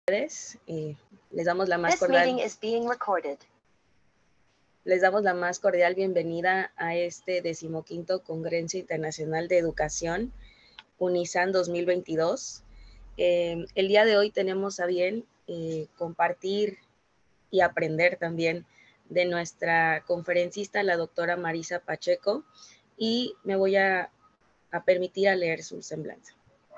Les damos la más cordial bienvenida a este 15º Congreso Internacional de Educación, UNISAN 2022. El día de hoy tenemos a bien compartir y aprender también de nuestra conferencista, la doctora Marisa Pacheco, y me voy a permitir leer su semblanza.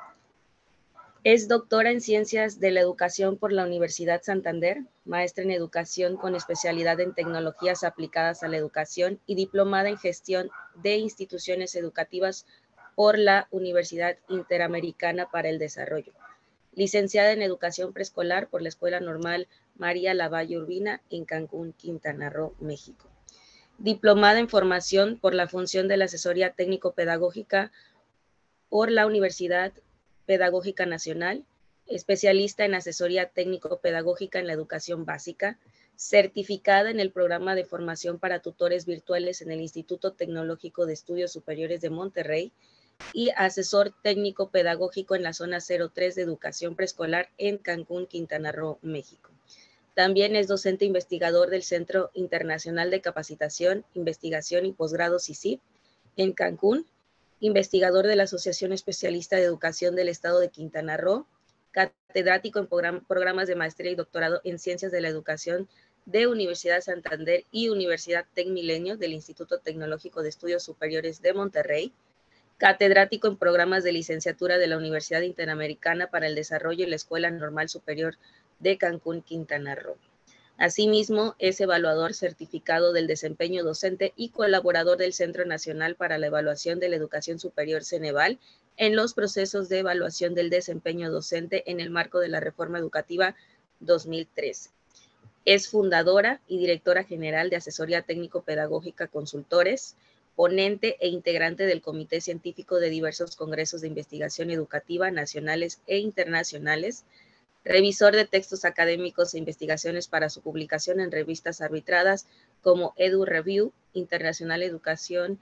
Es doctora en Ciencias de la Educación por la Universidad Santander, maestra en Educación con especialidad en Tecnologías aplicadas a la educación y diplomada en Gestión de Instituciones Educativas por la Universidad Interamericana para el Desarrollo. Licenciada en Educación Preescolar por la Escuela Normal María Lavalle Urbina en Cancún, Quintana Roo, México. Diplomada en Formación por la Función de la Asesoría Técnico-Pedagógica por la Universidad Pedagógica Nacional, especialista en asesoría técnico-pedagógica en la educación básica, certificada en el programa de formación para tutores virtuales en el Instituto Tecnológico de Estudios Superiores de Monterrey y asesor técnico-pedagógico en la zona 03 de educación preescolar en Cancún, Quintana Roo, México. También es docente investigador del Centro Internacional de Capacitación, Investigación y Posgrado CICIP en Cancún, investigador de la Asociación Especialista de Educación del Estado de Quintana Roo, catedrático en programas de maestría y doctorado en Ciencias de la Educación de Universidad Santander y Universidad TecMilenio del Instituto Tecnológico de Estudios Superiores de Monterrey, catedrático en programas de licenciatura de la Universidad Interamericana para el Desarrollo y la Escuela Normal Superior de Cancún, Quintana Roo. Asimismo, es evaluador certificado del desempeño docente y colaborador del Centro Nacional para la Evaluación de la Educación Superior, Ceneval, en los procesos de evaluación del desempeño docente en el marco de la Reforma Educativa 2013. Es fundadora y directora general de Asesoría Técnico-Pedagógica Consultores, ponente e integrante del Comité Científico de diversos congresos de investigación educativa nacionales e internacionales, revisor de textos académicos e investigaciones para su publicación en revistas arbitradas como Edu Review, International Education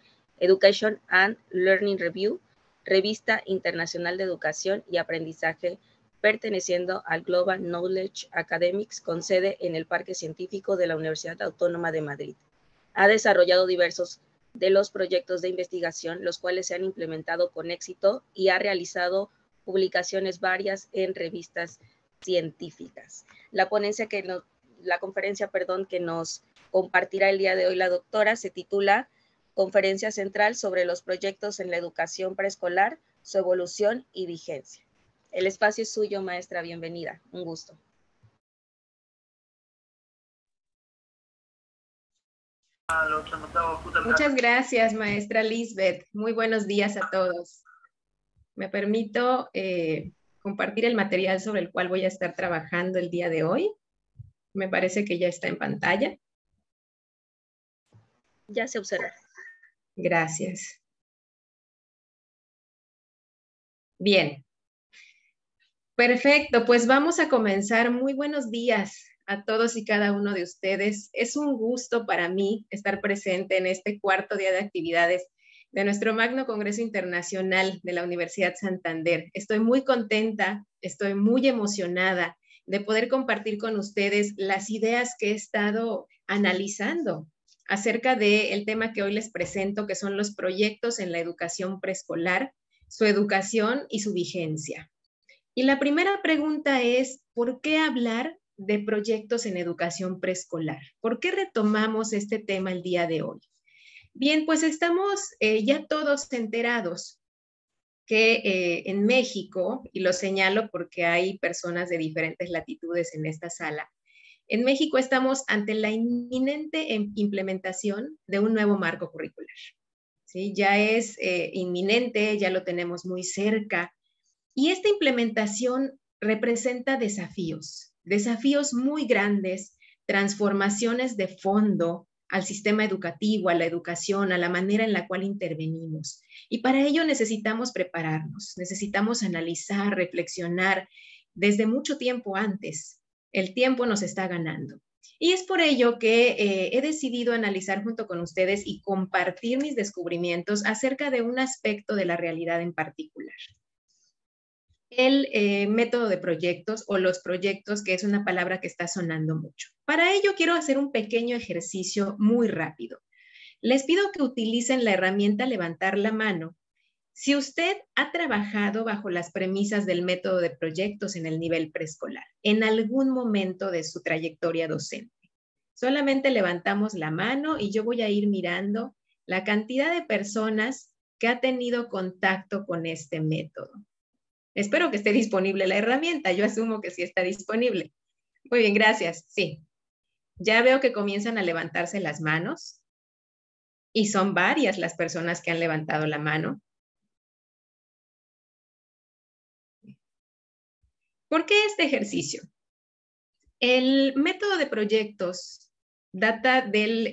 and Learning Review, Revista Internacional de Educación y Aprendizaje, perteneciendo al Global Knowledge Academics con sede en el Parque Científico de la Universidad Autónoma de Madrid. Ha desarrollado diversos de los proyectos de investigación, los cuales se han implementado con éxito y ha realizado publicaciones varias en revistas científicas. La conferencia que nos compartirá el día de hoy la doctora se titula Conferencia Central sobre los proyectos en la educación preescolar, su evolución y vigencia. El espacio es suyo, maestra, bienvenida, un gusto. Muchas gracias, maestra Lisbeth. Muy buenos días a todos. Me permito compartir el material sobre el cual voy a estar trabajando el día de hoy. Me parece que ya está en pantalla. Ya se observa. Gracias. Bien. Perfecto, pues vamos a comenzar. Muy buenos días a todos y cada uno de ustedes. Es un gusto para mí estar presente en este cuarto día de actividades de nuestro Magno Congreso Internacional de la Universidad Santander. Estoy muy contenta, estoy muy emocionada de poder compartir con ustedes las ideas que he estado analizando acerca del tema que hoy les presento, que son los proyectos en la educación preescolar, su educación y su vigencia. Y la primera pregunta es, ¿por qué hablar de proyectos en educación preescolar? ¿Por qué retomamos este tema el día de hoy? Bien, pues estamos ya todos enterados que en México, y lo señalo porque hay personas de diferentes latitudes en esta sala, en México estamos ante la inminente implementación de un nuevo marco curricular. ¿Sí? Ya es inminente, ya lo tenemos muy cerca, y esta implementación representa desafíos muy grandes, transformaciones de fondo al sistema educativo, a la educación, a la manera en la cual intervenimos. Y para ello necesitamos prepararnos, necesitamos analizar, reflexionar desde mucho tiempo antes. El tiempo nos está ganando. Y es por ello que he decidido analizar junto con ustedes y compartir mis descubrimientos acerca de un aspecto de la realidad en particular. el método de proyectos o los proyectos, que es una palabra que está sonando mucho. Para ello quiero hacer un pequeño ejercicio muy rápido. Les pido que utilicen la herramienta levantar la mano. Si usted ha trabajado bajo las premisas del método de proyectos en el nivel preescolar, en algún momento de su trayectoria docente, solamente levantamos la mano y yo voy a ir mirando la cantidad de personas que ha tenido contacto con este método. Espero que esté disponible la herramienta. Yo asumo que sí está disponible. Muy bien, gracias. Sí. Ya veo que comienzan a levantarse las manos y son varias las personas que han levantado la mano. ¿Por qué este ejercicio? El método de proyectos data del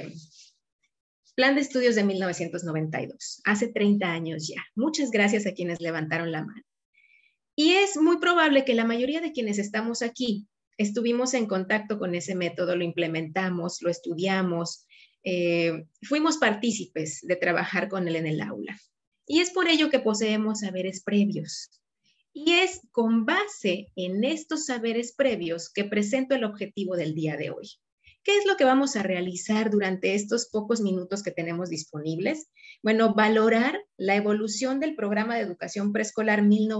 Plan de Estudios de 1992, hace 30 años ya. Muchas gracias a quienes levantaron la mano. Y es muy probable que la mayoría de quienes estamos aquí estuvimos en contacto con ese método, lo implementamos, lo estudiamos, fuimos partícipes de trabajar con él en el aula. Y es por ello que poseemos saberes previos. Y es con base en estos saberes previos que presento el objetivo del día de hoy. ¿Qué es lo que vamos a realizar durante estos pocos minutos que tenemos disponibles? Bueno, valorar la evolución del programa de educación preescolar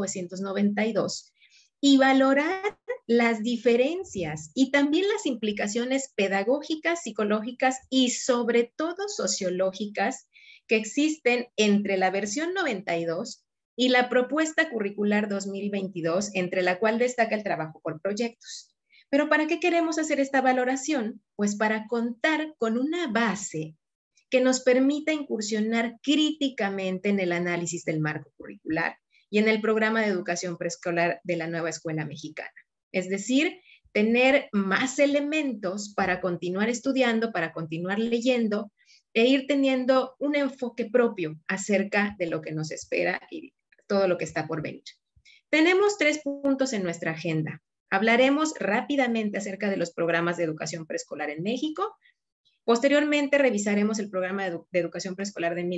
1992 y valorar las diferencias y también las implicaciones pedagógicas, psicológicas y sobre todo sociológicas que existen entre la versión 92 y la propuesta curricular 2022, entre la cual destaca el trabajo por proyectos. Pero ¿para qué queremos hacer esta valoración? Pues para contar con una base que nos permita incursionar críticamente en el análisis del marco curricular y en el programa de educación preescolar de la nueva escuela mexicana. Es decir, tener más elementos para continuar estudiando, para continuar leyendo e ir teniendo un enfoque propio acerca de lo que nos espera y todo lo que está por venir. Tenemos 3 puntos en nuestra agenda. Hablaremos rápidamente acerca de los programas de educación preescolar en México. Posteriormente revisaremos el programa de educación preescolar de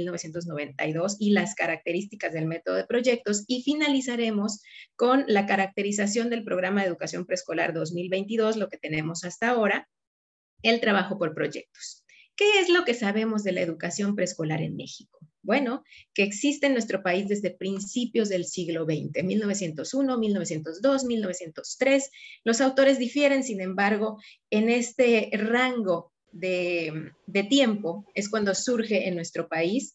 1992 y las características del método de proyectos y finalizaremos con la caracterización del programa de educación preescolar 2022, lo que tenemos hasta ahora, el trabajo por proyectos. ¿Qué es lo que sabemos de la educación preescolar en México? Bueno, que existe en nuestro país desde principios del siglo XX, 1901, 1902, 1903. Los autores difieren, sin embargo, en este rango de tiempo es cuando surge en nuestro país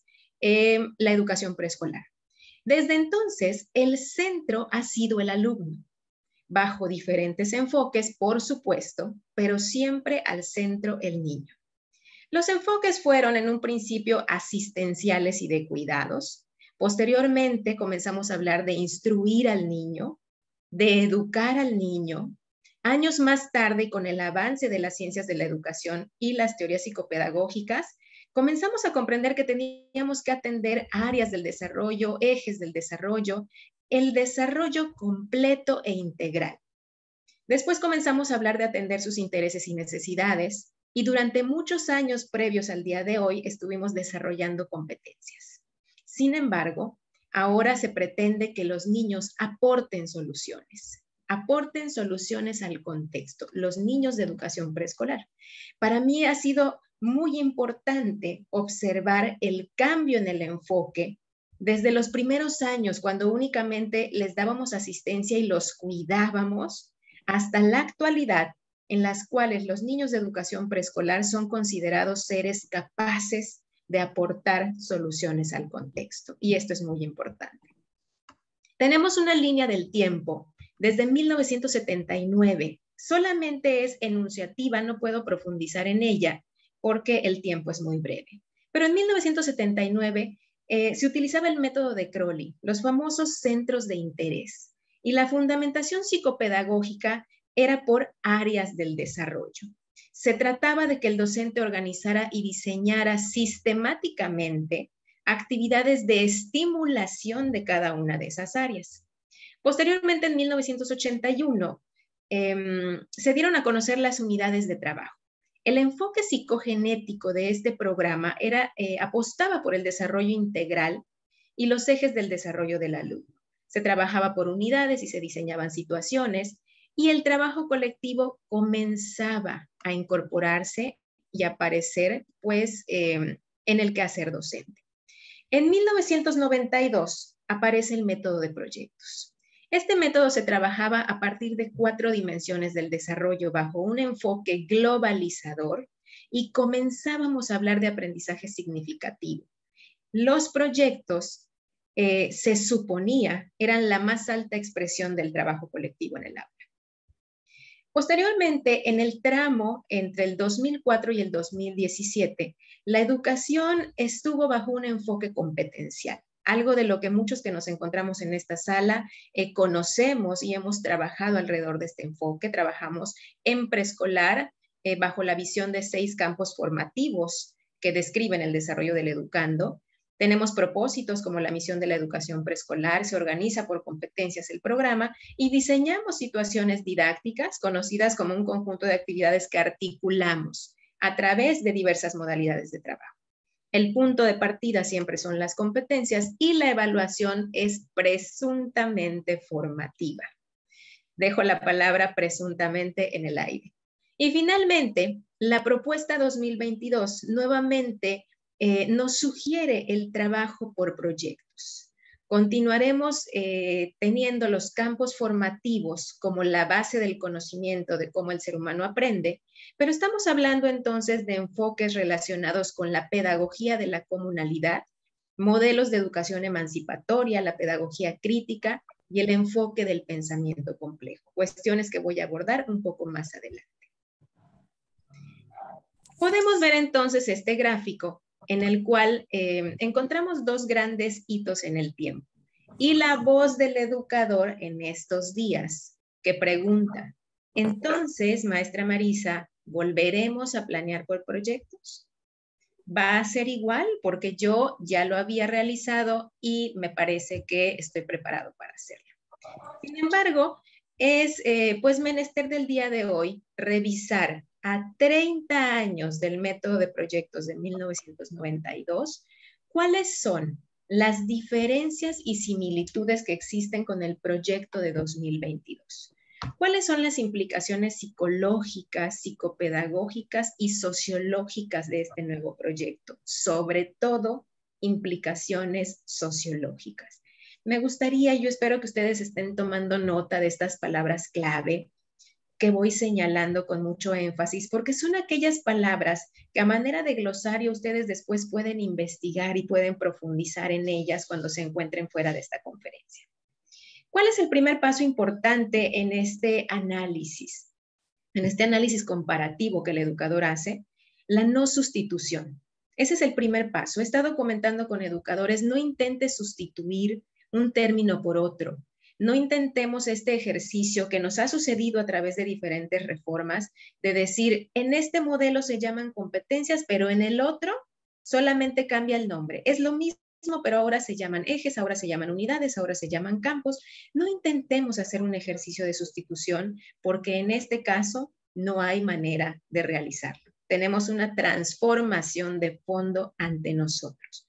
la educación preescolar. Desde entonces, el centro ha sido el alumno, bajo diferentes enfoques, por supuesto, pero siempre al centro el niño. Los enfoques fueron en un principio asistenciales y de cuidados. Posteriormente comenzamos a hablar de instruir al niño, de educar al niño. Años más tarde, con el avance de las ciencias de la educación y las teorías psicopedagógicas, comenzamos a comprender que teníamos que atender áreas del desarrollo, ejes del desarrollo, el desarrollo completo e integral. Después comenzamos a hablar de atender sus intereses y necesidades, y durante muchos años previos al día de hoy estuvimos desarrollando competencias. Sin embargo, ahora se pretende que los niños aporten soluciones al contexto, los niños de educación preescolar. Para mí ha sido muy importante observar el cambio en el enfoque desde los primeros años, cuando únicamente les dábamos asistencia y los cuidábamos, hasta la actualidad, en las cuales los niños de educación preescolar son considerados seres capaces de aportar soluciones al contexto. Y esto es muy importante. Tenemos una línea del tiempo desde 1979. Solamente es enunciativa, no puedo profundizar en ella porque el tiempo es muy breve. Pero en 1979 se utilizaba el método de Crowley, los famosos centros de interés, y la fundamentación psicopedagógica era por áreas del desarrollo. Se trataba de que el docente organizara y diseñara sistemáticamente actividades de estimulación de cada una de esas áreas. Posteriormente, en 1981, se dieron a conocer las unidades de trabajo. El enfoque psicogenético de este programa apostaba por el desarrollo integral y los ejes del desarrollo del alumno. Se trabajaba por unidades y se diseñaban situaciones, y el trabajo colectivo comenzaba a incorporarse y aparecer, pues, en el quehacer docente. En 1992 aparece el método de proyectos. Este método se trabajaba a partir de 4 dimensiones del desarrollo bajo un enfoque globalizador y comenzábamos a hablar de aprendizaje significativo. Los proyectos se suponía eran la más alta expresión del trabajo colectivo en el aula. Posteriormente, en el tramo entre el 2004 y el 2017, la educación estuvo bajo un enfoque competencial, algo de lo que muchos que nos encontramos en esta sala conocemos y hemos trabajado alrededor de este enfoque. Trabajamos en preescolar bajo la visión de 6 campos formativos que describen el desarrollo del educando. Tenemos propósitos como la misión de la educación preescolar, se organiza por competencias el programa y diseñamos situaciones didácticas conocidas como un conjunto de actividades que articulamos a través de diversas modalidades de trabajo. El punto de partida siempre son las competencias y la evaluación es presuntamente formativa. Dejo la palabra presuntamente en el aire. Y finalmente, la propuesta 2022 nuevamente nos sugiere el trabajo por proyectos. Continuaremos teniendo los campos formativos como la base del conocimiento de cómo el ser humano aprende, pero estamos hablando entonces de enfoques relacionados con la pedagogía de la comunalidad, modelos de educación emancipatoria, la pedagogía crítica y el enfoque del pensamiento complejo, cuestiones que voy a abordar un poco más adelante. Podemos ver entonces este gráfico en el cual encontramos 2 grandes hitos en el tiempo y la voz del educador en estos días que pregunta, entonces, maestra Marisa, ¿volveremos a planear por proyectos? ¿Va a ser igual? Porque yo ya lo había realizado y me parece que estoy preparado para hacerlo. Sin embargo, es pues menester del día de hoy revisar a 30 años del método de proyectos de 1992, cuáles son las diferencias y similitudes que existen con el proyecto de 2022. ¿Cuáles son las implicaciones psicológicas, psicopedagógicas y sociológicas de este nuevo proyecto? Sobre todo, implicaciones sociológicas. Me gustaría, yo espero que ustedes estén tomando nota de estas palabras clave que voy señalando con mucho énfasis, porque son aquellas palabras que a manera de glosario ustedes después pueden investigar y pueden profundizar en ellas cuando se encuentren fuera de esta conferencia. ¿Cuál es el primer paso importante en este análisis? En este análisis comparativo que el educador hace, la no sustitución. Ese es el primer paso. He estado comentando con educadores, no intentes sustituir un término por otro. No intentemos este ejercicio que nos ha sucedido a través de diferentes reformas, de decir, en este modelo se llaman competencias, pero en el otro solamente cambia el nombre. Es lo mismo, pero ahora se llaman ejes, ahora se llaman unidades, ahora se llaman campos. No intentemos hacer un ejercicio de sustitución, porque en este caso no hay manera de realizarlo. Tenemos una transformación de fondo ante nosotros.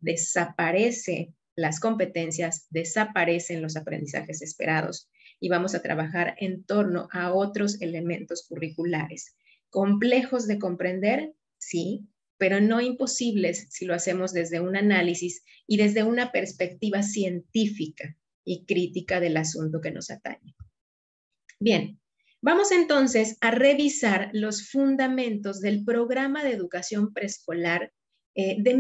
Desaparece las competencias, desaparecen los aprendizajes esperados y vamos a trabajar en torno a otros elementos curriculares. Complejos de comprender, sí, pero no imposibles si lo hacemos desde un análisis y desde una perspectiva científica y crítica del asunto que nos atañe. Bien, vamos entonces a revisar los fundamentos del programa de educación preescolar de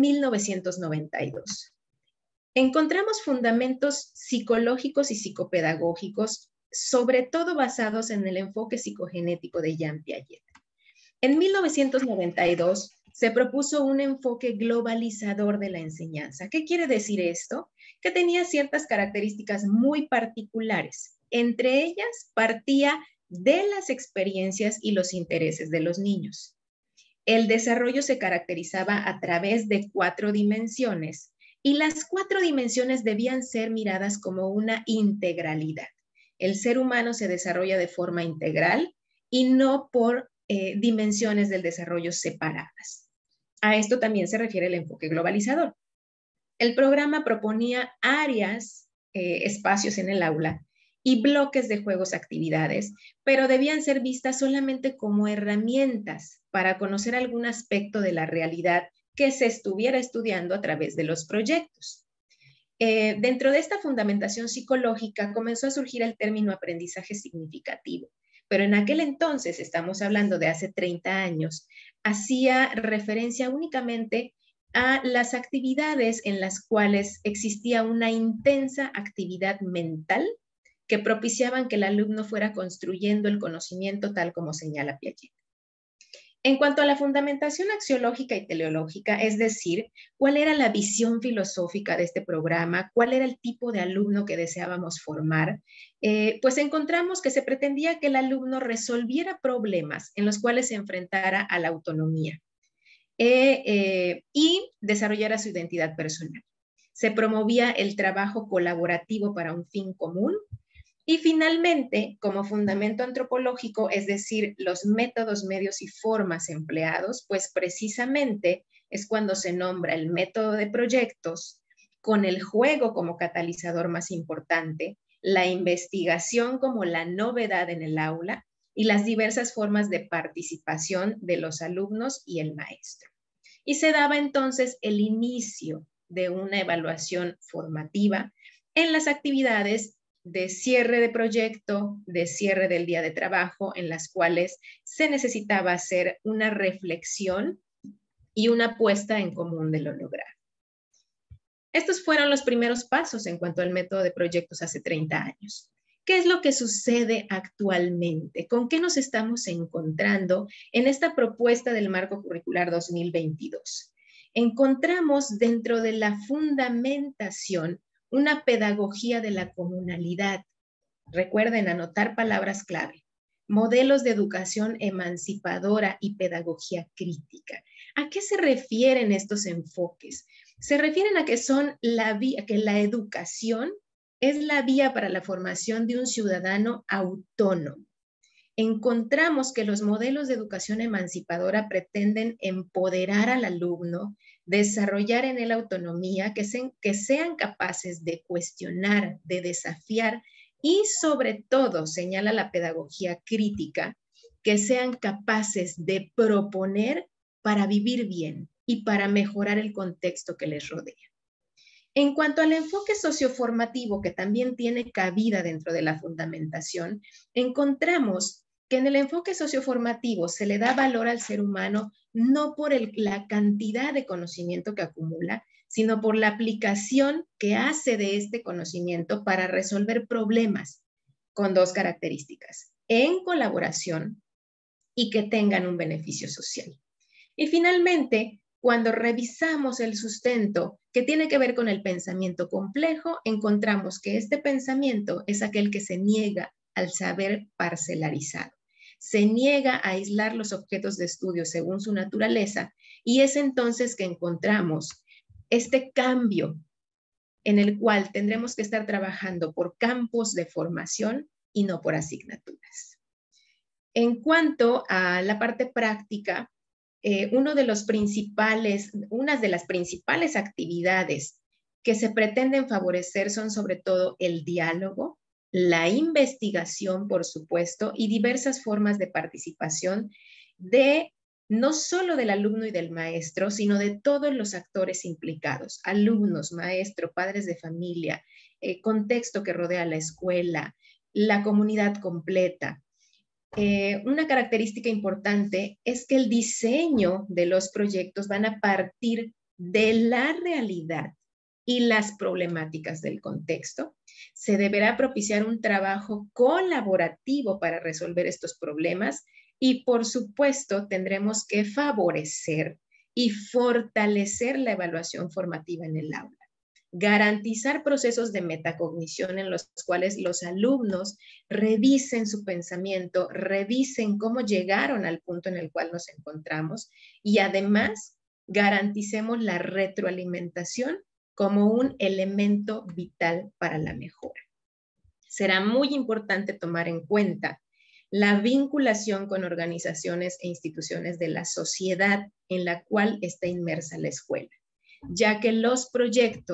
1992. Encontramos fundamentos psicológicos y psicopedagógicos, sobre todo basados en el enfoque psicogenético de Jean Piaget. En 1992 se propuso un enfoque globalizador de la enseñanza. ¿Qué quiere decir esto? Que tenía ciertas características muy particulares. Entre ellas, partía de las experiencias y los intereses de los niños. El desarrollo se caracterizaba a través de 4 dimensiones y las 4 dimensiones debían ser miradas como una integralidad. El ser humano se desarrolla de forma integral y no por dimensiones del desarrollo separadas. A esto también se refiere el enfoque globalizador. El programa proponía áreas espacios en el aula y bloques de juegos, actividades, pero debían ser vistas solamente como herramientas para conocer algún aspecto de la realidad que se estuviera estudiando a través de los proyectos. Dentro de esta fundamentación psicológica comenzó a surgir el término aprendizaje significativo, pero en aquel entonces, estamos hablando de hace 30 años, hacía referencia únicamente a las actividades en las cuales existía una intensa actividad mental que propiciaban que el alumno fuera construyendo el conocimiento tal como señala Piaget. En cuanto a la fundamentación axiológica y teleológica, es decir, cuál era la visión filosófica de este programa, cuál era el tipo de alumno que deseábamos formar, pues encontramos que se pretendía que el alumno resolviera problemas en los cuales se enfrentara a la autonomía y desarrollara su identidad personal. Se promovía el trabajo colaborativo para un fin común. Y finalmente, como fundamento antropológico, es decir, los métodos, medios y formas empleados, pues precisamente es cuando se nombra el método de proyectos con el juego como catalizador más importante, la investigación como la novedad en el aula y las diversas formas de participación de los alumnos y el maestro. Y se daba entonces el inicio de una evaluación formativa en las actividades de cierre de proyecto, de cierre del día de trabajo, en las cuales se necesitaba hacer una reflexión y una puesta en común de lo logrado. Estos fueron los primeros pasos en cuanto al método de proyectos hace 30 años. ¿Qué es lo que sucede actualmente? ¿Con qué nos estamos encontrando en esta propuesta del marco curricular 2022? Encontramos dentro de la fundamentación una pedagogía de la comunalidad. Recuerden anotar palabras clave. Modelos de educación emancipadora y pedagogía crítica. ¿A qué se refieren estos enfoques? Se refieren a que son que la educación es la vía para la formación de un ciudadano autónomo. Encontramos que los modelos de educación emancipadora pretenden empoderar al alumno, desarrollar en él autonomía, que sean capaces de cuestionar, de desafiar y sobre todo, señala la pedagogía crítica, que sean capaces de proponer para vivir bien y para mejorar el contexto que les rodea. En cuanto al enfoque socioformativo, que también tiene cabida dentro de la fundamentación, encontramos que en el enfoque socioformativo se le da valor al ser humano no por la cantidad de conocimiento que acumula, sino por la aplicación que hace de este conocimiento para resolver problemas con dos características: en colaboración y que tengan un beneficio social. Y finalmente, cuando revisamos el sustento que tiene que ver con el pensamiento complejo, encontramos que este pensamiento es aquel que se niega al saber parcelarizado. Se niega a aislar los objetos de estudio según su naturaleza, y es entonces que encontramos este cambio en el cual tendremos que estar trabajando por campos de formación y no por asignaturas. En cuanto a la parte práctica, una de las principales actividades que se pretenden favorecer son sobre todo el diálogo, la investigación, por supuesto, y diversas formas de participación de no solo del alumno y del maestro, sino de todos los actores implicados: alumnos, maestro, padres de familia, contexto que rodea la escuela, la comunidad completa. Una característica importante es que el diseño de los proyectos van a partir de la realidad y las problemáticas del contexto. Se deberá propiciar un trabajo colaborativo para resolver estos problemas y, por supuesto, tendremos que favorecer y fortalecer la evaluación formativa en el aula. Garantizar procesos de metacognición en los cuales los alumnos revisen su pensamiento, revisen cómo llegaron al punto en el cual nos encontramos, y además garanticemos la retroalimentación como un elemento vital para la mejora. Será muy importante tomar en cuenta la vinculación con organizaciones e instituciones de la sociedad en la cual está inmersa la escuela, ya que los proyectos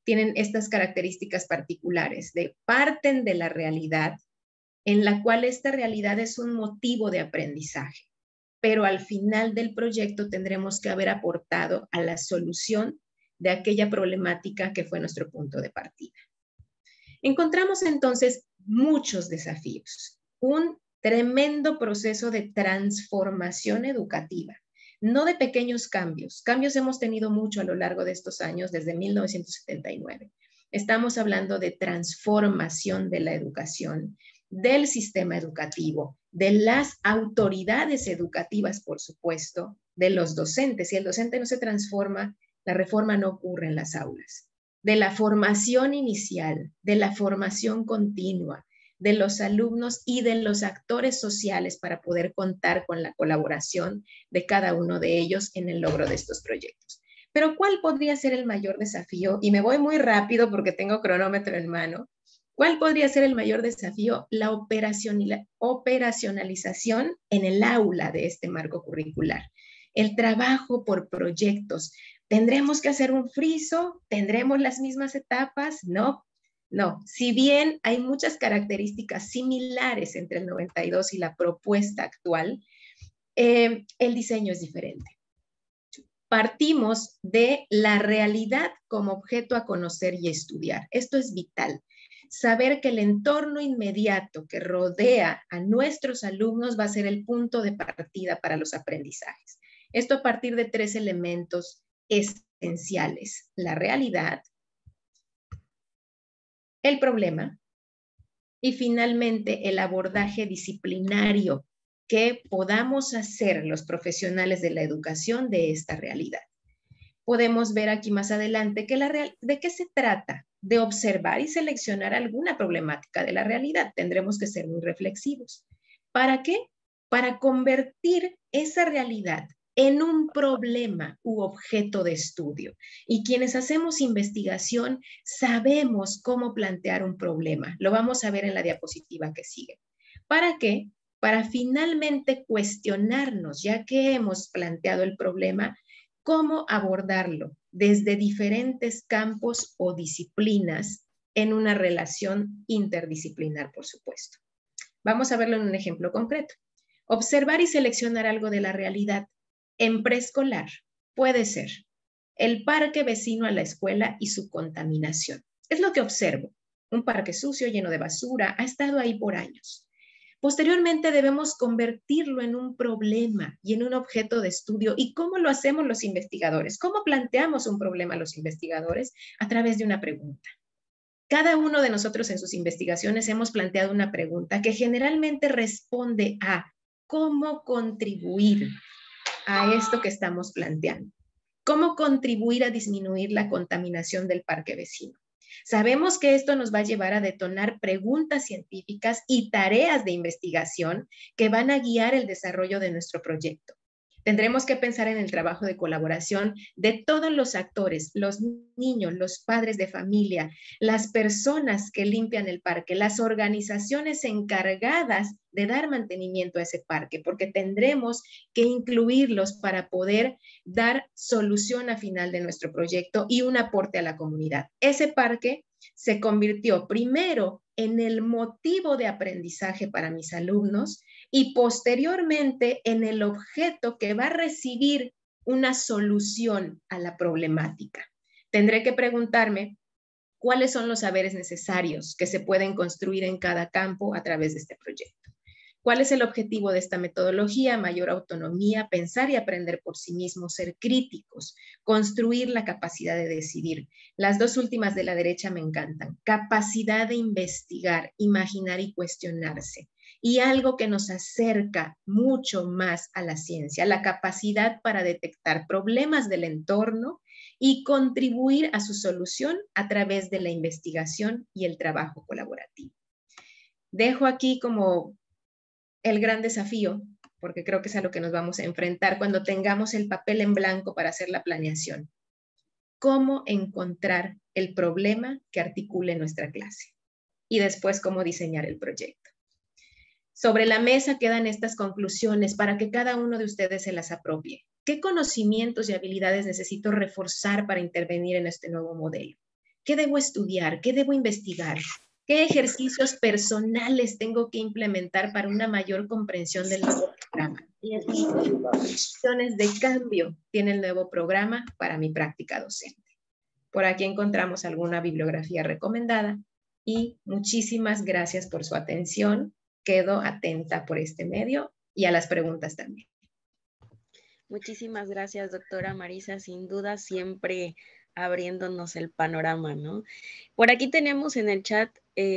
tienen estas características particulares de parten de la realidad, en la cual esta realidad es un motivo de aprendizaje, pero al final del proyecto tendremos que haber aportado a la solución de aquella problemática que fue nuestro punto de partida. Encontramos entonces muchos desafíos, un tremendo proceso de transformación educativa, no de pequeños cambios. Cambios hemos tenido mucho a lo largo de estos años, desde 1979. Estamos hablando de transformación de la educación, del sistema educativo, de las autoridades educativas, por supuesto, de los docentes. Si el docente no se transforma, la reforma no ocurre en las aulas. De la formación inicial, de la formación continua, de los alumnos y de los actores sociales para poder contar con la colaboración de cada uno de ellos en el logro de estos proyectos. Pero ¿cuál podría ser el mayor desafío? Y me voy muy rápido porque tengo cronómetro en mano. ¿Cuál podría ser el mayor desafío? La operacionalización en el aula de este marco curricular. El trabajo por proyectos. ¿Tendremos que hacer un friso? ¿Tendremos las mismas etapas? No. No, si bien hay muchas características similares entre el 92 y la propuesta actual, el diseño es diferente. Partimos de la realidad como objeto a conocer y estudiar. Esto es vital. Saber que el entorno inmediato que rodea a nuestros alumnos va a ser el punto de partida para los aprendizajes. Esto a partir de 3 elementos esenciales: la realidad, el problema y finalmente el abordaje disciplinario que podamos hacer los profesionales de la educación de esta realidad. Podemos ver aquí más adelante que de qué se trata: de observar y seleccionar alguna problemática de la realidad. Tendremos que ser muy reflexivos. ¿Para qué? Para convertir esa realidad en un problema u objeto de estudio. Y quienes hacemos investigación sabemos cómo plantear un problema. Lo vamos a ver en la diapositiva que sigue. ¿Para qué? Para finalmente cuestionarnos, ya que hemos planteado el problema, cómo abordarlo desde diferentes campos o disciplinas en una relación interdisciplinar, por supuesto. Vamos a verlo en un ejemplo concreto. Observar y seleccionar algo de la realidad. En preescolar puede ser el parque vecino a la escuela y su contaminación. Es lo que observo. Un parque sucio, lleno de basura, ha estado ahí por años. Posteriormente debemos convertirlo en un problema y en un objeto de estudio. ¿Y cómo lo hacemos los investigadores? ¿Cómo planteamos un problema a los investigadores? A través de una pregunta. Cada uno de nosotros en sus investigaciones hemos planteado una pregunta que generalmente responde a cómo contribuir a esto que estamos planteando. ¿Cómo contribuir a disminuir la contaminación del parque vecino? Sabemos que esto nos va a llevar a detonar preguntas científicas y tareas de investigación que van a guiar el desarrollo de nuestro proyecto. Tendremos que pensar en el trabajo de colaboración de todos los actores, los niños, los padres de familia, las personas que limpian el parque, las organizaciones encargadas de dar mantenimiento a ese parque, porque tendremos que incluirlos para poder dar solución al final de nuestro proyecto y un aporte a la comunidad. Ese parque se convirtió primero en el motivo de aprendizaje para mis alumnos y posteriormente en el objeto que va a recibir una solución a la problemática. Tendré que preguntarme cuáles son los saberes necesarios que se pueden construir en cada campo a través de este proyecto. ¿Cuál es el objetivo de esta metodología? Mayor autonomía, pensar y aprender por sí mismos, ser críticos, construir la capacidad de decidir. Las dos últimas de la derecha me encantan. Capacidad de investigar, imaginar y cuestionarse. Y algo que nos acerca mucho más a la ciencia, la capacidad para detectar problemas del entorno y contribuir a su solución a través de la investigación y el trabajo colaborativo. Dejo aquí como el gran desafío, porque creo que es a lo que nos vamos a enfrentar cuando tengamos el papel en blanco para hacer la planeación. ¿Cómo encontrar el problema que articule nuestra clase? Y después, ¿cómo diseñar el proyecto? Sobre la mesa quedan estas conclusiones para que cada uno de ustedes se las apropie. ¿Qué conocimientos y habilidades necesito reforzar para intervenir en este nuevo modelo? ¿Qué debo estudiar? ¿Qué debo investigar? ¿Qué ejercicios personales tengo que implementar para una mayor comprensión del nuevo programa? ¿Qué opciones de cambio tiene el nuevo programa para mi práctica docente? Por aquí encontramos alguna bibliografía recomendada y muchísimas gracias por su atención. Quedo atenta por este medio y a las preguntas también. Muchísimas gracias, doctora Marisa. Sin duda, siempre abriéndonos el panorama, ¿no? Por aquí tenemos en el chat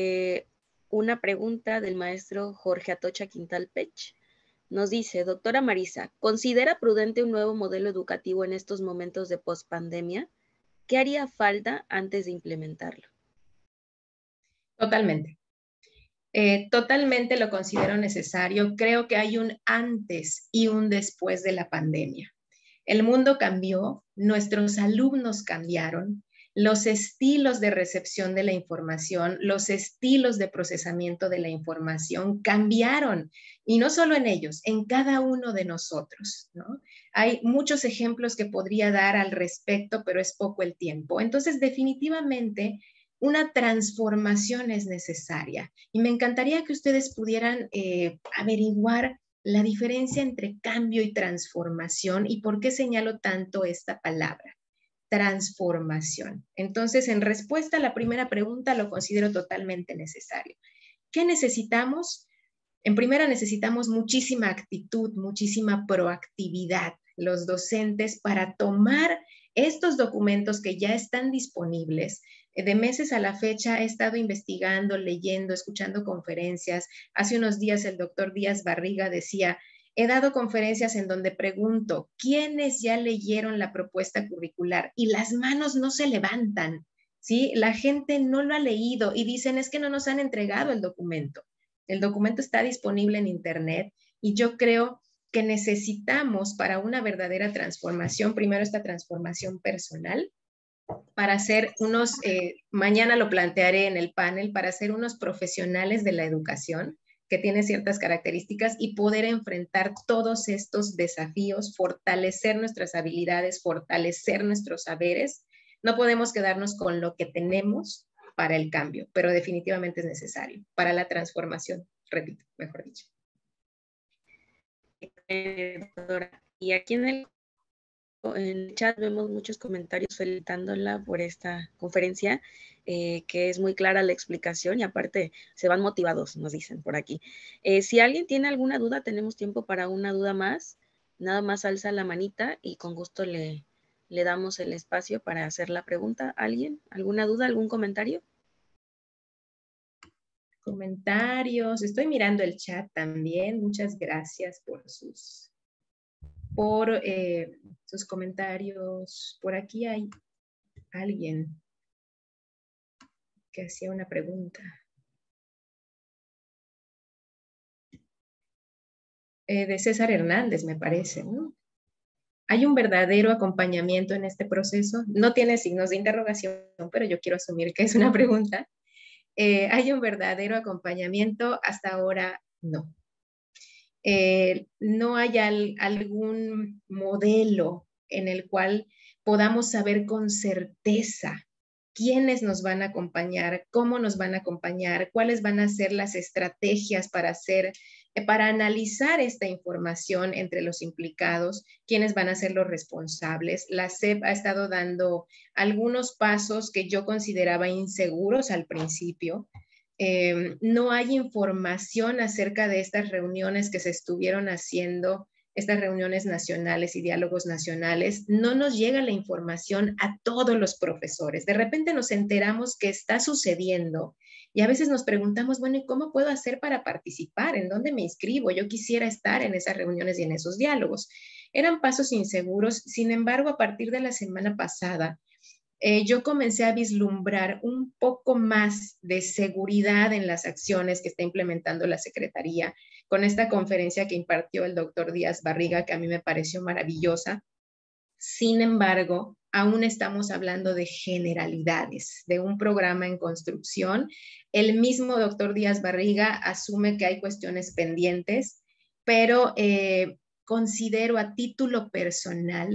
una pregunta del maestro Jorge Atocha Quintalpech. Nos dice, doctora Marisa, ¿considera prudente un nuevo modelo educativo en estos momentos de pospandemia? ¿Qué haría falta antes de implementarlo? Totalmente. Totalmente lo considero necesario. Creo que hay un antes y un después de la pandemia. El mundo cambió, nuestros alumnos cambiaron, los estilos de recepción de la información, los estilos de procesamiento de la información cambiaron. Y no solo en ellos, en cada uno de nosotros, ¿no? Hay muchos ejemplos que podría dar al respecto, pero es poco el tiempo. Entonces, definitivamente, una transformación es necesaria. Y me encantaría que ustedes pudieran averiguar la diferencia entre cambio y transformación y por qué señalo tanto esta palabra, transformación. Entonces, en respuesta a la primera pregunta, lo considero totalmente necesario. ¿Qué necesitamos? En primera, necesitamos muchísima actitud, muchísima proactividad, los docentes, para tomar estos documentos que ya están disponibles. De meses a la fecha he estado investigando, leyendo, escuchando conferencias. Hace unos días el doctor Díaz Barriga decía, he dado conferencias en donde pregunto, ¿quiénes ya leyeron la propuesta curricular? Y las manos no se levantan, ¿sí? La gente no lo ha leído y dicen, es que no nos han entregado el documento. El documento está disponible en internet y yo creo que necesitamos para una verdadera transformación, primero esta transformación personal, para ser unos, mañana lo plantearé en el panel, para ser unos profesionales de la educación que tiene ciertas características y poder enfrentar todos estos desafíos, fortalecer nuestras habilidades, fortalecer nuestros saberes. No podemos quedarnos con lo que tenemos para el cambio, pero definitivamente es necesario para la transformación, repito, mejor dicho. Y aquí en el chat vemos muchos comentarios felicitándola por esta conferencia, que es muy clara la explicación y aparte se van motivados, nos dicen por aquí. Si alguien tiene alguna duda, tenemos tiempo para una duda más. Nada más alza la manita y con gusto le damos el espacio para hacer la pregunta. ¿Alguien? ¿Alguna duda? ¿Algún comentario? Comentarios. Estoy mirando el chat también. Muchas gracias por sus comentarios. Por aquí hay alguien que hacía una pregunta. De César Hernández, me parece, ¿no? ¿Hay un verdadero acompañamiento en este proceso? No tiene signos de interrogación, pero yo quiero asumir que es una pregunta. ¿Hay un verdadero acompañamiento? Hasta ahora, no. No hay algún modelo en el cual podamos saber con certeza quiénes nos van a acompañar, cómo nos van a acompañar, cuáles van a ser las estrategias para analizar esta información entre los implicados, quiénes van a ser los responsables. La SEP ha estado dando algunos pasos que yo consideraba inseguros al principio. No hay información acerca de estas reuniones que se estuvieron haciendo, estas reuniones nacionales y diálogos nacionales. No nos llega la información a todos los profesores. De repente nos enteramos que está sucediendo y a veces nos preguntamos, bueno, ¿y cómo puedo hacer para participar? ¿En dónde me inscribo? Yo quisiera estar en esas reuniones y en esos diálogos. Eran pasos inseguros. Sin embargo, a partir de la semana pasada, yo comencé a vislumbrar un poco más de seguridad en las acciones que está implementando la Secretaría con esta conferencia que impartió el doctor Díaz Barriga, que a mí me pareció maravillosa. Sin embargo, aún estamos hablando de generalidades, de un programa en construcción. El mismo doctor Díaz Barriga asume que hay cuestiones pendientes, pero considero a título personal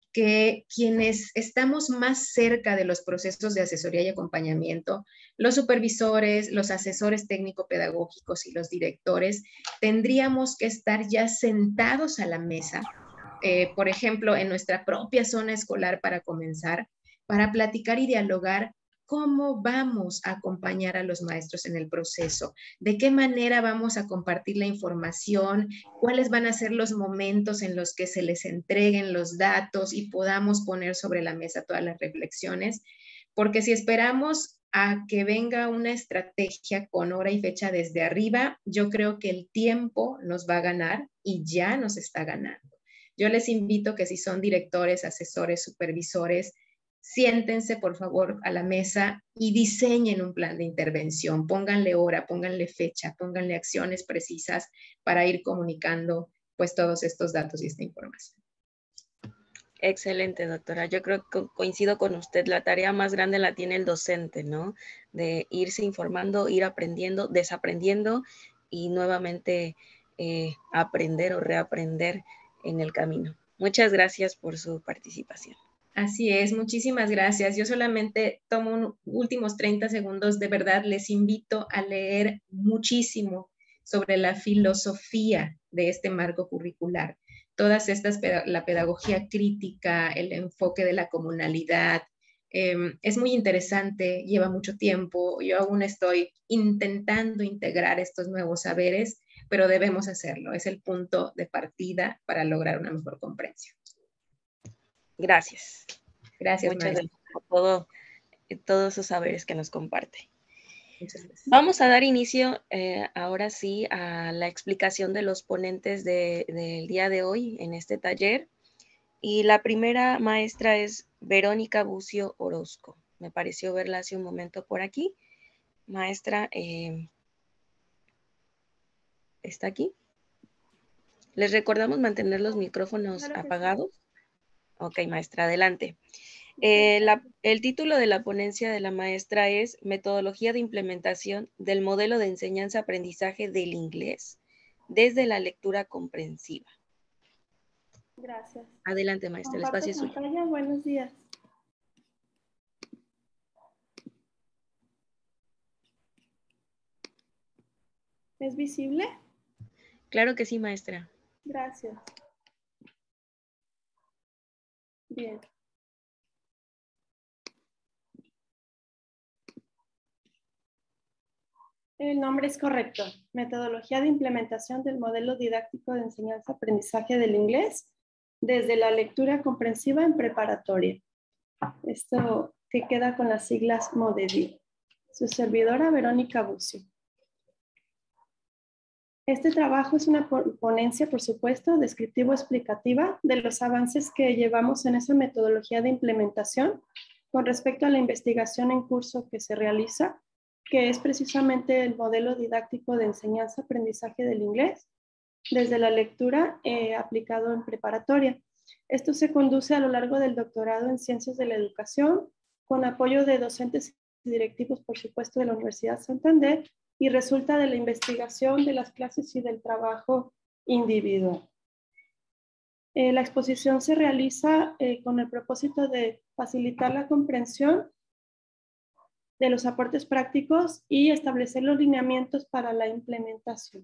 que quienes estamos más cerca de los procesos de asesoría y acompañamiento, los supervisores, los asesores técnico-pedagógicos y los directores, tendríamos que estar ya sentados a la mesa, por ejemplo, en nuestra propia zona escolar para comenzar, para platicar y dialogar cómo vamos a acompañar a los maestros en el proceso, de qué manera vamos a compartir la información, cuáles van a ser los momentos en los que se les entreguen los datos y podamos poner sobre la mesa todas las reflexiones, porque si esperamos a que venga una estrategia con hora y fecha desde arriba, yo creo que el tiempo nos va a ganar y ya nos está ganando. Yo les invito que si son directores, asesores, supervisores, siéntense por favor a la mesa y diseñen un plan de intervención. Pónganle hora, pónganle fecha, pónganle acciones precisas para ir comunicando pues todos estos datos y esta información. Excelente, doctora. Yo creo que coincido con usted. La tarea más grande la tiene el docente, ¿no? De irse informando, ir aprendiendo, desaprendiendo y nuevamente aprender o reaprender en el camino. Muchas gracias por su participación. Así es, muchísimas gracias. Yo solamente tomo unos últimos 30 segundos. De verdad, les invito a leer muchísimo sobre la filosofía de este marco curricular. Todas estas, la pedagogía crítica, el enfoque de la comunalidad, es muy interesante, lleva mucho tiempo. Yo aún estoy intentando integrar estos nuevos saberes, pero debemos hacerlo. Es el punto de partida para lograr una mejor comprensión. Gracias. Gracias, Muchas maestra. gracias por todos esos saberes que nos comparte. Muchas gracias. Vamos a dar inicio ahora sí a la explicación de los ponentes del día de hoy en este taller. Y la primera maestra es Verónica Bucio Orozco. Me pareció verla hace un momento por aquí. Maestra, ¿está aquí? Les recordamos mantener los micrófonos apagados. Ok, maestra, adelante. El título de la ponencia de la maestra es Metodología de implementación del modelo de enseñanza-aprendizaje del inglés desde la lectura comprensiva. Gracias. Adelante, maestra, el espacio es suyo. Pantalla, buenos días. ¿Es visible? Claro que sí, maestra. Gracias. Bien. El nombre es correcto. Metodología de implementación del modelo didáctico de enseñanza-aprendizaje del inglés desde la lectura comprensiva en preparatoria. Esto que queda con las siglas MODEDI. Su servidora, Verónica Bucio. Este trabajo es una ponencia, por supuesto, descriptivo-explicativa de los avances que llevamos en esa metodología de implementación con respecto a la investigación en curso que se realiza, que es precisamente el modelo didáctico de enseñanza-aprendizaje del inglés, desde la lectura aplicado en preparatoria. Esto se conduce a lo largo del doctorado en Ciencias de la Educación, con apoyo de docentes y directivos, por supuesto, de la Universidad Santander, y resulta de la investigación de las clases y del trabajo individual. La exposición se realiza con el propósito de facilitar la comprensión de los aportes prácticos y establecer los lineamientos para la implementación.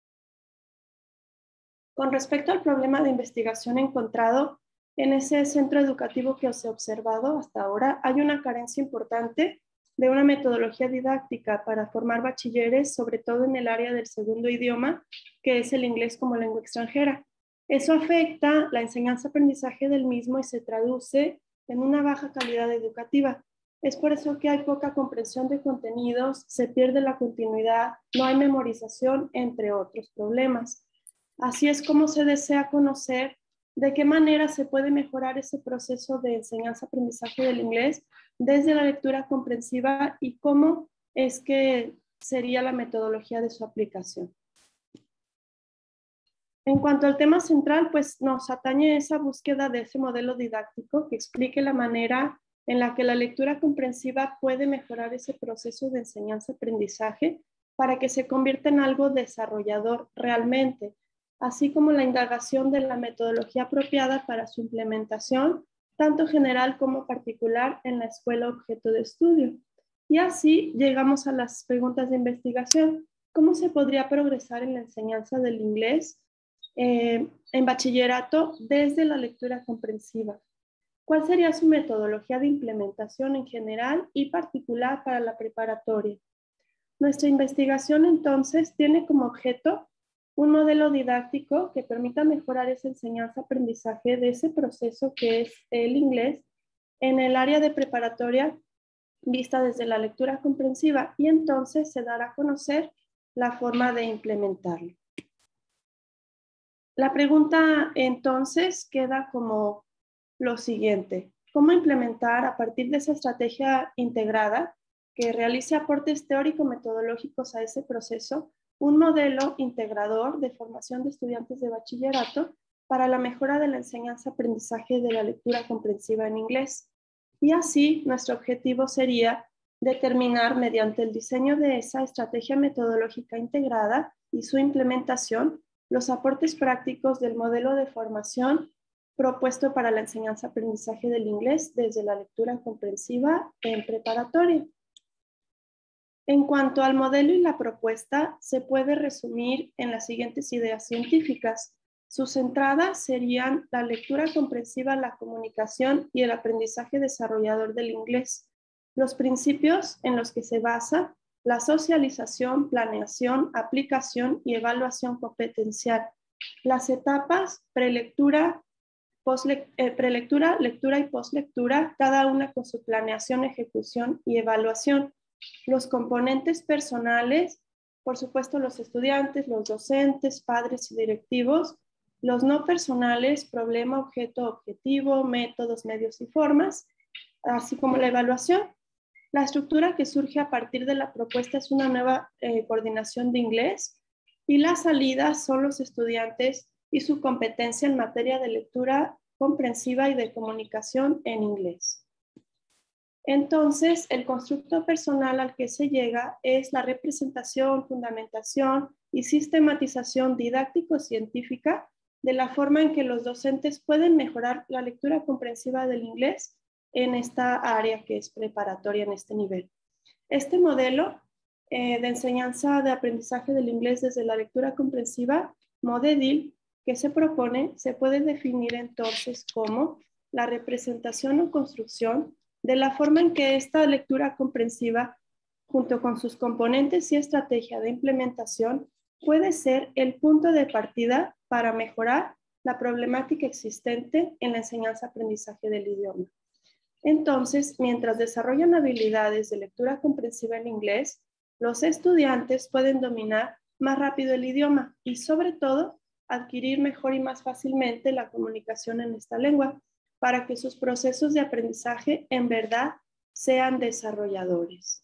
Con respecto al problema de investigación encontrado en ese centro educativo que os he observado hasta ahora, hay una carencia importante de una metodología didáctica para formar bachilleres, sobre todo en el área del segundo idioma, que es el inglés como lengua extranjera. Eso afecta la enseñanza-aprendizaje del mismo y se traduce en una baja calidad educativa. Es por eso que hay poca comprensión de contenidos, se pierde la continuidad, no hay memorización, entre otros problemas. Así es como se desea conocer de qué manera se puede mejorar ese proceso de enseñanza-aprendizaje del inglés desde la lectura comprensiva y cómo es que sería la metodología de su aplicación. En cuanto al tema central, pues nos atañe esa búsqueda de ese modelo didáctico que explique la manera en la que la lectura comprensiva puede mejorar ese proceso de enseñanza-aprendizaje para que se convierta en algo desarrollador realmente. así como la indagación de la metodología apropiada para su implementación, tanto general como particular en la escuela objeto de estudio. Y así llegamos a las preguntas de investigación. ¿Cómo se podría progresar en la enseñanza del inglés en bachillerato desde la lectura comprensiva? ¿Cuál sería su metodología de implementación en general y particular para la preparatoria? Nuestra investigación entonces tiene como objeto un modelo didáctico que permita mejorar esa enseñanza-aprendizaje de ese proceso que es el inglés en el área de preparatoria vista desde la lectura comprensiva, y entonces se dará a conocer la forma de implementarlo. La pregunta entonces queda como lo siguiente: ¿cómo implementar a partir de esa estrategia integrada que realice aportes teórico-metodológicos a ese proceso un modelo integrador de formación de estudiantes de bachillerato para la mejora de la enseñanza-aprendizaje de la lectura comprensiva en inglés? Y así, nuestro objetivo sería determinar mediante el diseño de esa estrategia metodológica integrada y su implementación los aportes prácticos del modelo de formación propuesto para la enseñanza-aprendizaje del inglés desde la lectura comprensiva en preparatoria. En cuanto al modelo y la propuesta, se puede resumir en las siguientes ideas científicas. Sus entradas serían la lectura comprensiva, la comunicación y el aprendizaje desarrollador del inglés. Los principios en los que se basa la socialización, planeación, aplicación y evaluación competencial. Las etapas prelectura, prelectura, lectura y postlectura, cada una con su planeación, ejecución y evaluación. Los componentes personales, por supuesto los estudiantes, los docentes, padres y directivos. Los no personales, problema, objeto, objetivo, métodos, medios y formas, así como la evaluación. La estructura que surge a partir de la propuesta es una nueva coordinación de inglés, y las salidas son los estudiantes y su competencia en materia de lectura comprensiva y de comunicación en inglés. Entonces, el constructo personal al que se llega es la representación, fundamentación y sistematización didáctico-científica de la forma en que los docentes pueden mejorar la lectura comprensiva del inglés en esta área que es preparatoria en este nivel. Este modelo de enseñanza de aprendizaje del inglés desde la lectura comprensiva, MODEDIL, que se propone, se puede definir entonces como la representación o construcción de la forma en que esta lectura comprensiva, junto con sus componentes y estrategia de implementación, puede ser el punto de partida para mejorar la problemática existente en la enseñanza-aprendizaje del idioma. Entonces, mientras desarrollan habilidades de lectura comprensiva en inglés, los estudiantes pueden dominar más rápido el idioma y, sobre todo, adquirir mejor y más fácilmente la comunicación en esta lengua, para que sus procesos de aprendizaje en verdad sean desarrolladores.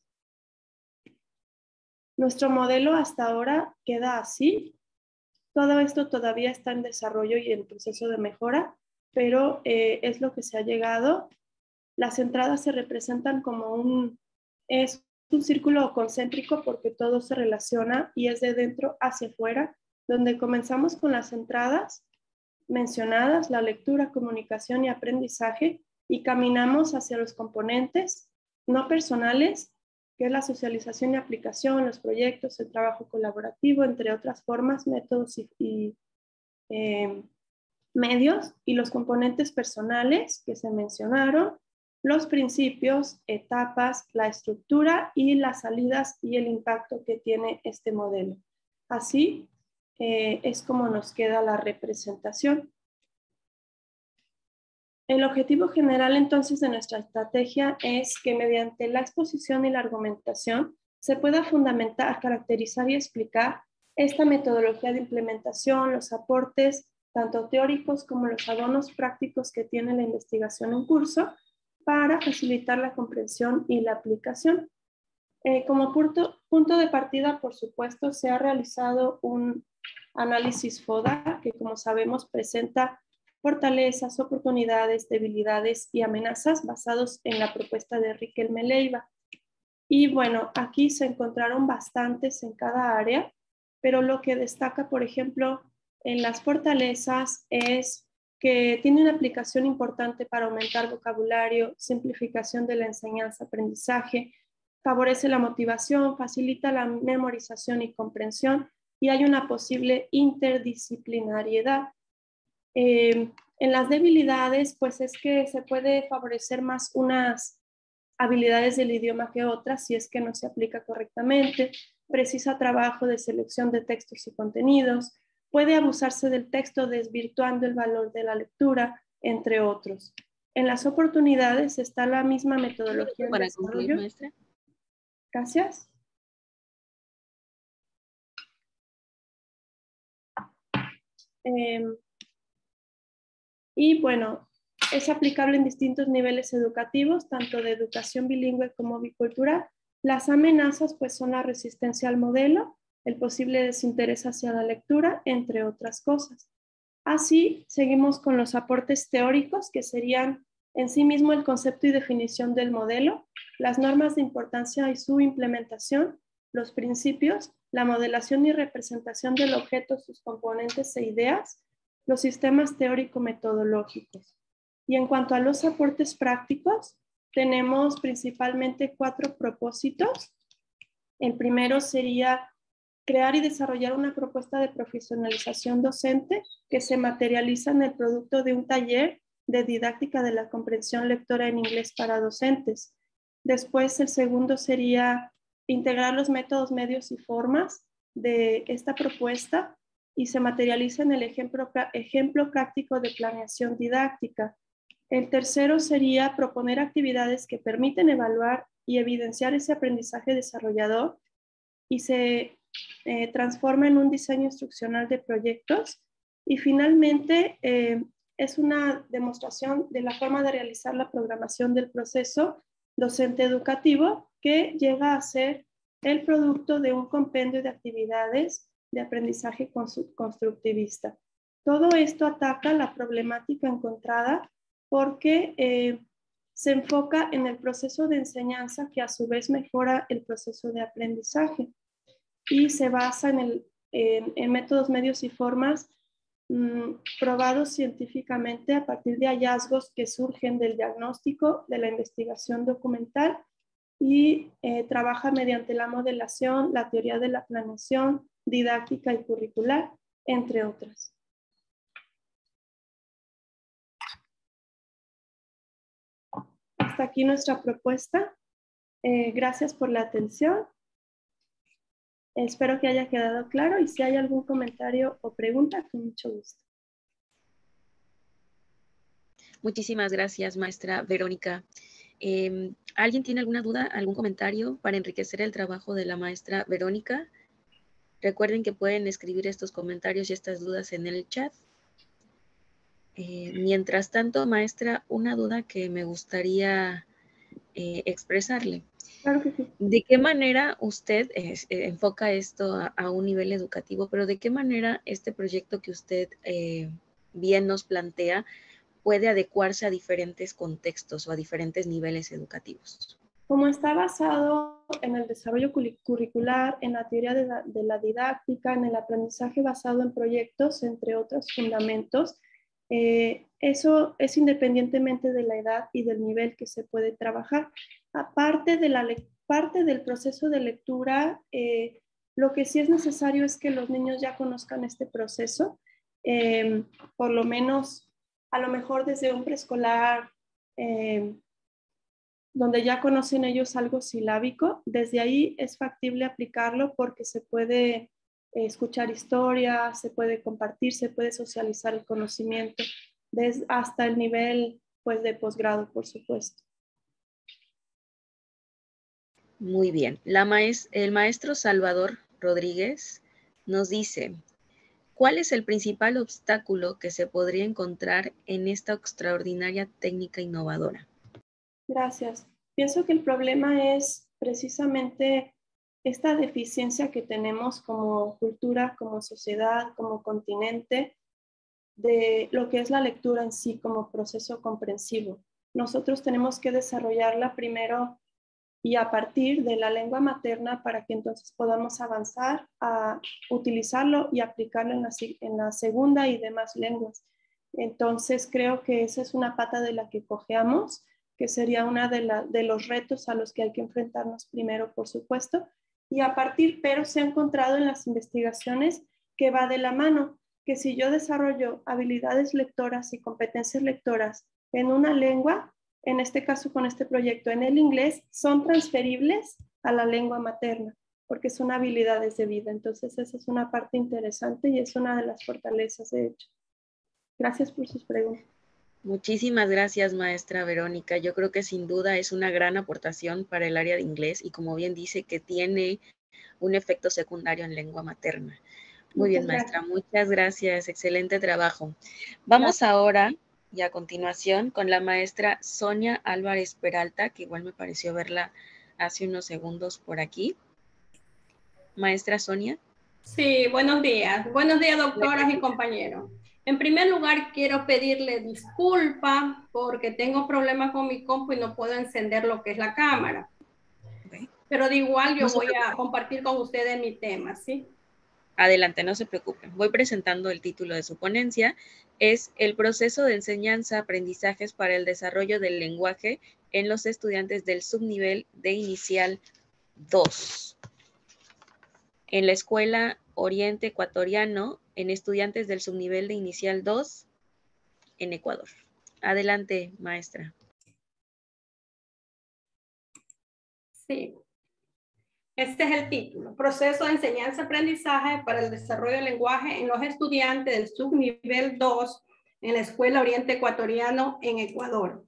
Nuestro modelo hasta ahora queda así. Todo esto todavía está en desarrollo y en proceso de mejora, pero es lo que se ha llegado. Las entradas se representan como es un círculo concéntrico porque todo se relaciona y es de dentro hacia afuera, donde comenzamos con las entradas mencionadas, la lectura, comunicación y aprendizaje, y caminamos hacia los componentes no personales, que es la socialización y aplicación, los proyectos, el trabajo colaborativo, entre otras formas, métodos y medios, y los componentes personales que se mencionaron, los principios, etapas, la estructura y las salidas y el impacto que tiene este modelo. Así es como nos queda la representación. El objetivo general entonces de nuestra estrategia es que mediante la exposición y la argumentación se pueda fundamentar, caracterizar y explicar esta metodología de implementación, los aportes tanto teóricos como los abonos prácticos que tiene la investigación en curso para facilitar la comprensión y la aplicación. Como punto de partida, por supuesto, se ha realizado un análisis FODA que, como sabemos, presenta fortalezas, oportunidades, debilidades y amenazas basados en la propuesta de Riquelme Leiva. Y bueno, aquí se encontraron bastantes en cada área, pero lo que destaca, por ejemplo, en las fortalezas es que tiene una aplicación importante para aumentar vocabulario, simplificación de la enseñanza-aprendizaje, favorece la motivación, facilita la memorización y comprensión, y hay una posible interdisciplinariedad. En las debilidades, pues es que se puede favorecer más unas habilidades del idioma que otras si es que no se aplica correctamente, precisa trabajo de selección de textos y contenidos, puede abusarse del texto desvirtuando el valor de la lectura, entre otros. En las oportunidades está la misma metodología de desarrollo. Maestra. Gracias. Y bueno, es aplicable en distintos niveles educativos, tanto de educación bilingüe como bicultural. Las amenazas pues son la resistencia al modelo, el posible desinterés hacia la lectura, entre otras cosas. Así, seguimos con los aportes teóricos, que serían en sí mismo el concepto y definición del modelo, las normas de importancia y su implementación, los principios, la modelación y representación del objeto, sus componentes e ideas, los sistemas teórico-metodológicos. Y en cuanto a los aportes prácticos, tenemos principalmente 4 propósitos. El primero sería crear y desarrollar una propuesta de profesionalización docente que se materializa en el producto de un taller de didáctica de la comprensión lectora en inglés para docentes. Después, el segundo sería integrar los métodos, medios y formas de esta propuesta y se materializa en el ejemplo práctico de planeación didáctica. El tercero sería proponer actividades que permiten evaluar y evidenciar ese aprendizaje desarrollador y se transforma en un diseño instruccional de proyectos. Y finalmente, es una demostración de la forma de realizar la programación del proceso docente educativo que llega a ser el producto de un compendio de actividades de aprendizaje constructivista. Todo esto ataca la problemática encontrada porque se enfoca en el proceso de enseñanza que a su vez mejora el proceso de aprendizaje y se basa en métodos, medios y formas probados científicamente a partir de hallazgos que surgen del diagnóstico, de la investigación documental y trabaja mediante la modelación, la teoría de la planeación, didáctica y curricular, entre otras. Hasta aquí nuestra propuesta. Gracias por la atención. Espero que haya quedado claro y si hay algún comentario o pregunta, con mucho gusto. Muchísimas gracias, maestra Verónica. ¿Alguien tiene alguna duda, algún comentario para enriquecer el trabajo de la maestra Verónica? Recuerden que pueden escribir estos comentarios y estas dudas en el chat. Mientras tanto, maestra, una duda que me gustaría expresarle. Claro que sí. ¿De qué manera usted enfoca esto a un nivel educativo, pero de qué manera este proyecto que usted bien nos plantea puede adecuarse a diferentes contextos o a diferentes niveles educativos? Como está basado en el desarrollo curricular, en la teoría de la didáctica, en el aprendizaje basado en proyectos, entre otros fundamentos, eso es independientemente de la edad y del nivel que se puede trabajar. Aparte de parte del proceso de lectura, lo que sí es necesario es que los niños ya conozcan este proceso, por lo menos, a lo mejor desde un preescolar, donde ya conocen ellos algo silábico, desde ahí es factible aplicarlo porque se puede escuchar historias, se puede compartir, se puede socializar el conocimiento, hasta el nivel pues, de posgrado, por supuesto. Muy bien. El maestro Salvador Rodríguez nos dice, ¿cuál es el principal obstáculo que se podría encontrar en esta extraordinaria técnica innovadora? Gracias. Pienso que el problema es precisamente esta deficiencia que tenemos como cultura, como sociedad, como continente, de lo que es la lectura en sí como proceso comprensivo. Nosotros tenemos que desarrollarla primero y a partir de la lengua materna para que entonces podamos avanzar a utilizarlo y aplicarlo en la segunda y demás lenguas. Entonces creo que esa es una pata de la que cojeamos, que sería una de los retos a los que hay que enfrentarnos primero, por supuesto, y a partir, pero se ha encontrado en las investigaciones que va de la mano, que si yo desarrollo habilidades lectoras y competencias lectoras en una lengua, en este caso con este proyecto en el inglés, son transferibles a la lengua materna, porque son habilidades de vida. Entonces esa es una parte interesante y es una de las fortalezas, de hecho. Gracias por sus preguntas. Muchísimas gracias, maestra Verónica. Yo creo que sin duda es una gran aportación para el área de inglés y como bien dice que tiene un efecto secundario en lengua materna. Muy bien, maestra. Muchas gracias. Excelente trabajo. Vamos ahora y a continuación con la maestra Sonia Álvarez Peralta, que igual me pareció verla hace unos segundos por aquí. Maestra Sonia. Sí, buenos días. Buenos días, doctoras y compañeros. En primer lugar, quiero pedirle disculpas porque tengo problemas con mi compu y no puedo encender lo que es la cámara. Okay. Pero de igual yo voy a compartir con ustedes mi tema, ¿sí? Adelante, no se preocupen. Voy presentando el título de su ponencia. Es el proceso de enseñanza-aprendizajes para el desarrollo del lenguaje en los estudiantes del subnivel de inicial 2. En la Escuela Oriente Ecuatoriano, en estudiantes del subnivel de inicial 2 en Ecuador. Adelante, maestra. Sí. Este es el título, Proceso de Enseñanza-Aprendizaje para el Desarrollo del Lenguaje en los estudiantes del subnivel 2 en la Escuela Oriente Ecuatoriano en Ecuador.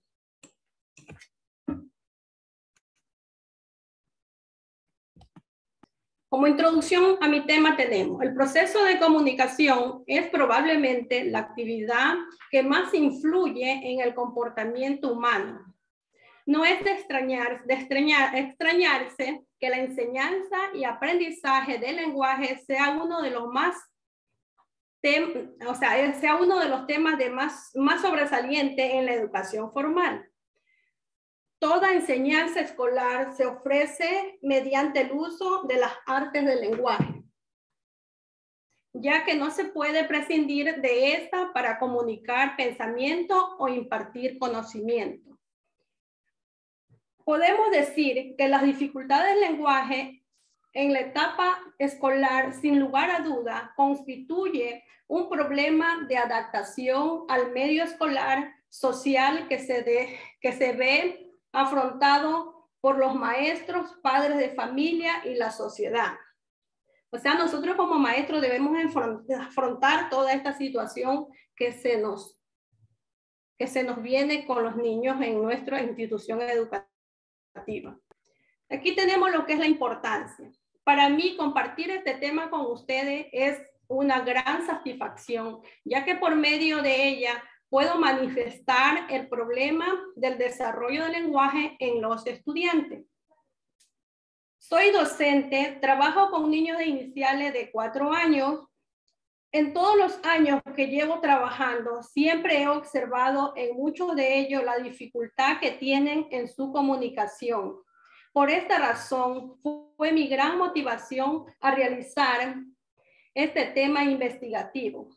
Como introducción a mi tema tenemos, el proceso de comunicación es probablemente la actividad que más influye en el comportamiento humano. No es de extrañarse que la enseñanza y aprendizaje del lenguaje sea uno de los temas más sobresalientes en la educación formal. Toda enseñanza escolar se ofrece mediante el uso de las artes del lenguaje, ya que no se puede prescindir de esta para comunicar pensamiento o impartir conocimiento. Podemos decir que las dificultades del lenguaje en la etapa escolar, sin lugar a duda, constituye un problema de adaptación al medio escolar social que se ve afrontado por los maestros, padres de familia y la sociedad. O sea, nosotros como maestros debemos afrontar toda esta situación que se nos viene con los niños en nuestra institución educativa. Aquí tenemos lo que es la importancia. Para mí, compartir este tema con ustedes es una gran satisfacción, ya que por medio de ella puedo manifestar el problema del desarrollo del lenguaje en los estudiantes. Soy docente, trabajo con niños de iniciales de 4 años. En todos los años que llevo trabajando, siempre he observado en muchos de ellos la dificultad que tienen en su comunicación. Por esta razón, fue mi gran motivación a realizar este tema investigativo.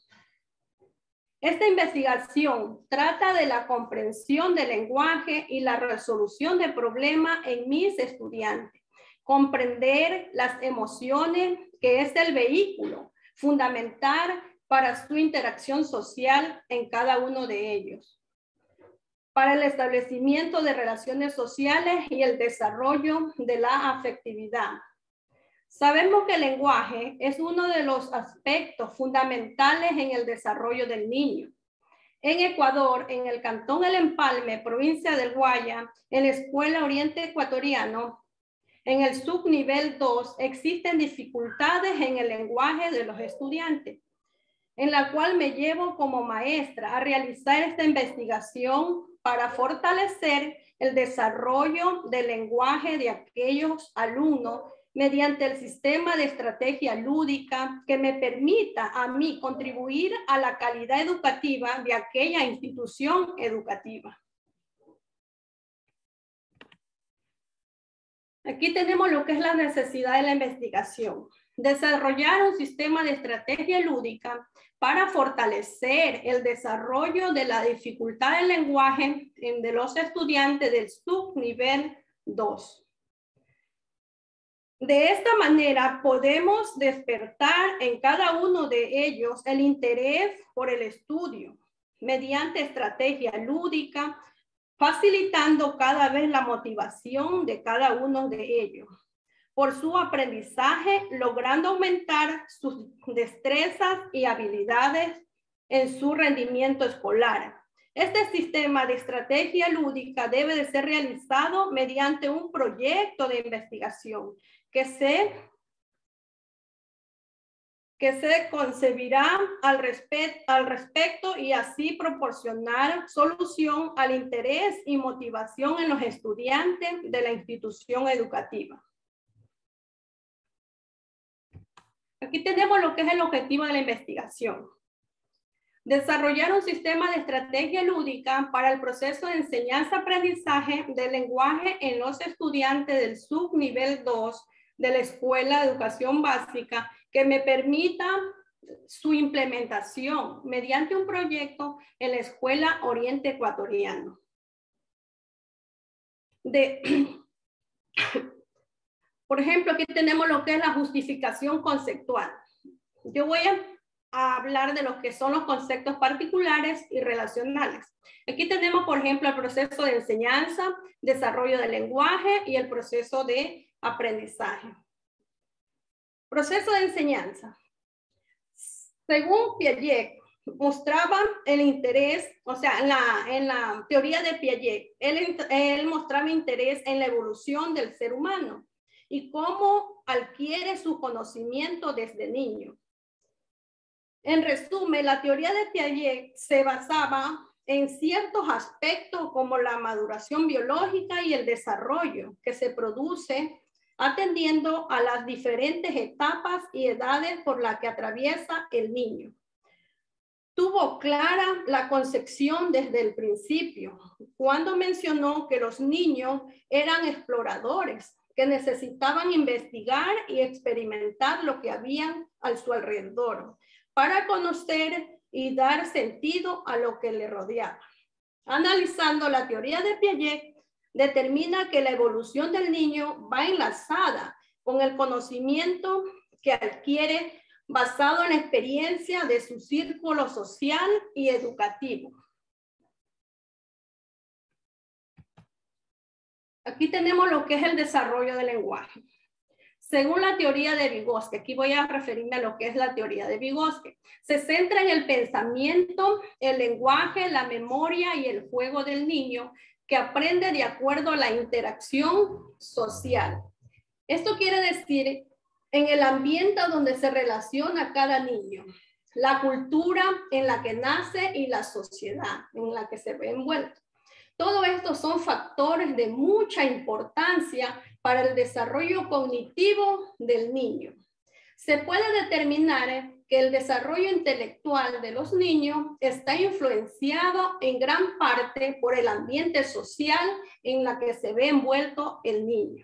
Esta investigación trata de la comprensión del lenguaje y la resolución de problemas en mis estudiantes. Comprender las emociones, que es el vehículo fundamental para su interacción social en cada uno de ellos, para el establecimiento de relaciones sociales y el desarrollo de la afectividad. Sabemos que el lenguaje es uno de los aspectos fundamentales en el desarrollo del niño. En Ecuador, en el Cantón El Empalme, provincia del Guaya, en la Escuela Oriente Ecuatoriano, en el subnivel 2 existen dificultades en el lenguaje de los estudiantes, en la cual me llevo como maestra a realizar esta investigación para fortalecer el desarrollo del lenguaje de aquellos alumnos mediante el sistema de estrategia lúdica que me permita a mí contribuir a la calidad educativa de aquella institución educativa. Aquí tenemos lo que es la necesidad de la investigación. Desarrollar un sistema de estrategia lúdica para fortalecer el desarrollo de la dificultad del lenguaje de los estudiantes del subnivel 2. De esta manera podemos despertar en cada uno de ellos el interés por el estudio mediante estrategia lúdica, facilitando cada vez la motivación de cada uno de ellos por su aprendizaje, logrando aumentar sus destrezas y habilidades en su rendimiento escolar. Este sistema de estrategia lúdica debe de ser realizado mediante un proyecto de investigación que se concebirá al respecto y así proporcionar solución al interés y motivación en los estudiantes de la institución educativa. Aquí tenemos lo que es el objetivo de la investigación. Desarrollar un sistema de estrategia lúdica para el proceso de enseñanza-aprendizaje del lenguaje en los estudiantes del subnivel 2 de la Escuela de Educación Básica que me permita su implementación mediante un proyecto en la Escuela Oriente Ecuatoriano. Por ejemplo, aquí tenemos lo que es la justificación conceptual. Yo voy a hablar de lo que son los conceptos particulares y relacionales. Aquí tenemos, por ejemplo, el proceso de enseñanza, desarrollo del lenguaje y el proceso de aprendizaje. Proceso de enseñanza. Según Piaget, mostraba el interés, o sea, en la teoría de Piaget, él mostraba interés en la evolución del ser humano y cómo adquiere su conocimiento desde niño. En resumen, la teoría de Piaget se basaba en ciertos aspectos como la maduración biológica y el desarrollo que se produce atendiendo a las diferentes etapas y edades por las que atraviesa el niño. Tuvo clara la concepción desde el principio, cuando mencionó que los niños eran exploradores, que necesitaban investigar y experimentar lo que había a su alrededor, para conocer y dar sentido a lo que le rodeaba. Analizando la teoría de Piaget, determina que la evolución del niño va enlazada con el conocimiento que adquiere basado en la experiencia de su círculo social y educativo. Aquí tenemos lo que es el desarrollo del lenguaje. Según la teoría de Vygotsky, aquí voy a referirme a lo que es la teoría de Vygotsky, se centra en el pensamiento, el lenguaje, la memoria y el juego del niño, que aprende de acuerdo a la interacción social. Esto quiere decir en el ambiente donde se relaciona cada niño, la cultura en la que nace y la sociedad en la que se ve envuelto. Todo esto son factores de mucha importancia para el desarrollo cognitivo del niño. Se puede determinar que el desarrollo intelectual de los niños está influenciado en gran parte por el ambiente social en la que se ve envuelto el niño.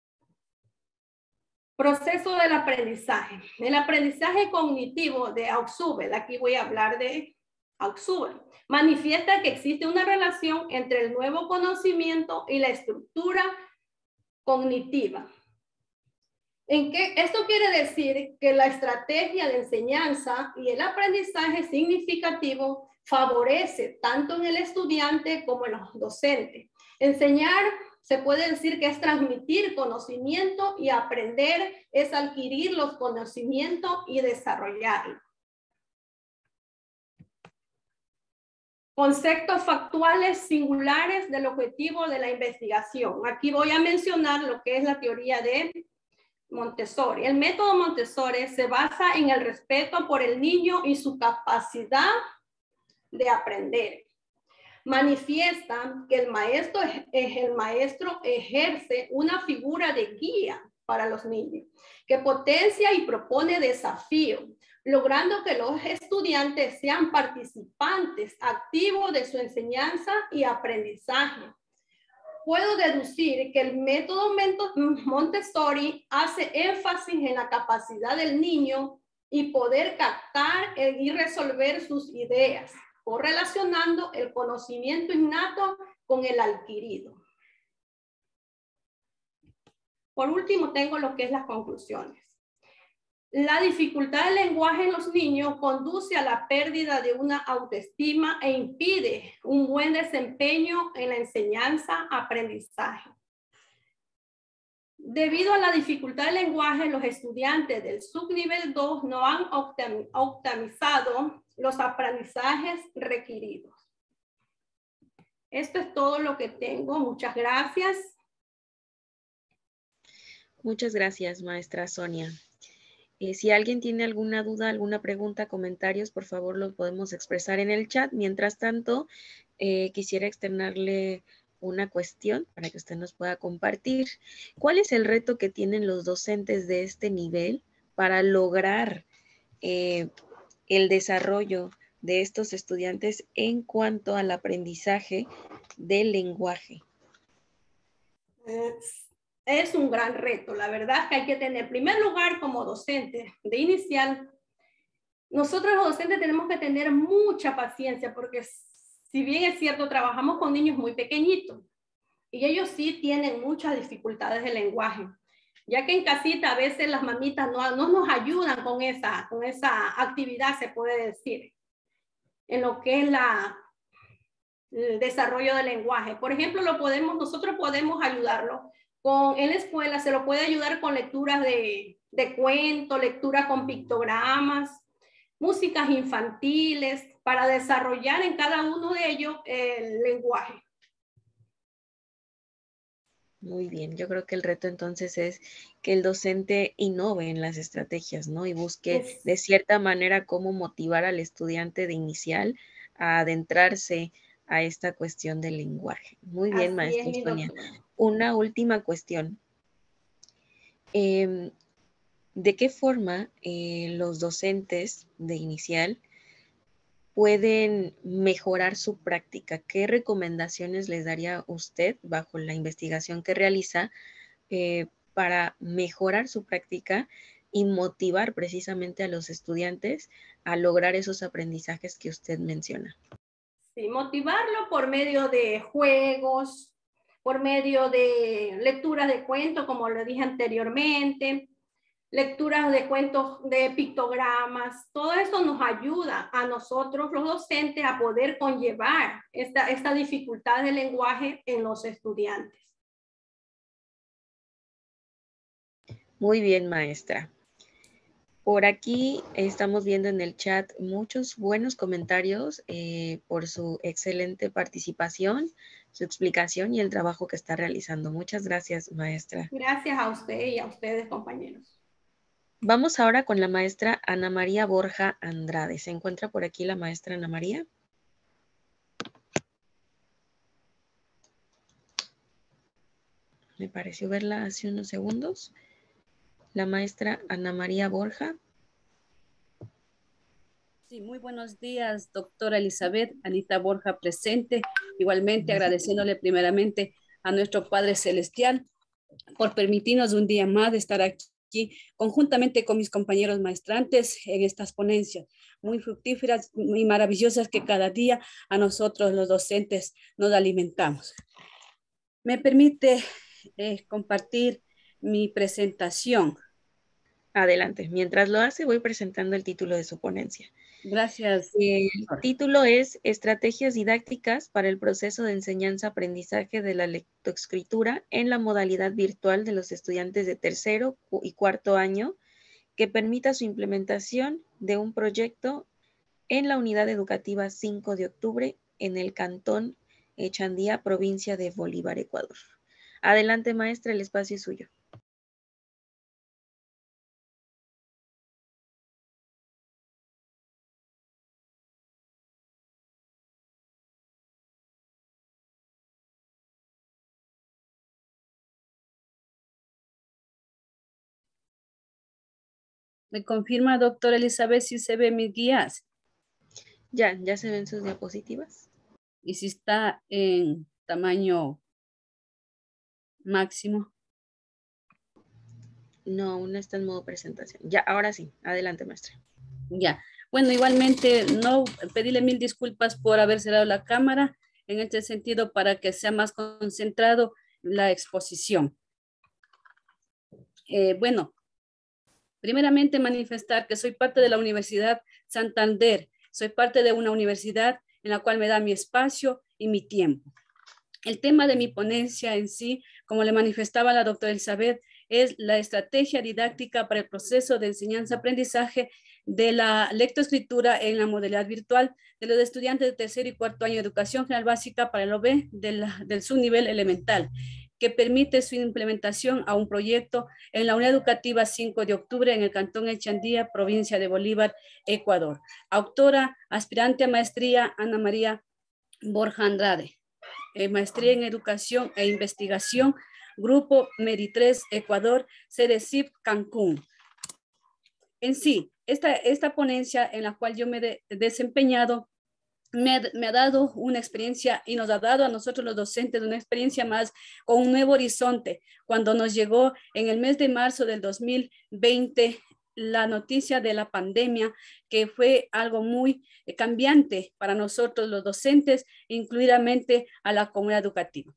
Proceso del aprendizaje. El aprendizaje cognitivo de Ausubel, aquí voy a hablar de Ausubel, manifiesta que existe una relación entre el nuevo conocimiento y la estructura cognitiva. Esto quiere decir que la estrategia de enseñanza y el aprendizaje significativo favorece tanto en el estudiante como en los docentes. Enseñar se puede decir que es transmitir conocimiento y aprender es adquirir los conocimientos y desarrollarlos. Conceptos factuales singulares del objetivo de la investigación. Aquí voy a mencionar lo que es la teoría de Montessori. El método Montessori se basa en el respeto por el niño y su capacidad de aprender. Manifiesta que el maestro ejerce una figura de guía para los niños, que potencia y propone desafíos, logrando que los estudiantes sean participantes activos de su enseñanza y aprendizaje. puedo deducir que el método Montessori hace énfasis en la capacidad del niño y poder captar y resolver sus ideas, correlacionando el conocimiento innato con el adquirido. Por último, tengo lo que es las conclusiones. La dificultad del lenguaje en los niños conduce a la pérdida de una autoestima e impide un buen desempeño en la enseñanza-aprendizaje. Debido a la dificultad del lenguaje, los estudiantes del subnivel 2 no han optimizado los aprendizajes requeridos. Esto es todo lo que tengo. Muchas gracias. Muchas gracias, maestra Sonia. Si alguien tiene alguna duda, alguna pregunta, comentarios, por favor los podemos expresar en el chat. Mientras tanto, quisiera externarle una cuestión para que usted nos pueda compartir. ¿Cuál es el reto que tienen los docentes de este nivel para lograr el desarrollo de estos estudiantes en cuanto al aprendizaje del lenguaje? Es un gran reto. La verdad es que hay que tener, en primer lugar, como docente de inicial, nosotros los docentes tenemos que tener mucha paciencia porque si bien es cierto, trabajamos con niños muy pequeñitos y ellos sí tienen muchas dificultades de lenguaje, ya que en casita a veces las mamitas no nos ayudan con esa actividad, se puede decir, en lo que es el desarrollo del lenguaje. Por ejemplo, nosotros podemos ayudarlo en la escuela, se lo puede ayudar con lecturas de cuentos, lecturas con pictogramas, músicas infantiles, para desarrollar en cada uno de ellos el lenguaje. Muy bien, yo creo que el reto entonces es que el docente innove en las estrategias, ¿no? Y busque de cierta manera cómo motivar al estudiante de inicial a adentrarse a esta cuestión del lenguaje. Muy bien, maestra Sonia. Una última cuestión. ¿De qué forma los docentes de inicial pueden mejorar su práctica? ¿Qué recomendaciones les daría usted bajo la investigación que realiza para mejorar su práctica y motivar precisamente a los estudiantes a lograr esos aprendizajes que usted menciona? Sí, motivarlo por medio de juegos, por medio de lecturas de cuentos, como lo dije anteriormente, lecturas de cuentos, de pictogramas. Todo eso nos ayuda a nosotros los docentes a poder conllevar esta dificultad de lenguaje en los estudiantes. Muy bien, maestra. Por aquí estamos viendo en el chat muchos buenos comentarios por su excelente participación, su explicación y el trabajo que está realizando. Muchas gracias, maestra. Gracias a usted y a ustedes, compañeros. Vamos ahora con la maestra Ana María Borja Andrade. ¿Se encuentra por aquí la maestra Ana María? Me pareció verla hace unos segundos. La maestra Ana María Borja. Sí, muy buenos días, doctora Elizabeth. Anita Borja presente. Igualmente agradeciéndole primeramente a nuestro Padre Celestial por permitirnos un día más de estar aquí conjuntamente con mis compañeros maestrantes en estas ponencias muy fructíferas y maravillosas que cada día a nosotros los docentes nos alimentamos. Me permite compartir mi presentación. Adelante. Mientras lo hace, voy presentando el título de su ponencia. Gracias. El título es Estrategias didácticas para el proceso de enseñanza-aprendizaje de la lectoescritura en la modalidad virtual de los estudiantes de tercero y cuarto año, que permita su implementación de un proyecto en la unidad educativa 5 de octubre en el cantón Echandía, provincia de Bolívar, Ecuador. Adelante, maestra, el espacio es suyo. ¿Me confirma, doctora Elizabeth, si se ve mis guías? Ya se ven sus diapositivas. Y si está en tamaño Máximo. No, aún está en modo presentación. Ya, ahora sí. Adelante, maestra. Ya. Bueno, igualmente, no pedirle mil disculpas por haber cerrado la cámara en este sentido para que sea más concentrado la exposición. Bueno, primeramente manifestar que soy parte de la Universidad Santander. Soy parte de una universidad en la cual me da mi espacio y mi tiempo. El tema de mi ponencia en sí, como le manifestaba la doctora Elizabeth, es la estrategia didáctica para el proceso de enseñanza-aprendizaje de la lectoescritura en la modalidad virtual de los estudiantes de tercer y cuarto año de educación general básica para el OB del subnivel elemental, que permite su implementación a un proyecto en la unidad educativa 5 de octubre en el Cantón Echandía, provincia de Bolívar, Ecuador. Autora, aspirante a maestría, Ana María Borja Andrade. Maestría en Educación e Investigación, Grupo Meritres Ecuador, sede CIP Cancún. En sí, esta ponencia en la cual yo me he desempeñado me ha dado una experiencia y nos ha dado a nosotros los docentes una experiencia más con un nuevo horizonte. Cuando nos llegó en el mes de marzo del 2020 la noticia de la pandemia, que fue algo muy cambiante para nosotros los docentes, incluidamente a la comunidad educativa.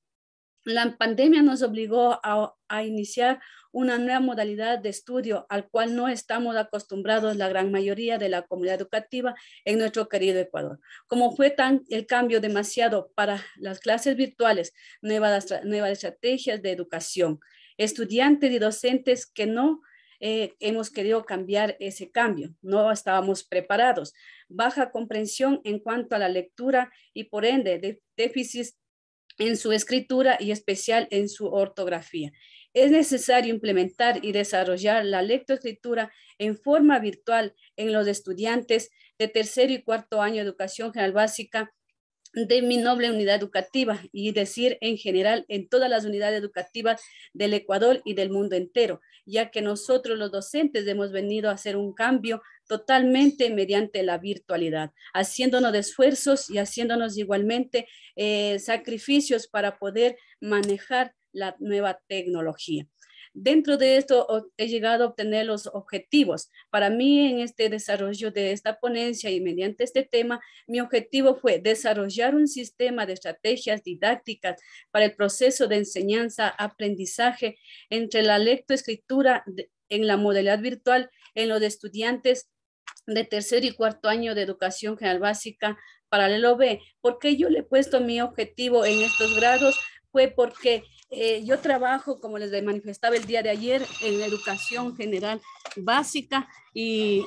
La pandemia nos obligó a iniciar una nueva modalidad de estudio al cual no estamos acostumbrados la gran mayoría de la comunidad educativa en nuestro querido Ecuador. Como fue el cambio demasiado para las clases virtuales, nuevas estrategias de educación, estudiantes y docentes que no hemos querido cambiar ese cambio, no estábamos preparados, baja comprensión en cuanto a la lectura y por ende déficits en su escritura y especial en su ortografía. Es necesario implementar y desarrollar la lectoescritura en forma virtual en los estudiantes de tercer y cuarto año de educación general básica de mi noble unidad educativa y decir en general en todas las unidades educativas del Ecuador y del mundo entero, ya que nosotros los docentes hemos venido a hacer un cambio totalmente mediante la virtualidad, haciéndonos de esfuerzos y haciéndonos igualmente sacrificios para poder manejar la nueva tecnología. Dentro de esto he llegado a obtener los objetivos. Para mí en este desarrollo de esta ponencia y mediante este tema, mi objetivo fue desarrollar un sistema de estrategias didácticas para el proceso de enseñanza-aprendizaje entre la lectoescritura en la modalidad virtual en los estudiantes de tercer y cuarto año de educación general básica paralelo B. ¿Por qué yo le he puesto mi objetivo en estos grados? Fue porque yo trabajo, como les manifestaba el día de ayer, en educación general básica y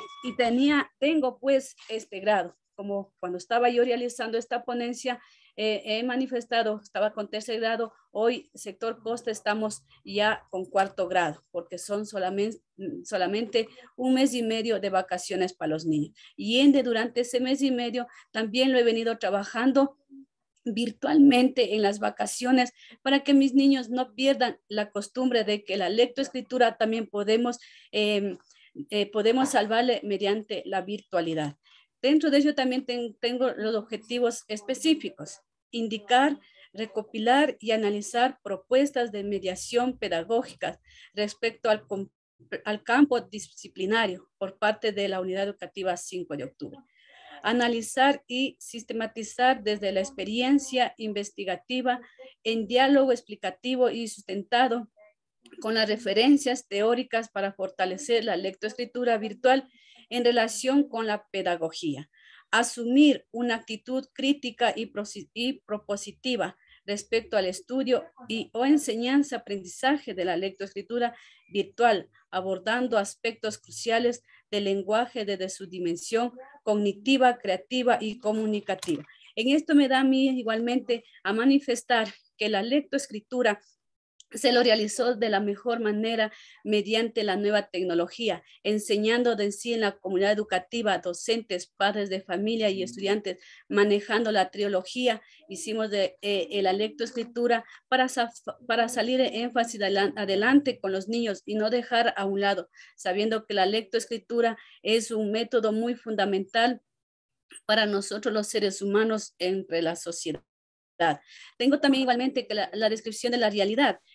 tengo pues este grado. Como cuando estaba yo realizando esta ponencia, he manifestado, estaba con tercer grado, hoy sector costa estamos ya con cuarto grado, porque son solamente un mes y medio de vacaciones para los niños. Y durante ese mes y medio también lo he venido trabajando virtualmente en las vacaciones para que mis niños no pierdan la costumbre de que la lectoescritura también podemos salvarle mediante la virtualidad. Dentro de ello también tengo los objetivos específicos, indicar, recopilar y analizar propuestas de mediación pedagógica respecto al campo disciplinario por parte de la Unidad Educativa 5 de octubre. Analizar y sistematizar desde la experiencia investigativa en diálogo explicativo y sustentado con las referencias teóricas para fortalecer la lectoescritura virtual en relación con la pedagogía. Asumir una actitud crítica y propositiva respecto al estudio o enseñanza-aprendizaje de la lectoescritura virtual, abordando aspectos cruciales del lenguaje desde su dimensión cognitiva, creativa y comunicativa. En esto me da a mí igualmente a manifestar que la lectoescritura se lo realizó de la mejor manera mediante la nueva tecnología, enseñando de en sí en la comunidad educativa, docentes, padres de familia y estudiantes, manejando la trilogía. Hicimos la lectoescritura para salir en énfasis adelante con los niños y no dejar a un lado, sabiendo que la lectoescritura es un método muy fundamental para nosotros los seres humanos entre la sociedad. Tengo también igualmente que la descripción de la realidad.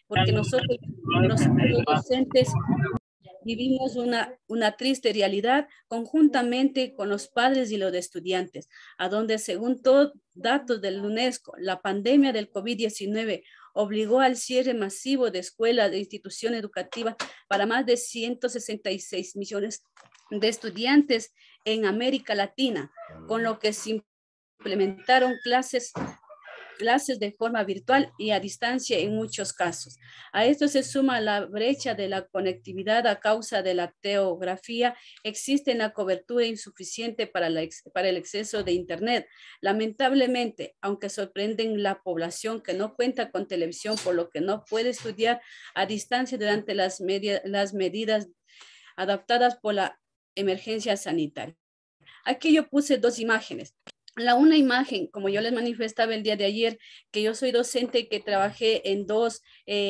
porque nosotros los docentes vivimos una triste realidad conjuntamente con los padres y los estudiantes, a donde según todos datos del UNESCO, la pandemia del COVID-19 obligó al cierre masivo de escuelas e instituciones educativas para más de 166 millones de estudiantes en América Latina, con lo que se implementaron clases de forma virtual y a distancia en muchos casos. A esto se suma la brecha de la conectividad a causa de la geografía. Existe una cobertura insuficiente para el acceso de Internet. Lamentablemente, aunque sorprenden la población que no cuenta con televisión, por lo que no puede estudiar a distancia durante las medidas adaptadas por la emergencia sanitaria. Aquí yo puse dos imágenes. Una imagen, como yo les manifestaba el día de ayer, que yo soy docente que trabajé en dos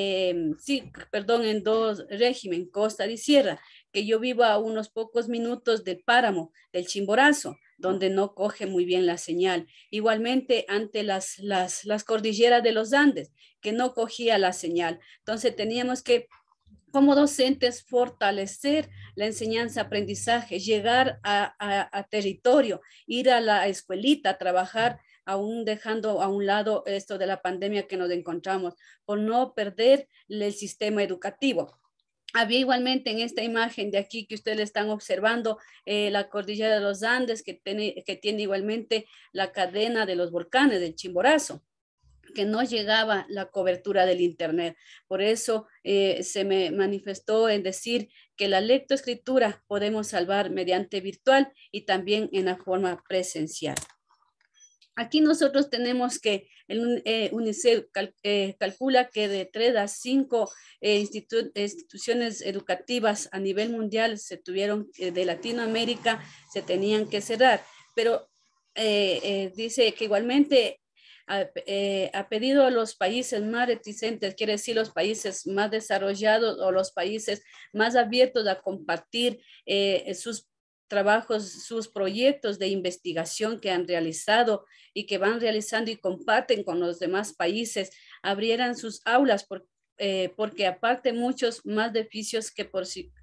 régimen, costa y sierra, que yo vivo a unos pocos minutos del páramo, del Chimborazo, donde no coge muy bien la señal. Igualmente ante las cordilleras de los Andes, que no cogía la señal. Entonces teníamos que, como docentes, fortalecer la enseñanza-aprendizaje, llegar a territorio, ir a la escuelita, trabajar, aún dejando a un lado esto de la pandemia que nos encontramos, por no perder el sistema educativo. Había igualmente en esta imagen de aquí que ustedes están observando la cordillera de los Andes, que tiene igualmente la cadena de los volcanes del Chimborazo, que no llegaba la cobertura del Internet. Por eso se me manifestó en decir que la lectoescritura podemos salvar mediante virtual y también en la forma presencial. Aquí nosotros tenemos que el UNICEF calcula que de 3 a 5 instituciones educativas a nivel mundial se tuvieron, de Latinoamérica, se tenían que cerrar. Pero dice que igualmente ha pedido a los países más reticentes, quiere decir los países más desarrollados o los países más abiertos a compartir sus trabajos, sus proyectos de investigación que han realizado y que van realizando y comparten con los demás países, abrieran sus aulas porque aparte muchos más beneficios que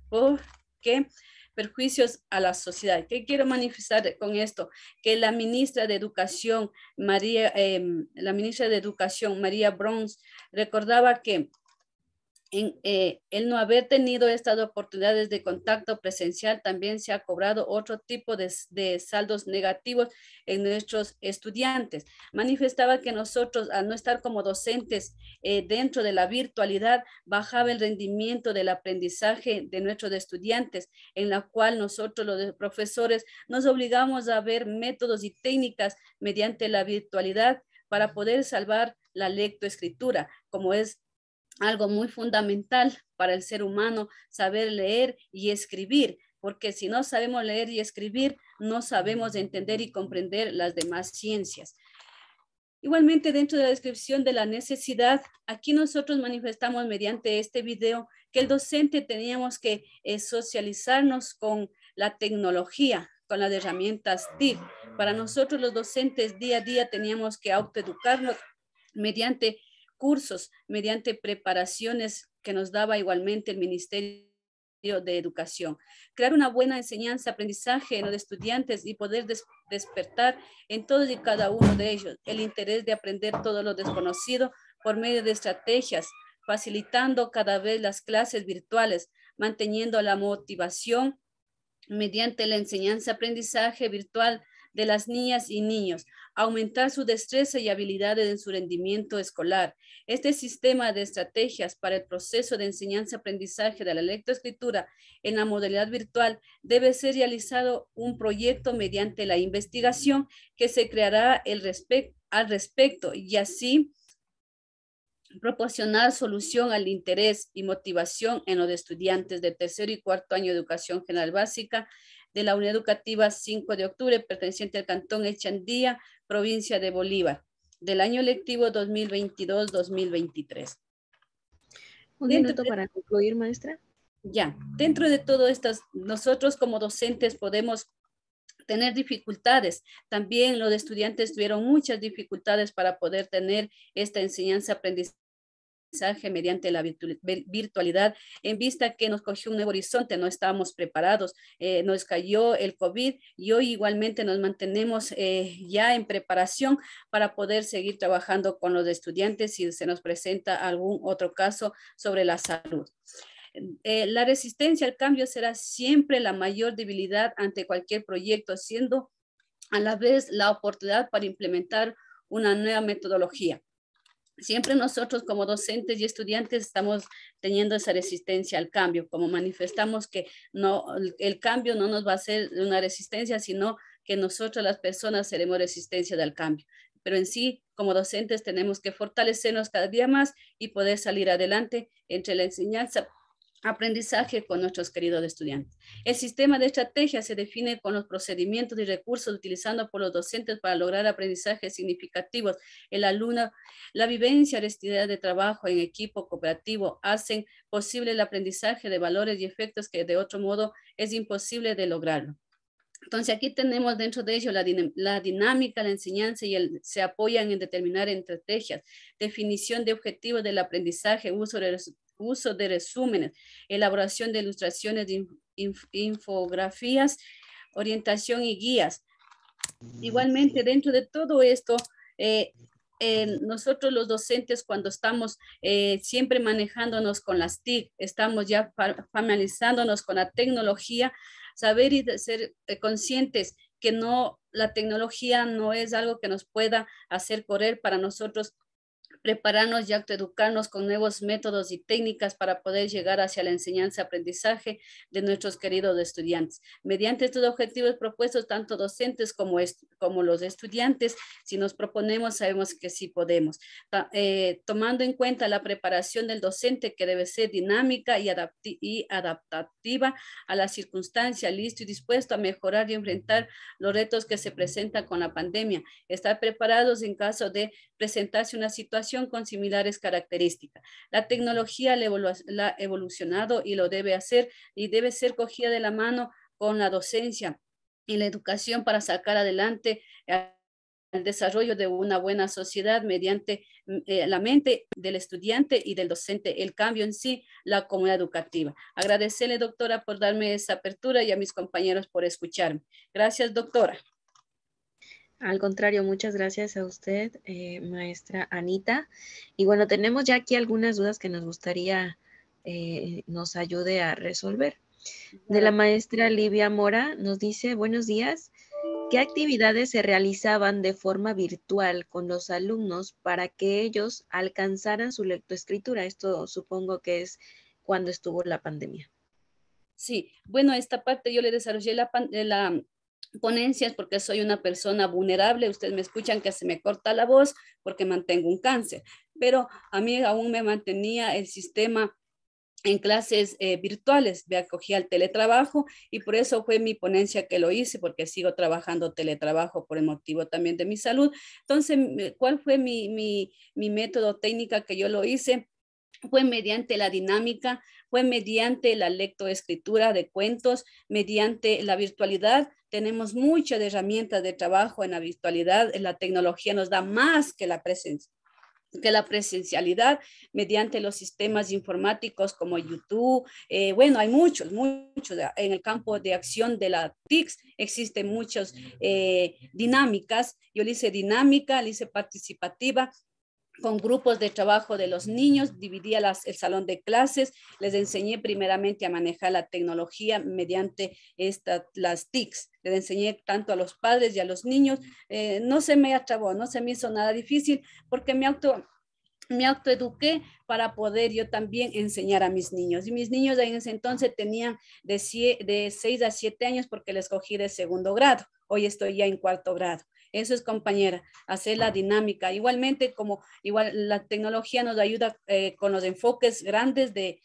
perjuicios a la sociedad. ¿Qué quiero manifestar con esto? Que la ministra de Educación, María Brons, recordaba que el no haber tenido estas oportunidades de contacto presencial también se ha cobrado otro tipo de saldos negativos en nuestros estudiantes. Manifestaba que nosotros, al no estar como docentes dentro de la virtualidad, bajaba el rendimiento del aprendizaje de nuestros estudiantes, en la cual nosotros los profesores nos obligamos a ver métodos y técnicas mediante la virtualidad para poder salvar la lectoescritura, como es algo muy fundamental para el ser humano, saber leer y escribir, porque si no sabemos leer y escribir, no sabemos entender y comprender las demás ciencias. Igualmente, dentro de la descripción de la necesidad, aquí nosotros manifestamos mediante este video que el docente teníamos que socializarnos con la tecnología, con las herramientas TIC. Para nosotros los docentes día a día teníamos que autoeducarnos mediante cursos, mediante preparaciones que nos daba igualmente el Ministerio de Educación. Crear una buena enseñanza, aprendizaje en los estudiantes y poder despertar en todos y cada uno de ellos el interés de aprender todo lo desconocido por medio de estrategias, facilitando cada vez las clases virtuales, manteniendo la motivación mediante la enseñanza, aprendizaje virtual de las niñas y niños, aumentar su destreza y habilidades en su rendimiento escolar. Este sistema de estrategias para el proceso de enseñanza-aprendizaje de la lectoescritura en la modalidad virtual debe ser realizado un proyecto mediante la investigación que se creará al respecto y así proporcionar solución al interés y motivación en los estudiantes de tercer y cuarto año de educación general básica de la Unidad Educativa 5 de octubre, perteneciente al Cantón Echandía, provincia de Bolívar, del año lectivo 2022-2023. Un minuto para concluir, maestra. Ya, dentro de todo esto, nosotros como docentes podemos tener dificultades. También los estudiantes tuvieron muchas dificultades para poder tener esta enseñanza-aprendizaje mediante la virtualidad, en vista que nos cogió un nuevo horizonte, no estábamos preparados, nos cayó el COVID y hoy igualmente nos mantenemos ya en preparación para poder seguir trabajando con los estudiantes si se nos presenta algún otro caso sobre la salud. La resistencia al cambio será siempre la mayor debilidad ante cualquier proyecto, siendo a la vez la oportunidad para implementar una nueva metodología. Siempre nosotros como docentes y estudiantes estamos teniendo esa resistencia al cambio, como manifestamos que no, el cambio no nos va a hacer una resistencia, sino que nosotros las personas seremos resistencia al cambio. Pero en sí, como docentes tenemos que fortalecernos cada día más y poder salir adelante entre la enseñanza, aprendizaje con nuestros queridos estudiantes. El sistema de estrategia se define con los procedimientos y recursos utilizados por los docentes para lograr aprendizajes significativos. El alumno, la vivencia, la honestidad de trabajo en equipo cooperativo hacen posible el aprendizaje de valores y efectos que de otro modo es imposible de lograrlo. Entonces aquí tenemos dentro de ello la dinámica, la enseñanza y se apoyan en determinar estrategias, definición de objetivos del aprendizaje, uso de resúmenes, elaboración de ilustraciones, infografías, orientación y guías. Igualmente, dentro de todo esto, nosotros los docentes cuando estamos siempre manejándonos con las TIC, estamos ya familiarizándonos con la tecnología, saber y ser conscientes que la tecnología no es algo que nos pueda hacer correr para nosotros prepararnos y autoeducarnos con nuevos métodos y técnicas para poder llegar hacia la enseñanza-aprendizaje de nuestros queridos estudiantes. Mediante estos objetivos propuestos, tanto docentes como los estudiantes, si nos proponemos, sabemos que sí podemos. Tomando en cuenta la preparación del docente, que debe ser dinámica y adaptativa a la circunstancia, listo y dispuesto a mejorar y enfrentar los retos que se presentan con la pandemia. Estar preparados en caso de presentarse una situación con similares características. La tecnología la ha evolucionado y lo debe hacer y debe ser cogida de la mano con la docencia y la educación para sacar adelante el desarrollo de una buena sociedad mediante la mente del estudiante y del docente, el cambio en sí, la comunidad educativa. Agradecerle, doctora, por darme esa apertura y a mis compañeros por escucharme. Gracias, doctora. Al contrario, muchas gracias a usted, maestra Anita. Y bueno, tenemos ya aquí algunas dudas que nos gustaría nos ayude a resolver. De la maestra Livia Mora nos dice, buenos días, ¿qué actividades se realizaban de forma virtual con los alumnos para que ellos alcanzaran su lectoescritura? Esto supongo que es cuando estuvo la pandemia. Sí, bueno, esta parte yo le desarrollé la ponencias porque soy una persona vulnerable. Ustedes me escuchan que se me corta la voz porque mantengo un cáncer, pero a mí aún me mantenía el sistema en clases virtuales, me acogí al teletrabajo y por eso fue mi ponencia que lo hice, porque sigo trabajando teletrabajo por el motivo también de mi salud. Entonces, ¿cuál fue mi método técnica que yo lo hice? Fue mediante la dinámica, fue mediante la lectoescritura de cuentos, mediante la virtualidad. Tenemos muchas herramientas de trabajo en la virtualidad. La tecnología nos da más que la presencialidad mediante los sistemas informáticos como YouTube. Bueno, hay muchos. En el campo de acción de la TICS existen muchas dinámicas. Yo le hice dinámica, le hice participativa, con grupos de trabajo de los niños, dividía el salón de clases, les enseñé primeramente a manejar la tecnología mediante las TICs, les enseñé tanto a los padres y a los niños, no se me atrabó, no se me hizo nada difícil porque me autoeduqué para poder yo también enseñar a mis niños. Y mis niños en ese entonces tenían de 6 a 7 años porque les cogí de segundo grado. Hoy estoy ya en cuarto grado. Eso es, compañera, hacer la dinámica. Igualmente, igual la tecnología nos ayuda con los enfoques grandes de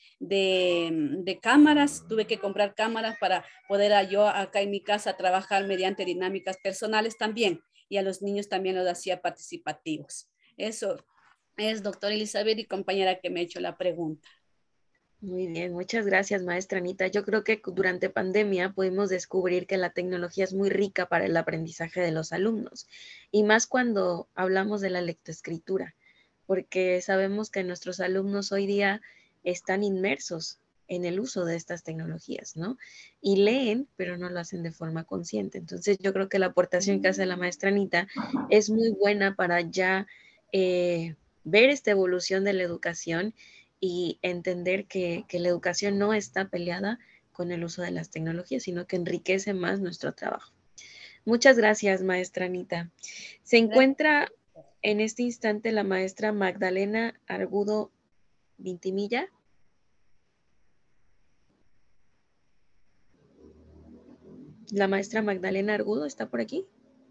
cámaras. Tuve que comprar cámaras para poder yo acá en mi casa trabajar mediante dinámicas personales también. Y a los niños también los hacía participativos. Eso es, doctora Elizabeth y compañera que me ha hecho la pregunta. Muy bien, muchas gracias, maestra Anita. Yo creo que durante pandemia pudimos descubrir que la tecnología es muy rica para el aprendizaje de los alumnos, y más cuando hablamos de la lectoescritura, porque sabemos que nuestros alumnos hoy día están inmersos en el uso de estas tecnologías, ¿no? Y leen, pero no lo hacen de forma consciente. Entonces, yo creo que la aportación que hace la maestra Anita es muy buena para ya ver esta evolución de la educación y entender que la educación no está peleada con el uso de las tecnologías, sino que enriquece más nuestro trabajo. Muchas gracias, maestra Anita. Se encuentra en este instante la maestra Magdalena Argudo Vintimilla. La maestra Magdalena Argudo está por aquí.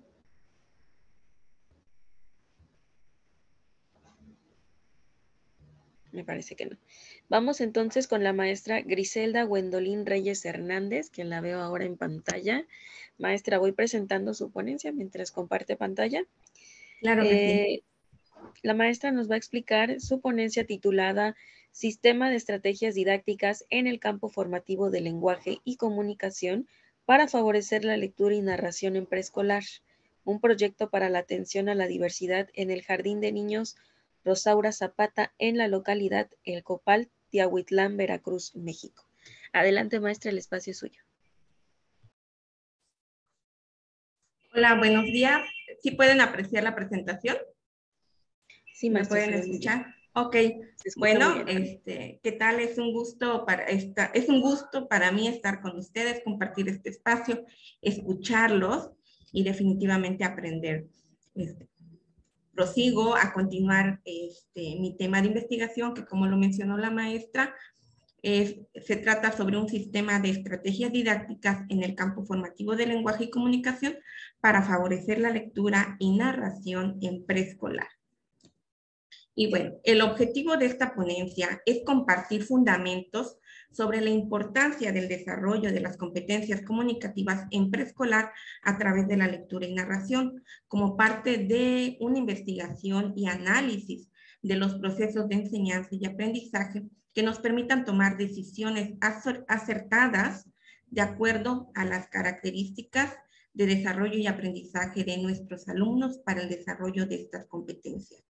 Me parece que no. Vamos entonces con la maestra Griselda Gwendolyn Reyes Hernández, quien la veo ahora en pantalla. Maestra, voy presentando su ponencia mientras comparte pantalla. Claro que sí. La maestra nos va a explicar su ponencia titulada Sistema de Estrategias Didácticas en el Campo Formativo de Lenguaje y Comunicación para favorecer la lectura y narración en preescolar, un proyecto para la atención a la diversidad en el Jardín de Niños Rosaura Zapata en la localidad El Copal, Tiahuitlán, Veracruz, México. Adelante, maestra, el espacio es suyo. Hola, buenos días. ¿Sí pueden apreciar la presentación? Sí, maestra. ¿Me pueden escuchar? Ok. Bueno, ¿qué tal? Es un gusto para mí estar con ustedes, compartir este espacio, escucharlos y definitivamente aprender. Prosigo a continuar mi tema de investigación, que como lo mencionó la maestra, se trata sobre un sistema de estrategias didácticas en el campo formativo de lenguaje y comunicación para favorecer la lectura y narración en preescolar. Y bueno, el objetivo de esta ponencia es compartir fundamentos sobre la importancia del desarrollo de las competencias comunicativas en preescolar a través de la lectura y narración, como parte de una investigación y análisis de los procesos de enseñanza y aprendizaje que nos permitan tomar decisiones acertadas de acuerdo a las características de desarrollo y aprendizaje de nuestros alumnos para el desarrollo de estas competencias.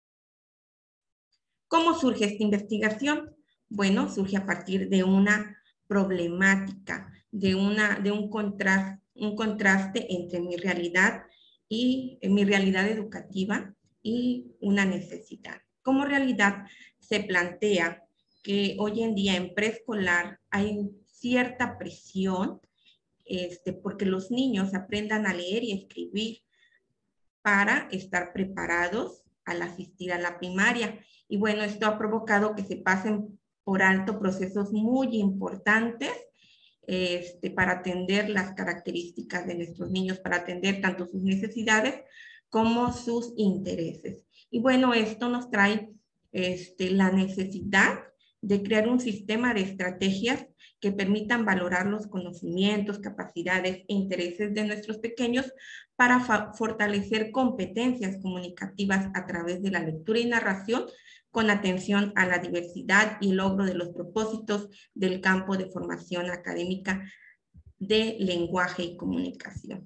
¿Cómo surge esta investigación? Bueno, surge a partir de una problemática, de un contraste entre mi realidad educativa y una necesidad. Como realidad se plantea que hoy en día en preescolar hay cierta presión porque los niños aprendan a leer y a escribir para estar preparados al asistir a la primaria. Y bueno, esto ha provocado que se pasen por alto procesos muy importantes para atender las características de nuestros niños, para atender tanto sus necesidades como sus intereses. Y bueno, esto nos trae la necesidad de crear un sistema de estrategias que permitan valorar los conocimientos, capacidades e intereses de nuestros pequeños para fortalecer competencias comunicativas a través de la lectura y narración con atención a la diversidad y el logro de los propósitos del campo de formación académica de lenguaje y comunicación.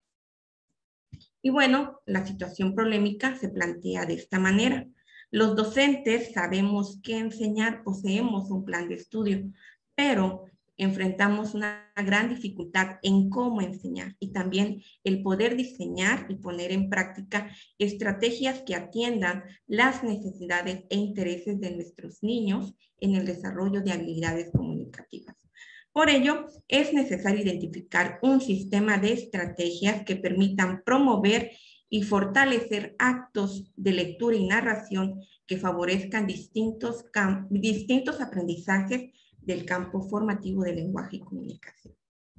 Y bueno, la situación problemática se plantea de esta manera. Los docentes sabemos que enseñar, poseemos un plan de estudio, pero enfrentamos una gran dificultad en cómo enseñar y también el poder diseñar y poner en práctica estrategias que atiendan las necesidades e intereses de nuestros niños en el desarrollo de habilidades comunicativas. Por ello, es necesario identificar un sistema de estrategias que permitan promover y fortalecer actos de lectura y narración que favorezcan distintos aprendizajes del campo formativo de lenguaje y comunicación.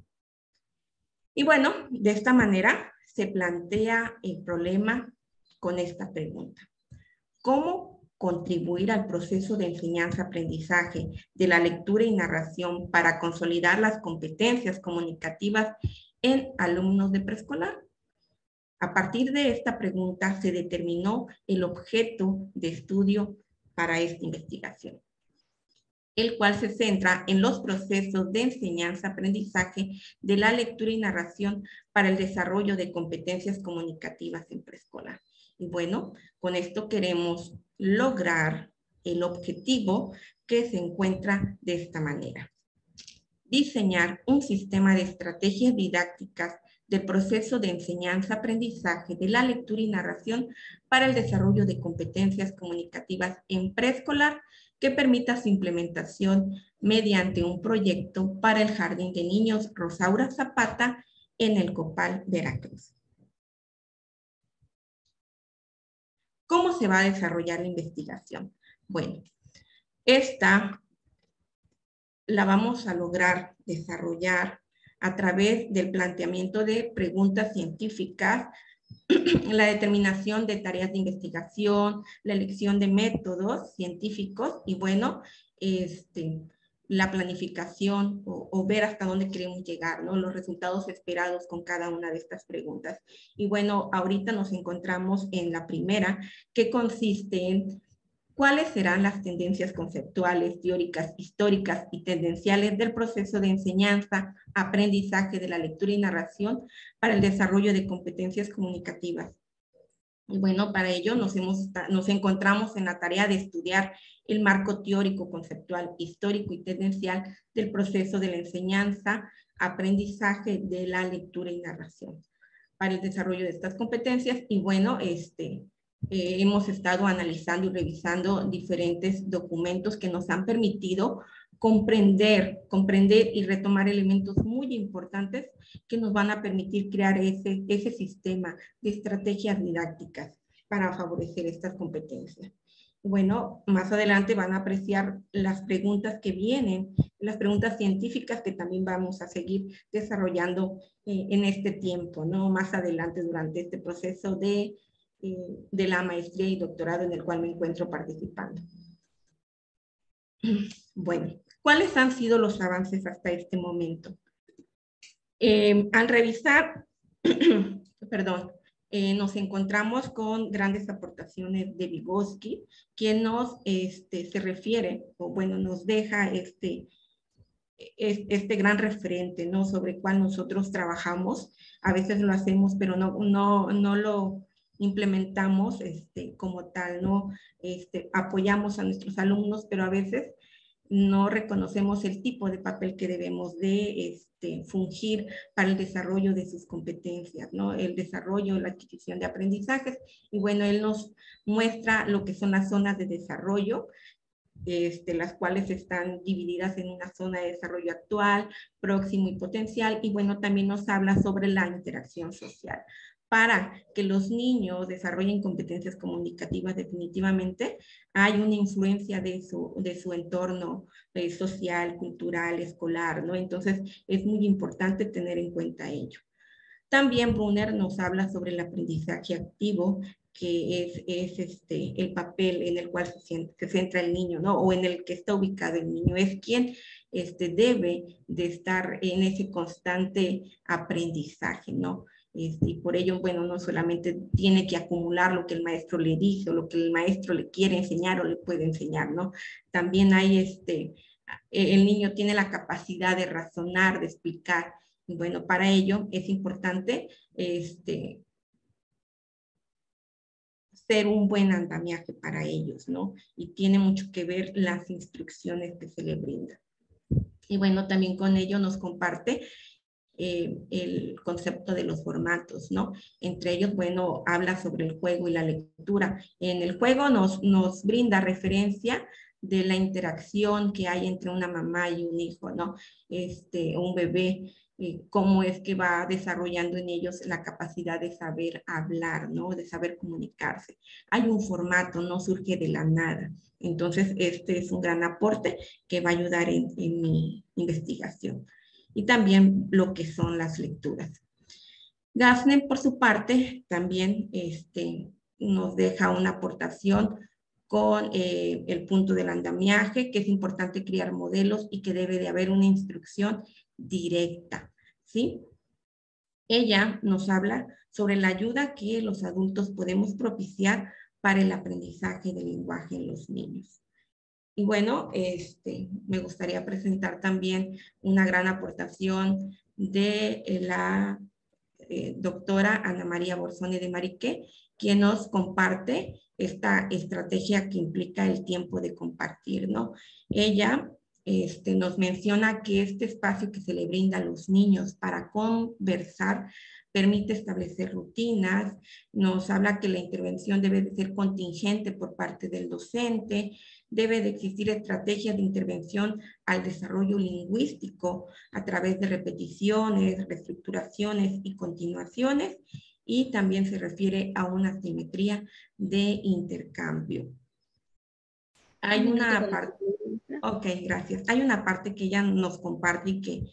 Y bueno, de esta manera se plantea el problema con esta pregunta. ¿Cómo contribuir al proceso de enseñanza-aprendizaje de la lectura y narración para consolidar las competencias comunicativas en alumnos de preescolar? A partir de esta pregunta se determinó el objeto de estudio para esta investigación, el cual se centra en los procesos de enseñanza-aprendizaje de la lectura y narración para el desarrollo de competencias comunicativas en preescolar. Y bueno, con esto queremos lograr el objetivo que se encuentra de esta manera. Diseñar un sistema de estrategias didácticas del proceso de enseñanza-aprendizaje de la lectura y narración para el desarrollo de competencias comunicativas en preescolar que permita su implementación mediante un proyecto para el Jardín de Niños Rosaura Zapata en el Copal, Veracruz. ¿Cómo se va a desarrollar la investigación? Bueno, esta la vamos a lograr desarrollar a través del planteamiento de preguntas científicas, la determinación de tareas de investigación, la elección de métodos científicos y bueno, la planificación o ver hasta dónde queremos llegar, ¿no? Los resultados esperados con cada una de estas preguntas. Y bueno, ahorita nos encontramos en la primera, que consiste en cuáles serán las tendencias conceptuales, teóricas, históricas y tendenciales del proceso de enseñanza, aprendizaje de la lectura y narración para el desarrollo de competencias comunicativas. Y bueno, para ello nos encontramos en la tarea de estudiar el marco teórico, conceptual, histórico y tendencial del proceso de la enseñanza, aprendizaje de la lectura y narración para el desarrollo de estas competencias. Y bueno, hemos estado analizando y revisando diferentes documentos que nos han permitido comprender y retomar elementos muy importantes que nos van a permitir crear ese sistema de estrategias didácticas para favorecer estas competencias. Bueno, más adelante van a apreciar las preguntas que vienen, las preguntas científicas que también vamos a seguir desarrollando en este tiempo, ¿no? Más adelante durante este proceso de la maestría y doctorado en el cual me encuentro participando. Bueno, ¿cuáles han sido los avances hasta este momento? Al revisar, perdón, nos encontramos con grandes aportaciones de Vygotsky, quien nos se refiere, o bueno, nos deja este gran referente, ¿no? Sobre el cual nosotros trabajamos. A veces lo hacemos, pero no lo implementamos como tal, ¿no? Apoyamos a nuestros alumnos, pero a veces no reconocemos el tipo de papel que debemos de fungir para el desarrollo de sus competencias, ¿no? El desarrollo, la adquisición de aprendizajes. Y bueno, él nos muestra lo que son las zonas de desarrollo, las cuales están divididas en una zona de desarrollo actual, próximo y potencial. Y bueno, también nos habla sobre la interacción social. Para que los niños desarrollen competencias comunicativas definitivamente, hay una influencia de su entorno social, cultural, escolar, ¿no? Entonces, es muy importante tener en cuenta ello. También Brunner nos habla sobre el aprendizaje activo, que es el papel en el cual se centra el niño, ¿no? O en el que está ubicado el niño. Es quien debe de estar en ese constante aprendizaje, ¿no? Y por ello, bueno, no solamente tiene que acumular lo que el maestro le dice o lo que el maestro le quiere enseñar o le puede enseñar, ¿no? También hay el niño tiene la capacidad de razonar, de explicar. Y bueno, para ello es importante ser un buen andamiaje para ellos, ¿no? Y tiene mucho que ver las instrucciones que se le brindan. Y bueno, también con ello nos comparte el concepto de los formatos, ¿no? Entre ellos, bueno, habla sobre el juego y la lectura. En el juego nos brinda referencia de la interacción que hay entre una mamá y un hijo, ¿no? Un bebé, cómo es que va desarrollando en ellos la capacidad de saber hablar, ¿no? De saber comunicarse. Hay un formato, no surge de la nada. Entonces, este es un gran aporte que va a ayudar en mi investigación. Y también lo que son las lecturas. Gassner, por su parte, también nos deja una aportación con el punto del andamiaje, que es importante crear modelos y que debe de haber una instrucción directa, ¿sí? Ella nos habla sobre la ayuda que los adultos podemos propiciar para el aprendizaje del lenguaje en los niños. Y bueno, me gustaría presentar también una gran aportación de la doctora Ana María Borzone de Mariqué, quien nos comparte esta estrategia que implica el tiempo de compartir, ¿no? Ella nos menciona que este espacio que se le brinda a los niños para conversar permite establecer rutinas, nos habla que la intervención debe de ser contingente por parte del docente, debe de existir estrategias de intervención al desarrollo lingüístico a través de repeticiones, reestructuraciones y continuaciones, y también se refiere a una simetría de intercambio. Hay una parte... Ok, gracias. Hay una parte que ella nos comparte y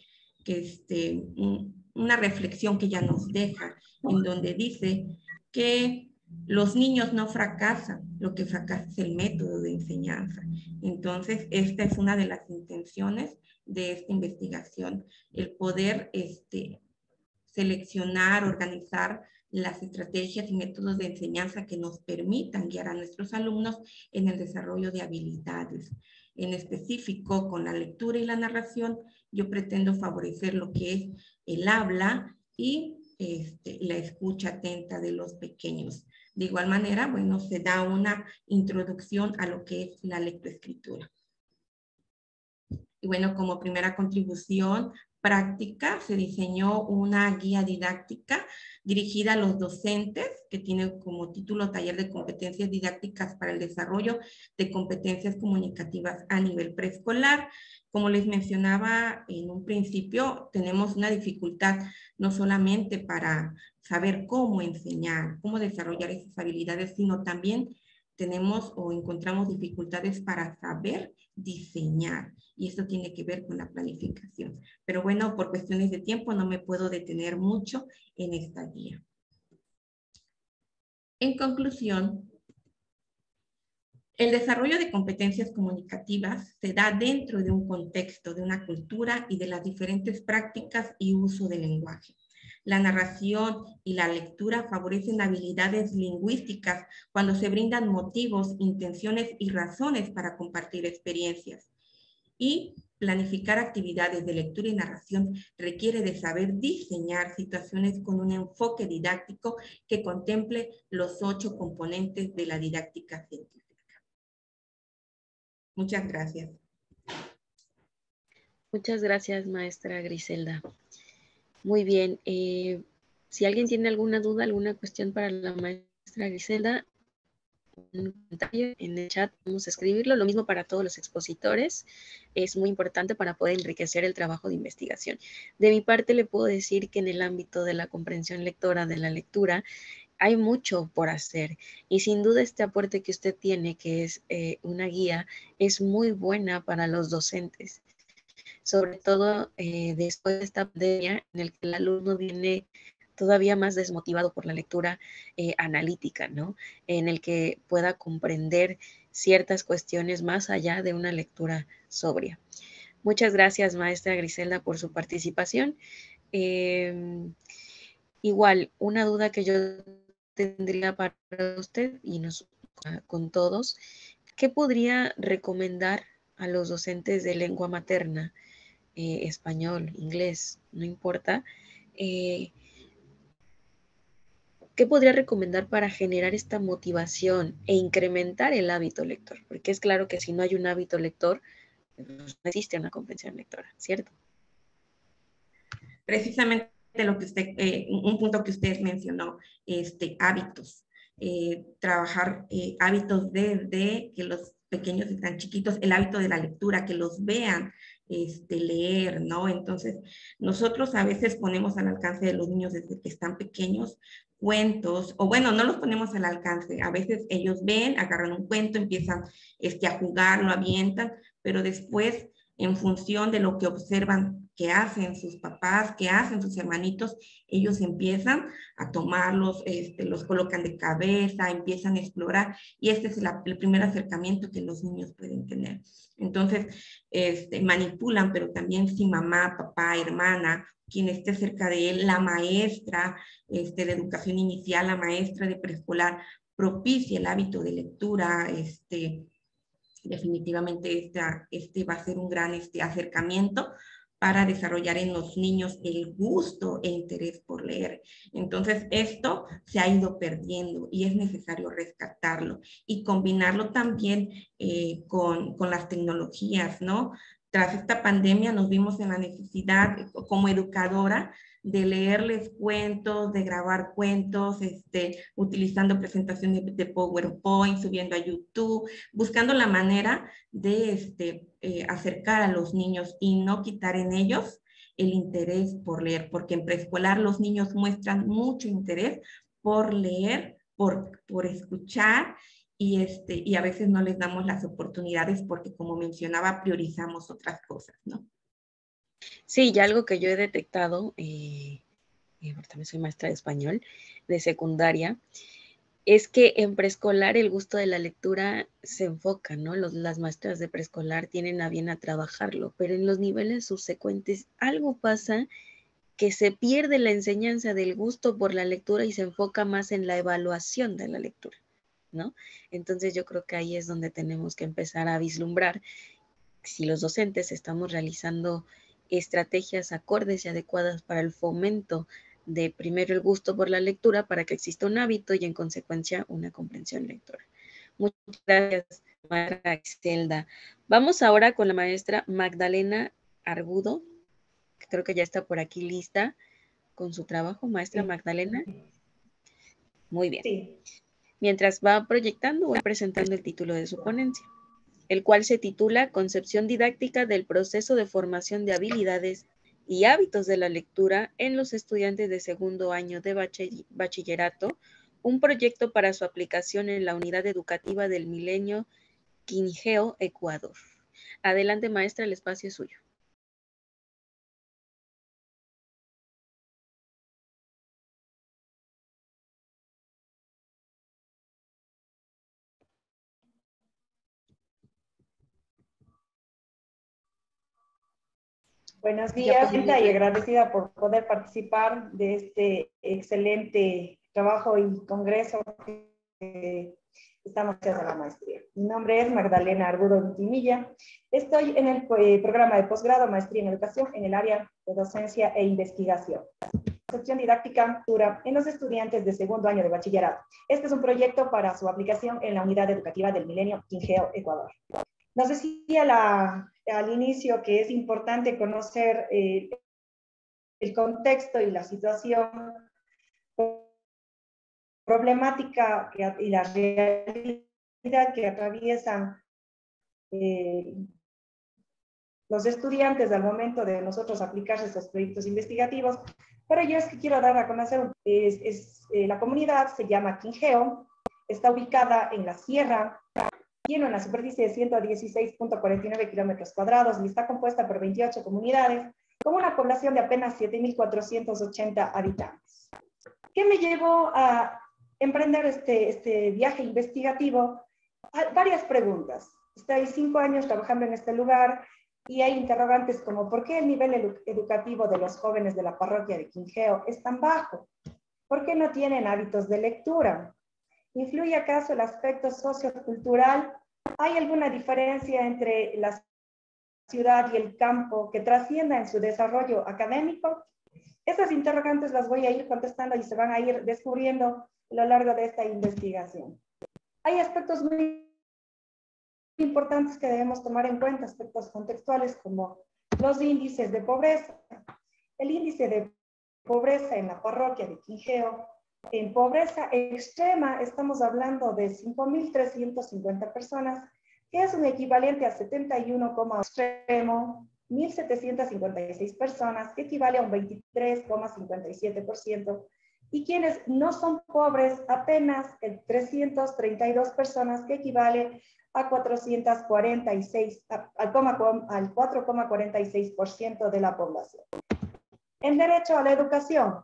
una reflexión que ella nos deja, en donde dice que los niños no fracasan, lo que fracasa es el método de enseñanza. Entonces, esta es una de las intenciones de esta investigación, el poder seleccionar, organizar las estrategias y métodos de enseñanza que nos permitan guiar a nuestros alumnos en el desarrollo de habilidades. En específico, con la lectura y la narración, yo pretendo favorecer lo que es el habla y la escucha atenta de los pequeños. De igual manera, bueno, se da una introducción a lo que es la lectoescritura. Y bueno, como primera contribución práctica, se diseñó una guía didáctica dirigida a los docentes, que tiene como título Taller de Competencias Didácticas para el Desarrollo de Competencias Comunicativas a nivel preescolar. Como les mencionaba en un principio, tenemos una dificultad no solamente para saber cómo enseñar, cómo desarrollar esas habilidades, sino también tenemos o encontramos dificultades para saber diseñar. Y esto tiene que ver con la planificación. Pero bueno, por cuestiones de tiempo no me puedo detener mucho en esta guía. En conclusión, el desarrollo de competencias comunicativas se da dentro de un contexto, de una cultura y de las diferentes prácticas y uso del lenguaje. La narración y la lectura favorecen habilidades lingüísticas cuando se brindan motivos, intenciones y razones para compartir experiencias. Y planificar actividades de lectura y narración requiere de saber diseñar situaciones con un enfoque didáctico que contemple los 8 componentes de la didáctica científica. Muchas gracias. Muchas gracias, maestra Griselda. Muy bien. Si alguien tiene alguna duda, alguna cuestión para la maestra Griselda, un comentario en el chat, vamos a escribirlo. Lo mismo para todos los expositores. Es muy importante para poder enriquecer el trabajo de investigación. De mi parte, le puedo decir que en el ámbito de la comprensión lectora, de la lectura, hay mucho por hacer. Y sin duda este aporte que usted tiene, que es una guía, es muy buena para los docentes. Sobre todo después de esta pandemia en el que el alumno viene todavía más desmotivado por la lectura analítica, ¿no? En el que pueda comprender ciertas cuestiones más allá de una lectura sobria. Muchas gracias, maestra Griselda, por su participación. Igual, una duda que yo tendría para usted y con todos, ¿qué podría recomendar a los docentes de lengua materna? Español, inglés, no importa. ¿Qué podría recomendar para generar esta motivación e incrementar el hábito lector? Porque es claro que si no hay un hábito lector, no existe una comprensión lectora, ¿cierto? Precisamente lo que usted, un punto que usted mencionó, hábitos. Trabajar hábitos desde que los pequeños están chiquitos, el hábito de la lectura, que los vean leer, ¿no? Entonces, nosotros a veces ponemos al alcance de los niños desde que están pequeños cuentos, o bueno, no los ponemos al alcance, a veces ellos ven, agarran un cuento, empiezan a jugar, lo avientan, pero después, en función de lo que observan que hacen sus papás, que hacen sus hermanitos, ellos empiezan a tomarlos, los colocan de cabeza, empiezan a explorar, y este es el primer acercamiento que los niños pueden tener. Entonces, manipulan, pero también si mamá, papá, hermana, quien esté cerca de él, la maestra de educación inicial, la maestra de preescolar, propicia el hábito de lectura, definitivamente este va a ser un gran acercamiento para desarrollar en los niños el gusto e interés por leer. Entonces, esto se ha ido perdiendo y es necesario rescatarlo y combinarlo también con las tecnologías, ¿no? Tras esta pandemia nos vimos en la necesidad como educadora de leerles cuentos, de grabar cuentos, utilizando presentaciones de PowerPoint, subiendo a YouTube, buscando la manera de acercar a los niños y no quitar en ellos el interés por leer, porque en preescolar los niños muestran mucho interés por leer, por escuchar, y a veces no les damos las oportunidades porque, como mencionaba, priorizamos otras cosas, ¿no? Sí, y algo que yo he detectado, porque también soy maestra de español de secundaria, es que en preescolar el gusto de la lectura se enfoca, ¿no? Las maestras de preescolar tienen a bien a trabajarlo, pero en los niveles subsecuentes algo pasa que se pierde la enseñanza del gusto por la lectura y se enfoca más en la evaluación de la lectura, ¿no? Entonces yo creo que ahí es donde tenemos que empezar a vislumbrar si los docentes estamos realizando estrategias acordes y adecuadas para el fomento de primero el gusto por la lectura para que exista un hábito y en consecuencia una comprensión lectora. Muchas gracias, maestra Excelda. Vamos ahora con la maestra Magdalena Argudo, que creo que ya está por aquí lista con su trabajo. Maestra Magdalena. Muy bien. Sí. Mientras va proyectando, voy presentando el título de su ponencia, el cual se titula Concepción didáctica del proceso de formación de habilidades y hábitos de la lectura en los estudiantes de segundo año de bachillerato, un proyecto para su aplicación en la unidad educativa del Milenio Quingeo, Ecuador. Adelante, maestra, el espacio es suyo. Buenos días, y agradecida por poder participar de este excelente trabajo y congreso que estamos haciendo la maestría. Mi nombre es Magdalena Argudo Vintimilla. Estoy en el programa de posgrado Maestría en Educación en el área de docencia e investigación. Concepción didáctica en los estudiantes de segundo año de bachillerato. Este es un proyecto para su aplicación en la unidad educativa del Milenio Quingeo, Ecuador. Nos decía al inicio que es importante conocer el contexto y la situación problemática y la realidad que atraviesan los estudiantes al momento de nosotros aplicar estos proyectos investigativos. Pero yo es que quiero dar a conocer, la comunidad se llama Quingeo, está ubicada en la sierra, tiene una superficie de 116.49 kilómetros cuadrados y está compuesta por 28 comunidades, con una población de apenas 7.480 habitantes. ¿Qué me llevó a emprender este viaje investigativo? Varias preguntas. Estoy 5 años trabajando en este lugar y hay interrogantes como ¿por qué el nivel educativo de los jóvenes de la parroquia de Quingeo es tan bajo? ¿Por qué no tienen hábitos de lectura? ¿Influye acaso el aspecto sociocultural? ¿Hay alguna diferencia entre la ciudad y el campo que trascienda en su desarrollo académico? Estas interrogantes las voy a ir contestando y se van a ir descubriendo a lo largo de esta investigación. Hay aspectos muy importantes que debemos tomar en cuenta, aspectos contextuales como los índices de pobreza. El índice de pobreza en la parroquia de Quingeo, en pobreza extrema estamos hablando de 5.350 personas, que es un equivalente a 71, extremo, 1.756 personas, que equivale a un 23,57%, y quienes no son pobres, apenas 332 personas, que equivale a 446, al 4,46% de la población. En derecho a la educación,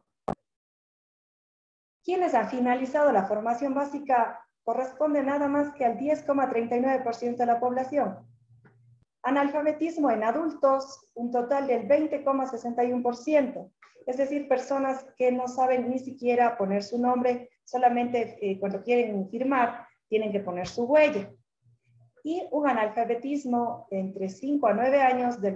quienes han finalizado la formación básica corresponde nada más que al 10,39% de la población. Analfabetismo en adultos, un total del 20,61%, es decir, personas que no saben ni siquiera poner su nombre, solamente cuando quieren firmar tienen que poner su huella. y un analfabetismo entre 5 a 9 años del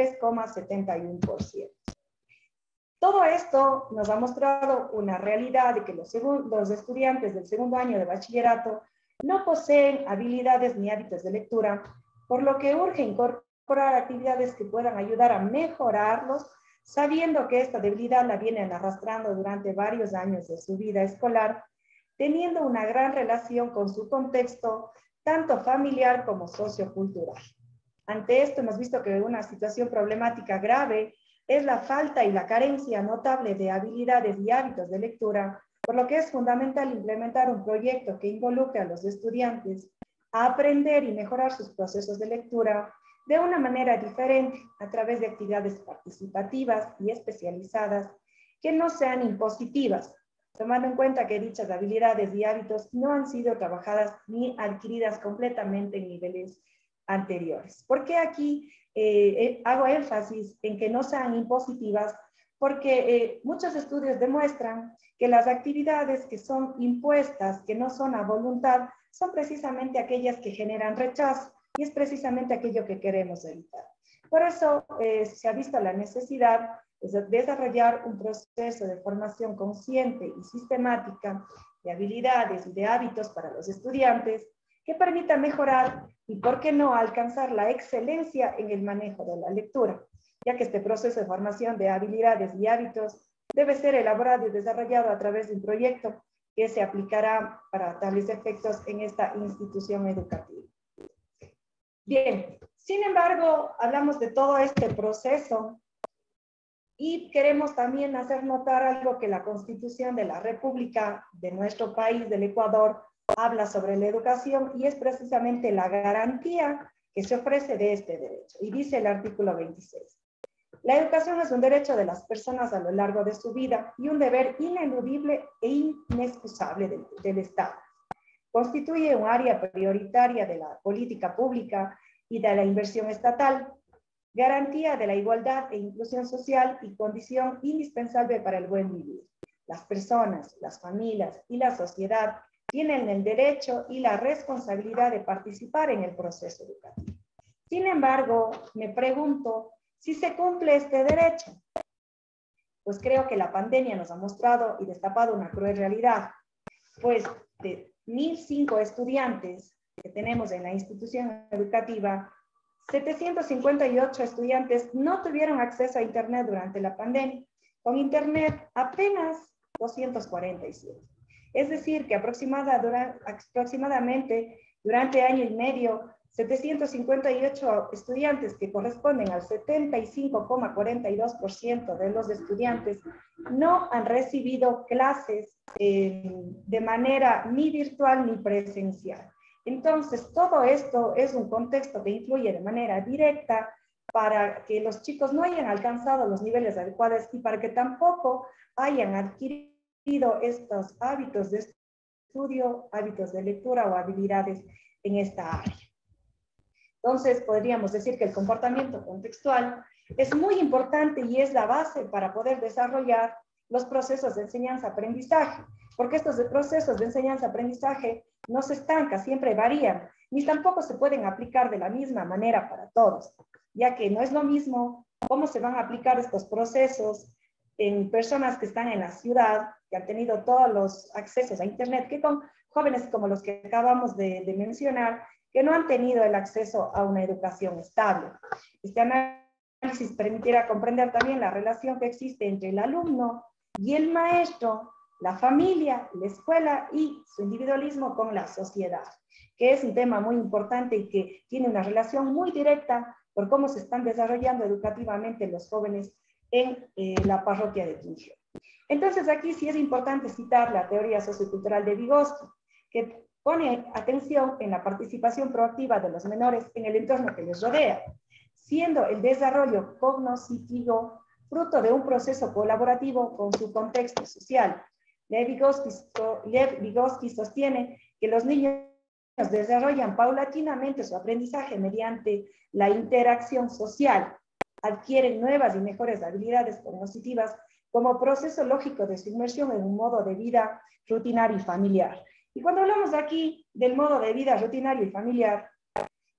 23,71%. Todo esto nos ha mostrado una realidad de que los estudiantes del segundo año de bachillerato no poseen habilidades ni hábitos de lectura, por lo que urge incorporar actividades que puedan ayudar a mejorarlos, sabiendo que esta debilidad la vienen arrastrando durante varios años de su vida escolar, teniendo una gran relación con su contexto, tanto familiar como sociocultural. Ante esto hemos visto que una situación problemática grave es la falta y la carencia notable de habilidades y hábitos de lectura, por lo que es fundamental implementar un proyecto que involucre a los estudiantes a aprender y mejorar sus procesos de lectura de una manera diferente a través de actividades participativas y especializadas que no sean impositivas, tomando en cuenta que dichas habilidades y hábitos no han sido trabajadas ni adquiridas completamente en niveles anteriores. ¿Por qué aquí hago énfasis en que no sean impositivas? Porque muchos estudios demuestran que las actividades que son impuestas, que no son a voluntad, son precisamente aquellas que generan rechazo, y es precisamente aquello que queremos evitar. Por eso se ha visto la necesidad de desarrollar un proceso de formación consciente y sistemática de habilidades y de hábitos para los estudiantes que permita mejorar y, por qué no, alcanzar la excelencia en el manejo de la lectura, ya que este proceso de formación de habilidades y hábitos debe ser elaborado y desarrollado a través de un proyecto que se aplicará para tales efectos en esta institución educativa. Bien, sin embargo, hablamos de todo este proceso y queremos también hacer notar algo que la Constitución de la República de nuestro país, del Ecuador, habla sobre la educación, y es precisamente la garantía que se ofrece de este derecho. Y dice el artículo 26. La educación es un derecho de las personas a lo largo de su vida y un deber ineludible e inexcusable del Estado. Constituye un área prioritaria de la política pública y de la inversión estatal, garantía de la igualdad e inclusión social y condición indispensable para el buen vivir. Las personas, las familias y la sociedad tienen el derecho y la responsabilidad de participar en el proceso educativo. Sin embargo, me pregunto si se cumple este derecho. Pues creo que la pandemia nos ha mostrado y destapado una cruel realidad, pues de 1.005 estudiantes que tenemos en la institución educativa, 758 estudiantes no tuvieron acceso a Internet durante la pandemia. Con Internet apenas 247. Es decir, que aproximadamente durante año y medio, 758 estudiantes, que corresponden al 75,42% de los estudiantes, no han recibido clases de manera ni virtual ni presencial. Entonces, todo esto es un contexto que influye de manera directa para que los chicos no hayan alcanzado los niveles adecuados y para que tampoco hayan adquirido estos hábitos de estudio, hábitos de lectura o habilidades en esta área. Entonces, podríamos decir que el comportamiento contextual es muy importante y es la base para poder desarrollar los procesos de enseñanza-aprendizaje, porque estos procesos de enseñanza-aprendizaje no se estancan, siempre varían, ni tampoco se pueden aplicar de la misma manera para todos, ya que no es lo mismo cómo se van a aplicar estos procesos en personas que están en la ciudad, que han tenido todos los accesos a Internet, que con jóvenes como los que acabamos de mencionar, que no han tenido el acceso a una educación estable. Este análisis permitirá comprender también la relación que existe entre el alumno y el maestro, la familia, la escuela y su individualismo con la sociedad, que es un tema muy importante y que tiene una relación muy directa por cómo se están desarrollando educativamente los jóvenes en la parroquia de Quingeo. Entonces aquí sí es importante citar la teoría sociocultural de Vygotsky, que pone atención en la participación proactiva de los menores en el entorno que les rodea, siendo el desarrollo cognoscitivo fruto de un proceso colaborativo con su contexto social. Lev Vygotsky sostiene que los niños desarrollan paulatinamente su aprendizaje mediante la interacción social, adquieren nuevas y mejores habilidades cognitivas como proceso lógico de su inmersión en un modo de vida rutinario y familiar. Y cuando hablamos aquí del modo de vida rutinario y familiar,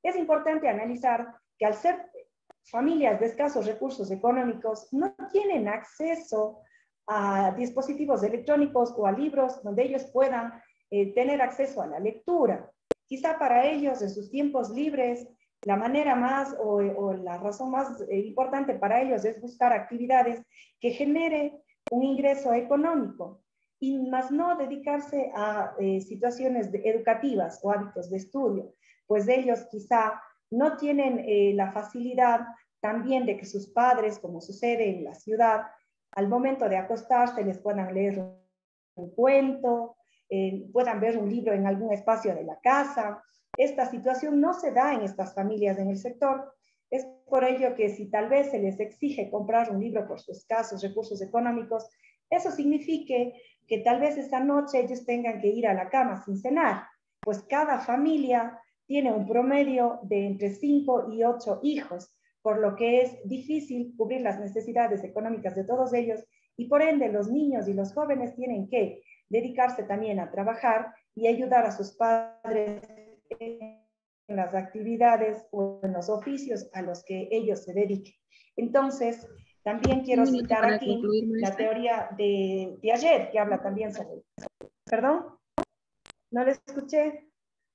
es importante analizar que al ser familias de escasos recursos económicos, no tienen acceso a dispositivos electrónicos o a libros donde ellos puedan tener acceso a la lectura. Quizá para ellos, en sus tiempos libres, la manera más o la razón más importante para ellos es buscar actividades que genere un ingreso económico y más no dedicarse a situaciones educativas o hábitos de estudio, pues ellos quizá no tienen la facilidad también de que sus padres, como sucede en la ciudad, al momento de acostarse les puedan leer un cuento, puedan ver un libro en algún espacio de la casa. Esta situación no se da en estas familias en el sector. Es por ello que si tal vez se les exige comprar un libro por sus escasos recursos económicos, eso signifique que tal vez esa noche ellos tengan que ir a la cama sin cenar, pues cada familia tiene un promedio de entre 5 y 8 hijos, por lo que es difícil cubrir las necesidades económicas de todos ellos y por ende los niños y los jóvenes tienen que dedicarse también a trabajar y ayudar a sus padres en las actividades o en los oficios a los que ellos se dediquen. Entonces, también quiero citar aquí la teoría de Piaget, que habla también sobre... ¿Perdón? ¿No le escuché?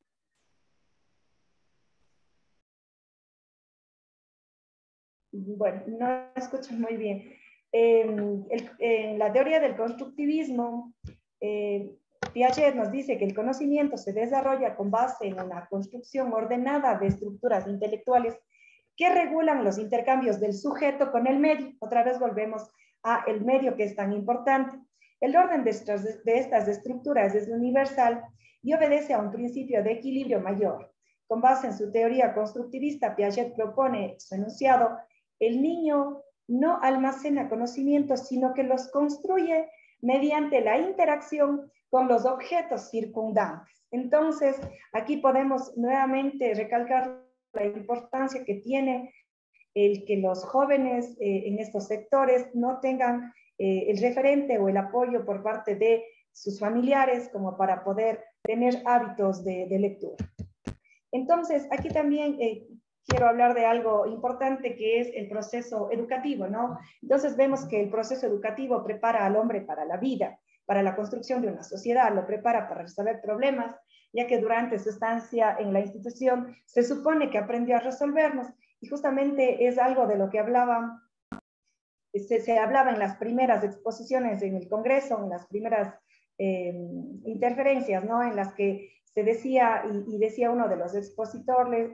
Bueno, no escucho muy bien. En la teoría del constructivismo, Piaget nos dice que el conocimiento se desarrolla con base en una construcción ordenada de estructuras intelectuales que regulan los intercambios del sujeto con el medio. Otra vez volvemos a el medio, que es tan importante. El orden de estas estructuras es universal y obedece a un principio de equilibrio mayor. Con base en su teoría constructivista, Piaget propone su enunciado: el niño no almacena conocimientos, sino que los construye mediante la interacción con los objetos circundantes. Entonces, aquí podemos nuevamente recalcar la importancia que tiene el que los jóvenes en estos sectores no tengan el referente o el apoyo por parte de sus familiares como para poder tener hábitos de lectura. Entonces, aquí también quiero hablar de algo importante que es el proceso educativo, ¿no? Entonces vemos que el proceso educativo prepara al hombre para la vida, para la construcción de una sociedad, lo prepara para resolver problemas, ya que durante su estancia en la institución se supone que aprendió a resolverlos, y justamente es algo de lo que hablaba, se hablaba en las primeras exposiciones en el Congreso, en las primeras interferencias, ¿no? En las que se decía, y decía uno de los expositores,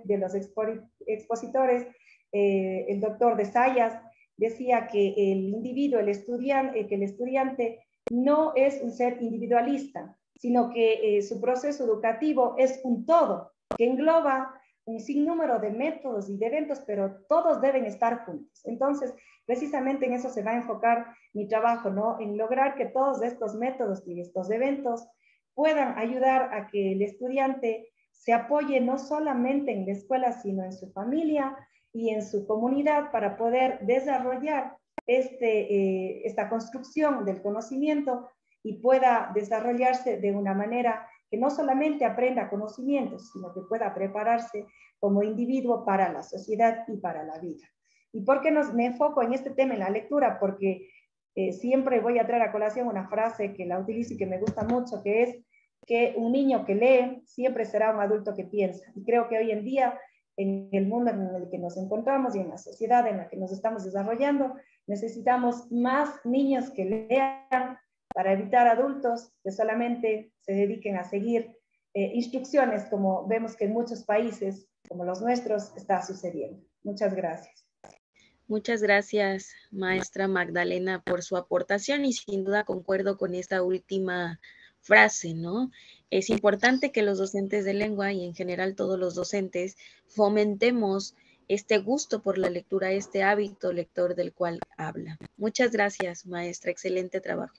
el doctor de Zayas, decía que el individuo, que el estudiante no es un ser individualista, sino que su proceso educativo es un todo, que engloba un sinnúmero de métodos y de eventos, pero todos deben estar juntos. Entonces, precisamente en eso se va a enfocar mi trabajo, ¿no? En lograr que todos estos métodos y estos eventos puedan ayudar a que el estudiante se apoye no solamente en la escuela, sino en su familia y en su comunidad para poder desarrollar esta construcción del conocimiento y pueda desarrollarse de una manera que no solamente aprenda conocimientos, sino que pueda prepararse como individuo para la sociedad y para la vida. ¿Y por qué me enfoco en este tema, en la lectura? Porque siempre voy a traer a colación una frase que la utilizo y que me gusta mucho, que es que un niño que lee siempre será un adulto que piensa. Y creo que hoy en día, en el mundo en el que nos encontramos y en la sociedad en la que nos estamos desarrollando, necesitamos más niños que lean para evitar adultos que solamente se dediquen a seguir instrucciones, como vemos que en muchos países, como los nuestros, está sucediendo. Muchas gracias. Muchas gracias, maestra Magdalena, por su aportación, y sin duda concuerdo con esta última frase, ¿no? Es importante que los docentes de lengua y en general todos los docentes fomentemos este gusto por la lectura, este hábito lector del cual habla. Muchas gracias, maestra. Excelente trabajo.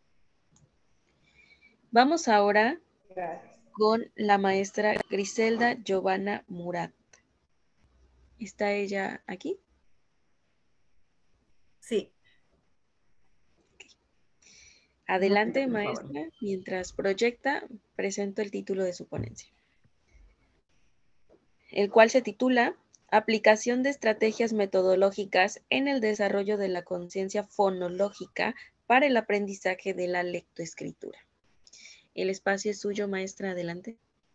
Vamos ahora con la maestra Griselda Giovanna Murat. ¿Está ella aquí? Sí. Adelante, maestra. Mientras proyecta, presento el título de su ponencia. el cual se titula Aplicación de estrategias metodológicas en el desarrollo de la conciencia fonológica para el aprendizaje de la lectoescritura. El espacio es suyo, maestra, adelante.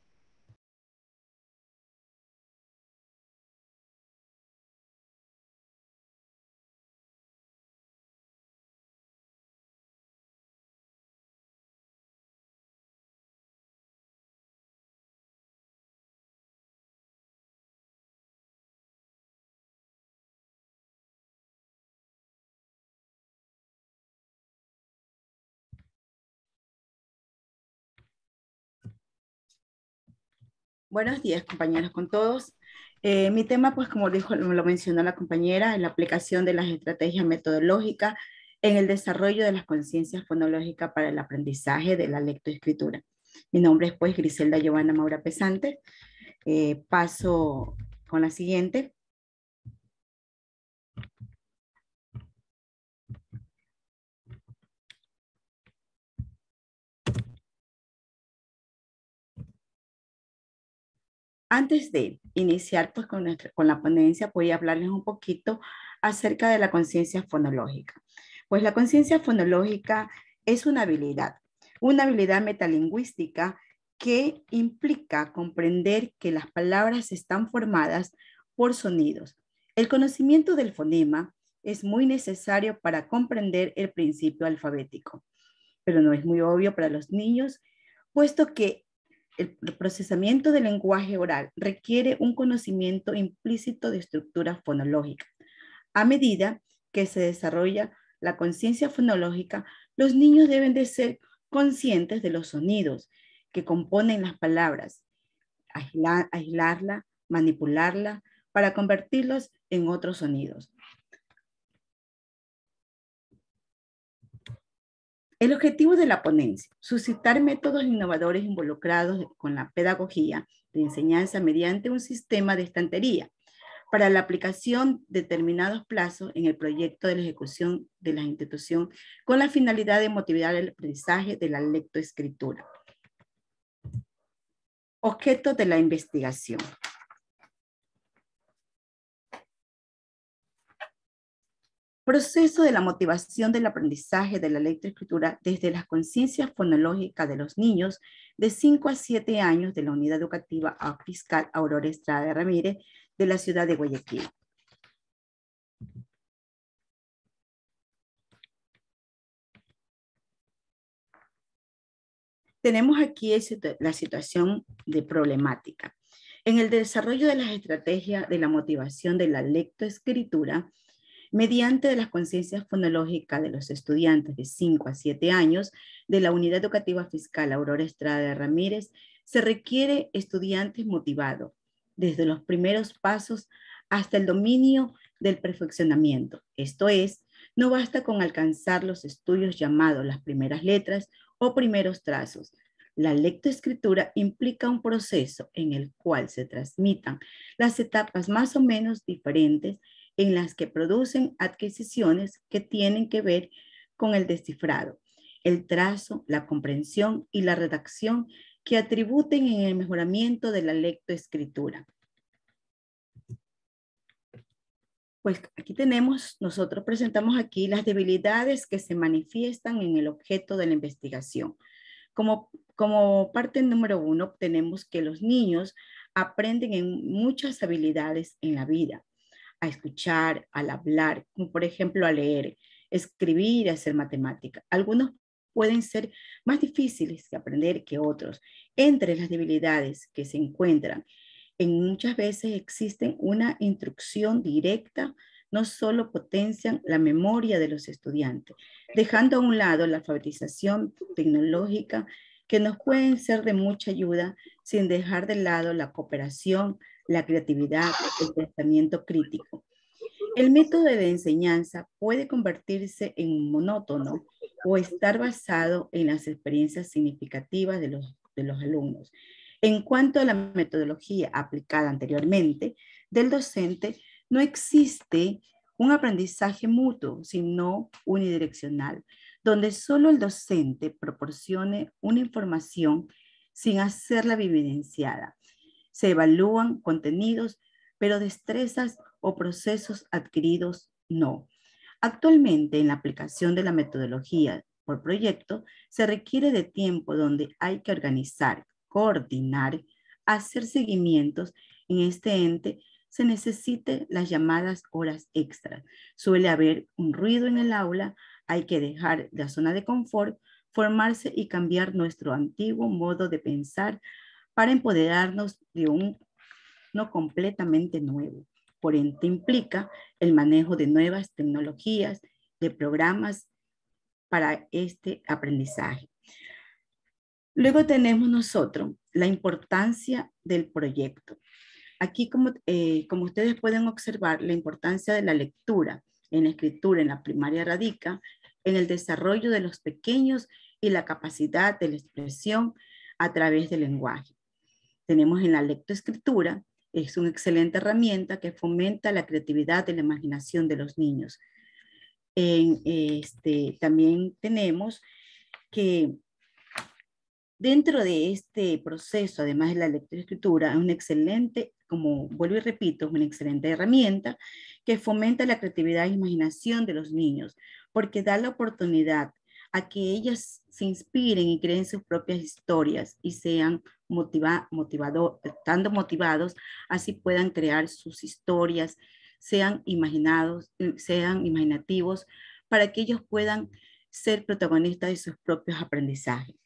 Buenos días, compañeros, con todos. Mi tema, pues como lo mencionó la compañera, es la aplicación de las estrategias metodológicas en el desarrollo de las conciencias fonológicas para el aprendizaje de la lectoescritura. Mi nombre es pues Griselda Giovanna Maura Pesante. Paso con la siguiente. Antes de iniciar pues, con la ponencia, voy a hablarles un poquito acerca de la conciencia fonológica. Pues la conciencia fonológica es una habilidad metalingüística que implica comprender que las palabras están formadas por sonidos. El conocimiento del fonema es muy necesario para comprender el principio alfabético, pero no es muy obvio para los niños, puesto que el procesamiento del lenguaje oral requiere un conocimiento implícito de estructura fonológica. A medida que se desarrolla la conciencia fonológica, los niños deben de ser conscientes de los sonidos que componen las palabras, aislarla, manipularla para convertirlos en otros sonidos. El objetivo de la ponencia, suscitar métodos innovadores involucrados con la pedagogía de enseñanza mediante un sistema de estantería para la aplicación de determinados plazos en el proyecto de la ejecución de la institución con la finalidad de motivar el aprendizaje de la lectoescritura. Objeto de la investigación. Proceso de la motivación del aprendizaje de la lectoescritura desde la conciencia fonológica de los niños de 5 a 7 años de la Unidad Educativa Fiscal Aurora Estrada Ramírez de la ciudad de Guayaquil. Tenemos aquí la situación de problemática. En el desarrollo de las estrategias de la motivación de la lectoescritura, mediante las conciencias fonológicas de los estudiantes de 5 a 7 años de la Unidad Educativa Fiscal Aurora Estrada Ramírez, se requiere estudiantes motivados desde los primeros pasos hasta el dominio del perfeccionamiento. Esto es, no basta con alcanzar los estudios llamados las primeras letras o primeros trazos. La lectoescritura implica un proceso en el cual se transmitan las etapas más o menos diferentes en las que producen adquisiciones que tienen que ver con el descifrado, el trazo, la comprensión y la redacción que atribuyen en el mejoramiento de la lectoescritura. Pues aquí nosotros presentamos aquí las debilidades que se manifiestan en el objeto de la investigación. Como parte número 1, tenemos que los niños aprenden en muchas habilidades en la vida, a escuchar, al hablar, como por ejemplo a leer, escribir, hacer matemática. Algunos pueden ser más difíciles de aprender que otros. Entre las debilidades que se encuentran, muchas veces existen una instrucción directa, no solo potencian la memoria de los estudiantes, dejando a un lado la alfabetización tecnológica que nos pueden ser de mucha ayuda sin dejar de lado la cooperación, la creatividad, el pensamiento crítico. El método de enseñanza puede convertirse en monótono o estar basado en las experiencias significativas de los alumnos. En cuanto a la metodología aplicada anteriormente del docente, no existe un aprendizaje mutuo, sino unidireccional, donde solo el docente proporcione una información sin hacerla vivenciada. Se evalúan contenidos, pero destrezas o procesos adquiridos no. Actualmente, en la aplicación de la metodología por proyecto, se requiere de tiempo donde hay que organizar, coordinar, hacer seguimientos. En este ente se necesite las llamadas horas extras. Suele haber un ruido en el aula, hay que dejar la zona de confort, formarse y cambiar nuestro antiguo modo de pensar para empoderarnos de uno completamente nuevo. Por ende, implica el manejo de nuevas tecnologías, de programas para este aprendizaje. Luego tenemos nosotros la importancia del proyecto. Aquí, como ustedes pueden observar, la importancia de la lectura en la escritura en la primaria radica en el desarrollo de los pequeños y la capacidad de la expresión a través del lenguaje. Tenemos en la lectoescritura, es una excelente herramienta que fomenta la creatividad y la imaginación de los niños. También tenemos que dentro de este proceso, además de la lectoescritura, es una excelente, como vuelvo y repito, es una excelente herramienta que fomenta la creatividad e imaginación de los niños, porque da la oportunidad a que ellas se inspiren y creen sus propias historias y sean estando motivados, así puedan crear sus historias, sean imaginativos, para que ellos puedan ser protagonistas de sus propios aprendizajes.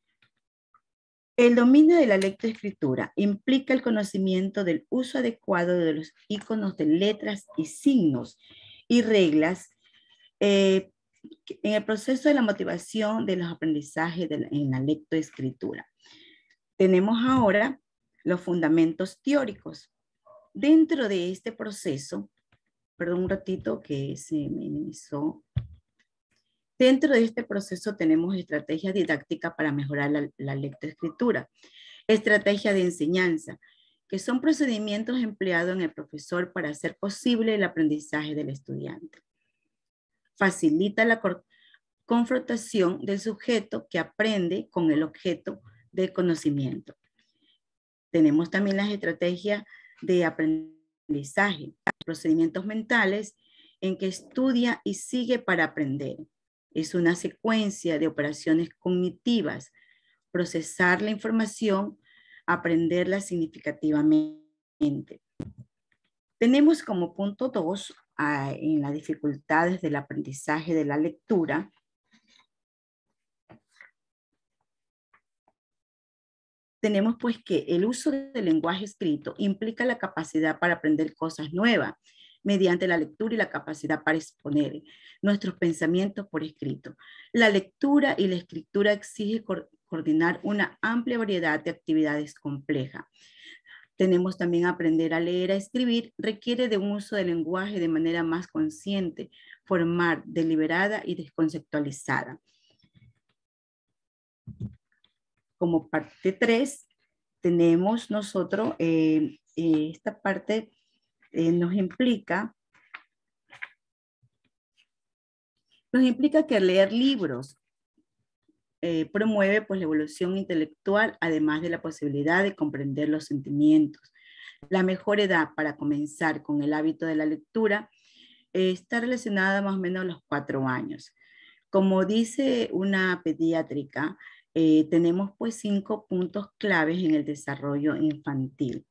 El dominio de la lectoescritura implica el conocimiento del uso adecuado de los iconos de letras y signos y reglas en el proceso de la motivación de los aprendizajes en la lectoescritura. Tenemos ahora los fundamentos teóricos. Dentro de este proceso, perdón un ratito que se minimizó. Dentro de este proceso tenemos estrategias didácticas para mejorar la lectoescritura, estrategia de enseñanza, que son procedimientos empleados en el profesor para hacer posible el aprendizaje del estudiante. Facilita la confrontación del sujeto que aprende con el objeto de conocimiento. Tenemos también las estrategias de aprendizaje, procedimientos mentales en que estudia y sigue para aprender. Es una secuencia de operaciones cognitivas, procesar la información, aprenderla significativamente. Tenemos como punto 2 en las dificultades del aprendizaje de la lectura. Tenemos pues que el uso del lenguaje escrito implica la capacidad para aprender cosas nuevas mediante la lectura y la capacidad para exponer nuestros pensamientos por escrito. La lectura y la escritura exige coordinar una amplia variedad de actividades complejas. Tenemos también aprender a leer, a escribir, requiere de un uso del lenguaje de manera más consciente, formal, deliberada y desconceptualizada. Como parte 3, tenemos nosotros esta parte nos implica que leer libros promueve pues, la evolución intelectual, además de la posibilidad de comprender los sentimientos. La mejor edad para comenzar con el hábito de la lectura está relacionada más o menos a los 4 años. Como dice una pediátrica, tenemos pues 5 puntos claves en el desarrollo infantil.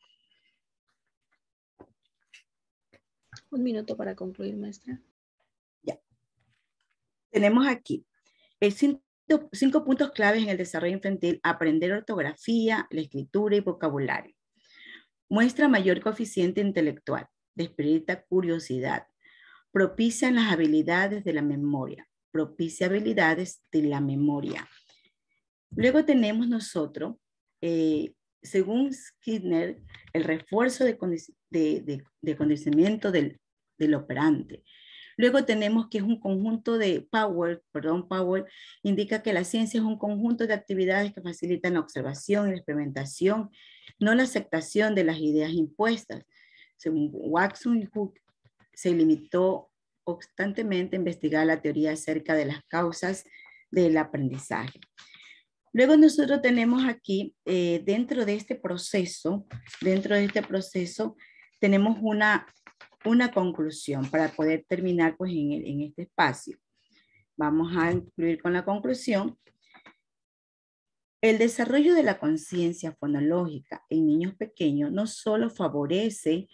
Un minuto para concluir, maestra. Ya. Tenemos aquí 5 puntos claves en el desarrollo infantil: aprender ortografía, la escritura y vocabulario. Muestra mayor coeficiente intelectual, despierta curiosidad, propicia las habilidades de la memoria, propicia habilidades de la memoria. Luego tenemos nosotros, según Skinner, el refuerzo de conocimiento del operante. Luego tenemos que es un conjunto de Powell indica que la ciencia es un conjunto de actividades que facilitan la observación y la experimentación, no la aceptación de las ideas impuestas. Según Watson y Hooke, se limitó constantemente a investigar la teoría acerca de las causas del aprendizaje. Luego nosotros tenemos aquí, dentro de este proceso, tenemos una conclusión para poder terminar pues en este espacio. Vamos a incluir con la conclusión. El desarrollo de la conciencia fonológica en niños pequeños no solo favorece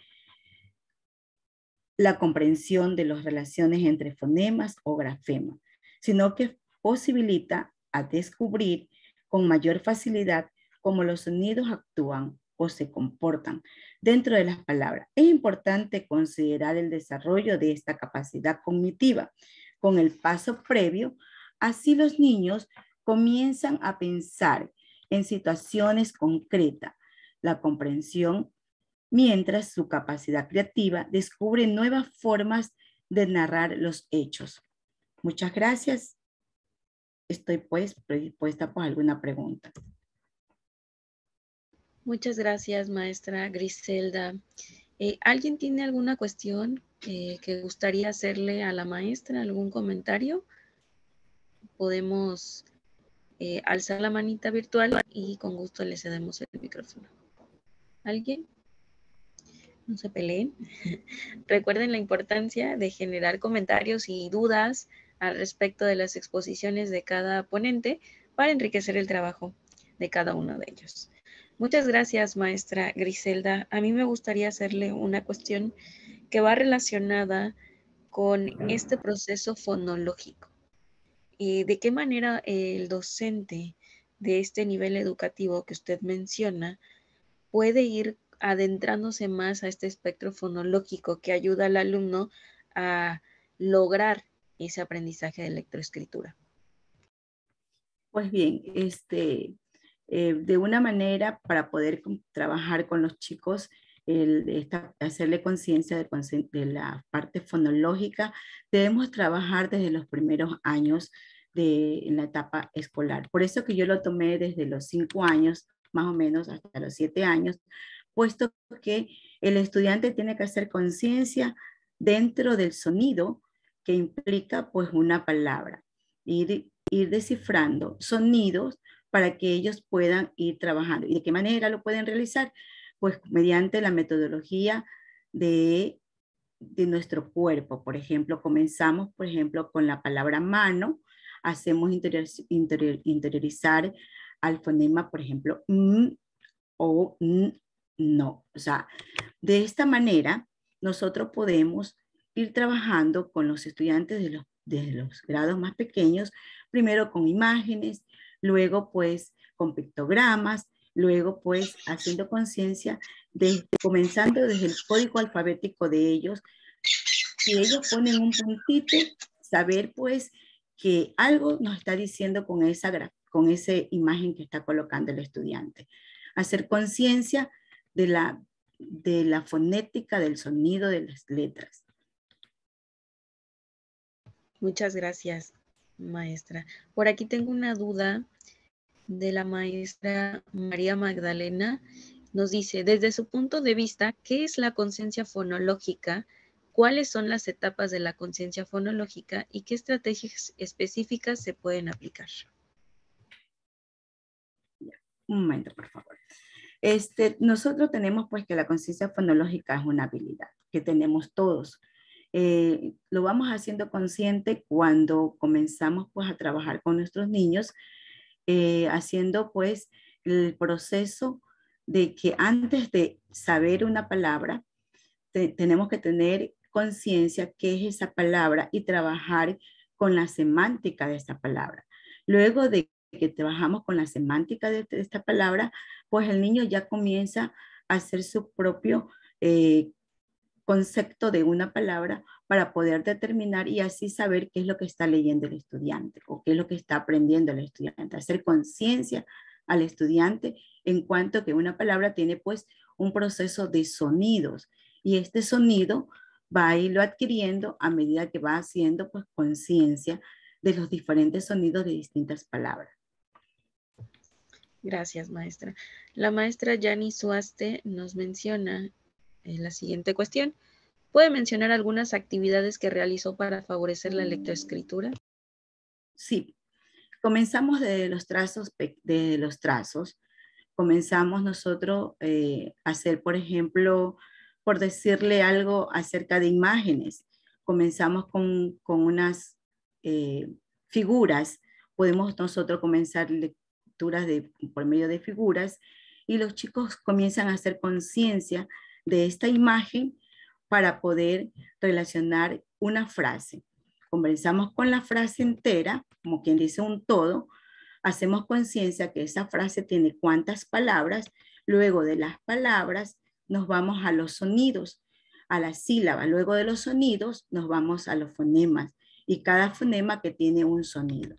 la comprensión de las relaciones entre fonemas o grafemas, sino que posibilita a descubrir con mayor facilidad cómo los sonidos actúan o se comportan dentro de las palabras. Es importante considerar el desarrollo de esta capacidad cognitiva con el paso previo. Así los niños comienzan a pensar en situaciones concretas, la comprensión, mientras su capacidad creativa descubre nuevas formas de narrar los hechos. Muchas gracias. Estoy pues predispuesta por alguna pregunta. Muchas gracias, maestra Griselda. ¿Alguien tiene alguna cuestión que gustaría hacerle a la maestra? ¿Algún comentario? Podemos alzar la manita virtual y con gusto le cedemos el micrófono. ¿Alguien? No se peleen. Recuerden la importancia de generar comentarios y dudas al respecto de las exposiciones de cada ponente para enriquecer el trabajo de cada uno de ellos. Muchas gracias, maestra Griselda. A mí me gustaría hacerle una cuestión que va relacionada con este proceso fonológico. ¿De qué manera el docente de este nivel educativo que usted menciona puede ir adentrándose más a este espectro fonológico que ayuda al alumno a lograr ese aprendizaje de lectoescritura? Pues bien, de una manera para poder trabajar con los chicos, hacerle conciencia de la parte fonológica, debemos trabajar desde los primeros años en la etapa escolar. Por eso que yo lo tomé desde los 5 años, más o menos hasta los 7 años, puesto que el estudiante tiene que hacer conciencia dentro del sonido que implica pues una palabra, ir descifrando sonidos para que ellos puedan ir trabajando. ¿Y de qué manera lo pueden realizar? Pues mediante la metodología de nuestro cuerpo. Por ejemplo, comenzamos, por ejemplo, con la palabra mano, hacemos interiorizar al fonema, por ejemplo, o no. O sea, de esta manera, nosotros podemos ir trabajando con los estudiantes de los grados más pequeños, primero con imágenes, luego pues con pictogramas, luego pues haciendo conciencia, comenzando desde el código alfabético de ellos. Si ellos ponen un puntito, saber pues que algo nos está diciendo con esa imagen que está colocando el estudiante. Hacer conciencia de la fonética, del sonido de las letras. Muchas gracias, maestra. Por aquí tengo una duda de la maestra María Magdalena. Nos dice, desde su punto de vista, ¿qué es la conciencia fonológica? ¿Cuáles son las etapas de la conciencia fonológica y qué estrategias específicas se pueden aplicar? Un momento, por favor. Nosotros tenemos pues que la conciencia fonológica es una habilidad que tenemos todos. Lo vamos haciendo consciente cuando comenzamos pues a trabajar con nuestros niños, haciendo pues el proceso de que antes de saber una palabra, tenemos que tener conciencia qué es esa palabra y trabajar con la semántica de esa palabra. Luego de que trabajamos con la semántica de esta palabra, pues el niño ya comienza a hacer su propio concepto de una palabra para poder determinar y así saber qué es lo que está leyendo el estudiante o qué es lo que está aprendiendo el estudiante. Hacer conciencia al estudiante en cuanto que una palabra tiene pues un proceso de sonidos y este sonido va a irlo adquiriendo a medida que va haciendo pues conciencia de los diferentes sonidos de distintas palabras. Gracias, maestra. La maestra Yani Suaste nos menciona la siguiente cuestión. ¿Puede mencionar algunas actividades que realizó para favorecer la lectoescritura? Sí. Comenzamos de los trazos, comenzamos nosotros a hacer, por ejemplo, por decirle algo acerca de imágenes, comenzamos con unas figuras, podemos nosotros comenzar lecturas por medio de figuras y los chicos comienzan a hacer conciencia de esta imagen para poder relacionar una frase. Comenzamos con la frase entera, como quien dice un todo, hacemos conciencia que esa frase tiene cuántas palabras, luego de las palabras nos vamos a los sonidos, a las sílabas, luego de los sonidos nos vamos a los fonemas y cada fonema que tiene un sonido.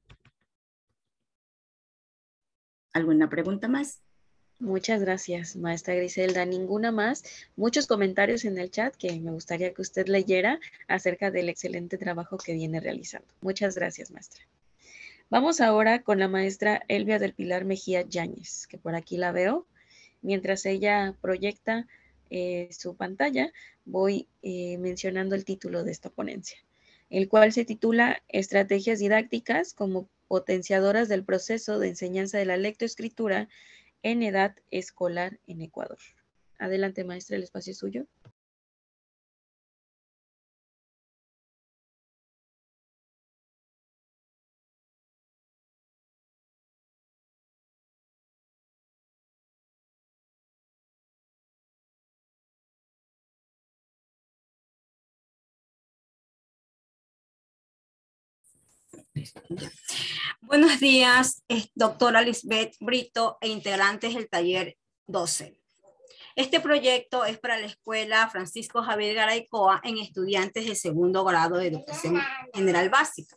¿Alguna pregunta más? Muchas gracias, maestra Griselda. Ninguna más. Muchos comentarios en el chat que me gustaría que usted leyera acerca del excelente trabajo que viene realizando. Muchas gracias, maestra. Vamos ahora con la maestra Elvia del Pilar Mejía Yáñez, que por aquí la veo. Mientras ella proyecta su pantalla, voy mencionando el título de esta ponencia, el cual se titula Estrategias didácticas como potenciadoras del proceso de enseñanza de la lectoescritura en edad escolar en Ecuador. Adelante, maestra, el espacio es suyo. Buenos días, doctora Lisbeth Brito e integrantes del taller 12. Este proyecto es para la Escuela Francisco Javier Garaycoa en estudiantes de segundo grado de educación general básica.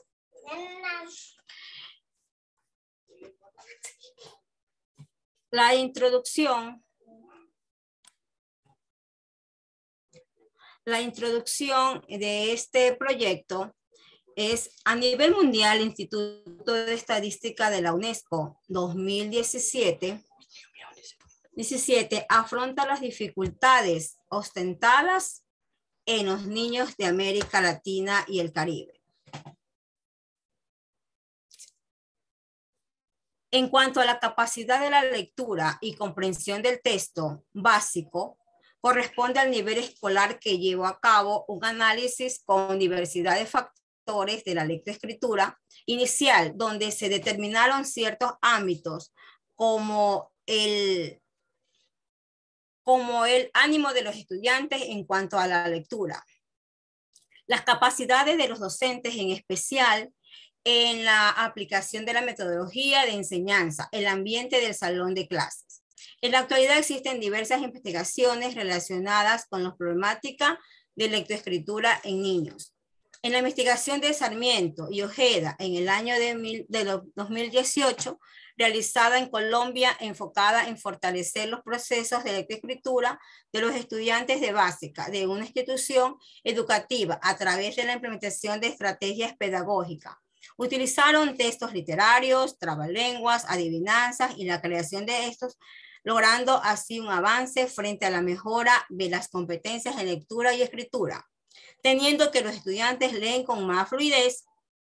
La introducción de este proyecto es a nivel mundial. El Instituto de Estadística de la UNESCO 2017 afronta las dificultades ostentadas en los niños de América Latina y el Caribe. En cuanto a la capacidad de la lectura y comprensión del texto básico, corresponde al nivel escolar que llevó a cabo un análisis con diversidad de factores de la lectoescritura inicial, donde se determinaron ciertos ámbitos como el ánimo de los estudiantes en cuanto a la lectura, las capacidades de los docentes, en especial en la aplicación de la metodología de enseñanza, el ambiente del salón de clases. En la actualidad existen diversas investigaciones relacionadas con la problemática de lectoescritura en niños. En la investigación de Sarmiento y Ojeda en el año de 2018, realizada en Colombia, enfocada en fortalecer los procesos de lectoescritura de los estudiantes de básica de una institución educativa a través de la implementación de estrategias pedagógicas. Utilizaron textos literarios, trabalenguas, adivinanzas y la creación de estos, logrando así un avance frente a la mejora de las competencias en lectura y escritura, teniendo que los estudiantes leen con más fluidez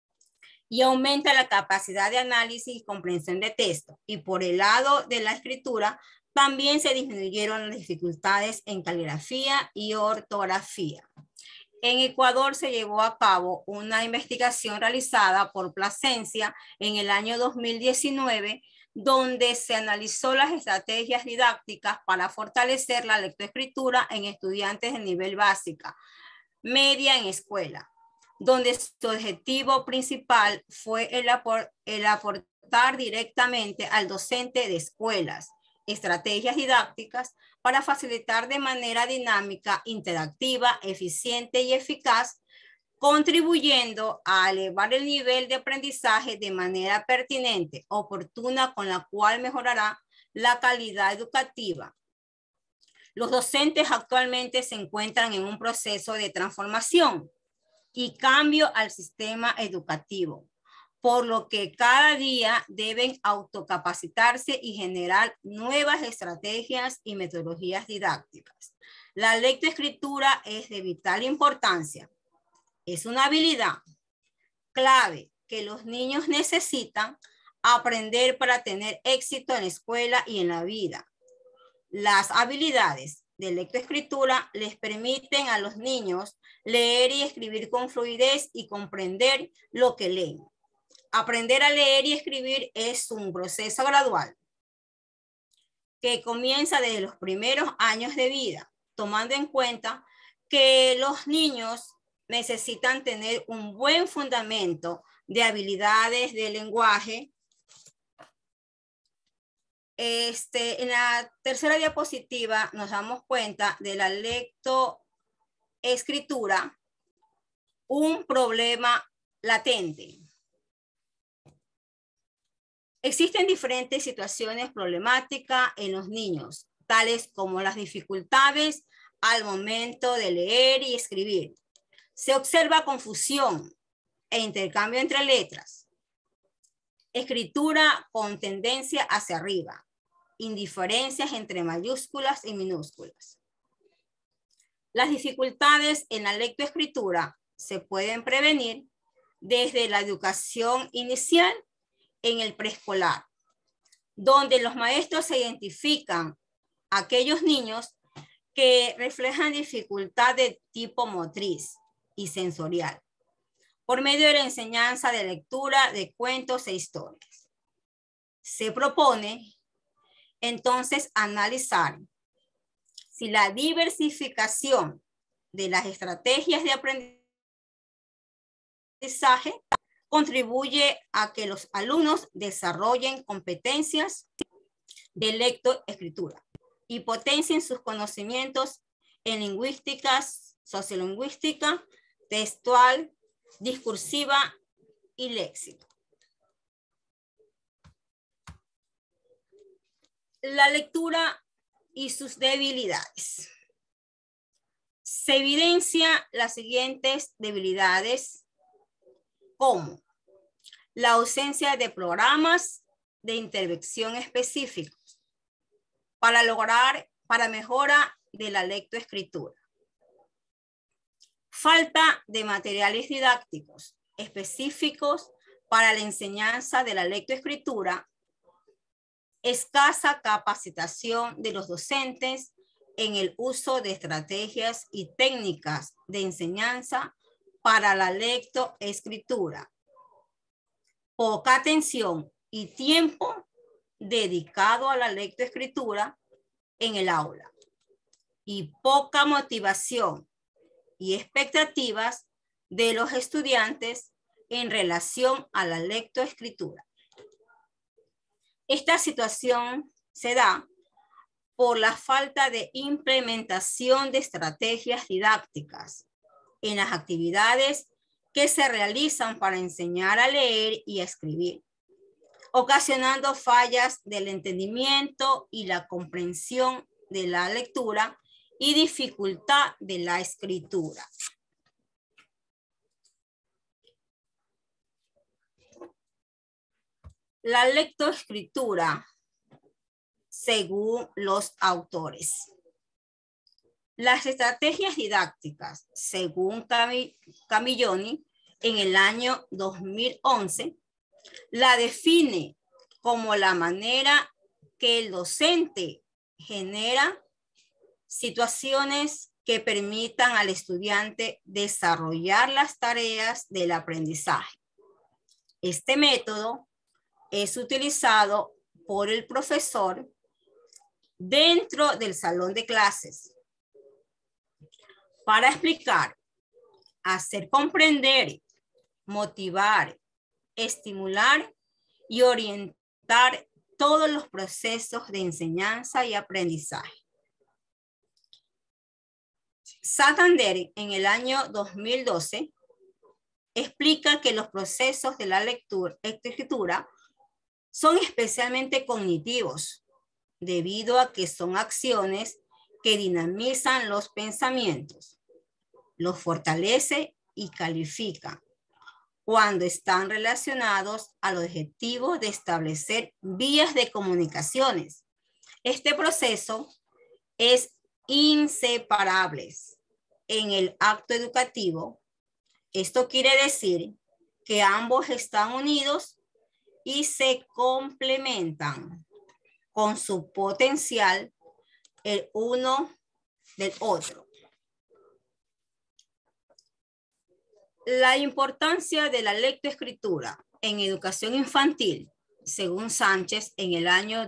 y aumenta la capacidad de análisis y comprensión de texto. Y por el lado de la escritura, también se disminuyeron las dificultades en caligrafía y ortografía. En Ecuador se llevó a cabo una investigación realizada por Plasencia en el año 2019, donde se analizó las estrategias didácticas para fortalecer la lectoescritura en estudiantes de nivel básica, media en escuela, donde su objetivo principal fue el aportar directamente al docente de escuelas estrategias didácticas para facilitar de manera dinámica, interactiva, eficiente y eficaz, contribuyendo a elevar el nivel de aprendizaje de manera pertinente, oportuna, con la cual mejorará la calidad educativa. Los docentes actualmente se encuentran en un proceso de transformación y cambio al sistema educativo, por lo que cada día deben autocapacitarse y generar nuevas estrategias y metodologías didácticas. La lectoescritura es de vital importancia. Es una habilidad clave que los niños necesitan aprender para tener éxito en la escuela y en la vida. Las habilidades de lectoescritura les permiten a los niños leer y escribir con fluidez y comprender lo que leen. Aprender a leer y escribir es un proceso gradual que comienza desde los primeros años de vida, tomando en cuenta que los niños necesitan tener un buen fundamento de habilidades de lenguaje. En la tercera diapositiva nos damos cuenta de la lectoescritura, un problema latente. Existen diferentes situaciones problemáticas en los niños, tales como las dificultades al momento de leer y escribir. Se observa confusión e intercambio entre letras, escritura con tendencia hacia arriba, indiferencias entre mayúsculas y minúsculas. Las dificultades en la lectoescritura se pueden prevenir desde la educación inicial en el preescolar, donde los maestros se identifican a aquellos niños que reflejan dificultad de tipo motriz y sensorial, por medio de la enseñanza de lectura de cuentos e historias. Se propone entonces analizar si la diversificación de las estrategias de aprendizaje contribuye a que los alumnos desarrollen competencias de lectoescritura y potencien sus conocimientos en lingüística, sociolingüística, textual, discursiva y léxico. La lectura y sus debilidades. Se evidencia las siguientes debilidades, como la ausencia de programas de intervención específicos para mejora de la lectoescritura. Falta de materiales didácticos específicos para la enseñanza de la lectoescritura. Escasa capacitación de los docentes en el uso de estrategias y técnicas de enseñanza para la lectoescritura. Poca atención y tiempo dedicado a la lectoescritura en el aula. Y poca motivación y expectativas de los estudiantes en relación a la lectoescritura. Esta situación se da por la falta de implementación de estrategias didácticas en las actividades que se realizan para enseñar a leer y a escribir, ocasionando fallas del entendimiento y la comprensión de la lectura y dificultad de la escritura. La lectoescritura, según los autores. Las estrategias didácticas, según Camilloni, en el año 2011, la define como la manera que el docente genera situaciones que permitan al estudiante desarrollar las tareas del aprendizaje. Este método es utilizado por el profesor dentro del salón de clases para explicar, hacer comprender, motivar, estimular y orientar todos los procesos de enseñanza y aprendizaje. Santander, en el año 2012, explica que los procesos de la lectoescritura son especialmente cognitivos, debido a que son acciones que dinamizan los pensamientos, los fortalece y califica cuando están relacionados al objetivo de establecer vías de comunicaciones. Este proceso es inseparable en el acto educativo. Esto quiere decir que ambos están unidos y se complementan con su potencial el uno del otro. La importancia de la lectoescritura en educación infantil, según Sánchez, en el año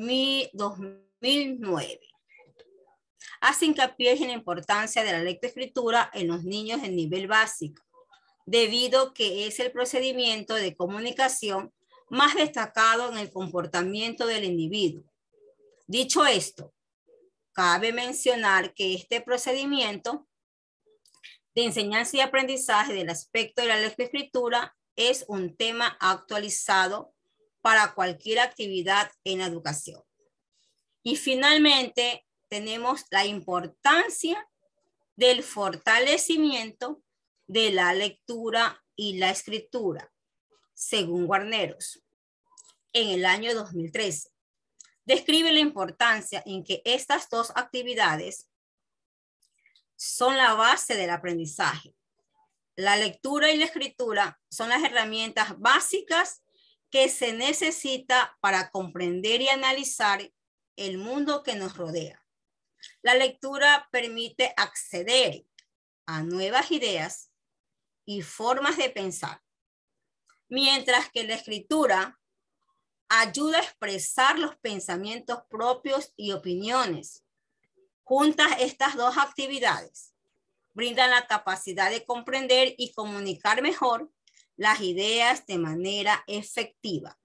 2009. Hace hincapié en la importancia de la lectoescritura en los niños en nivel básico, debido a que es el procedimiento de comunicación más destacado en el comportamiento del individuo. Dicho esto, cabe mencionar que este procedimiento de enseñanza y aprendizaje del aspecto de la lectoescritura es un tema actualizado para cualquier actividad en la educación. Y finalmente, tenemos la importancia del fortalecimiento de la lectura y la escritura, según Guarneros, en el año 2013. Describe la importancia en que estas dos actividades son la base del aprendizaje. La lectura y la escritura son las herramientas básicas que se necesita para comprender y analizar el mundo que nos rodea. La lectura permite acceder a nuevas ideas y formas de pensar, mientras que la escritura ayuda a expresar los pensamientos propios y opiniones. Juntas, estas dos actividades brindan la capacidad de comprender y comunicar mejor las ideas de manera efectiva.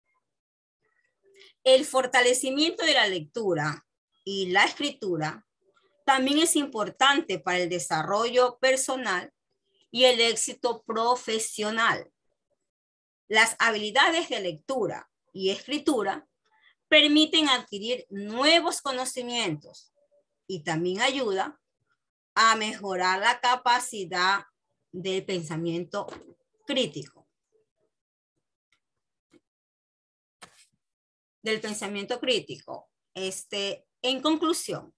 El fortalecimiento de la lectura y la escritura también es importante para el desarrollo personal y el éxito profesional. Las habilidades de lectura y escritura permiten adquirir nuevos conocimientos y también ayuda a mejorar la capacidad del pensamiento crítico. En conclusión,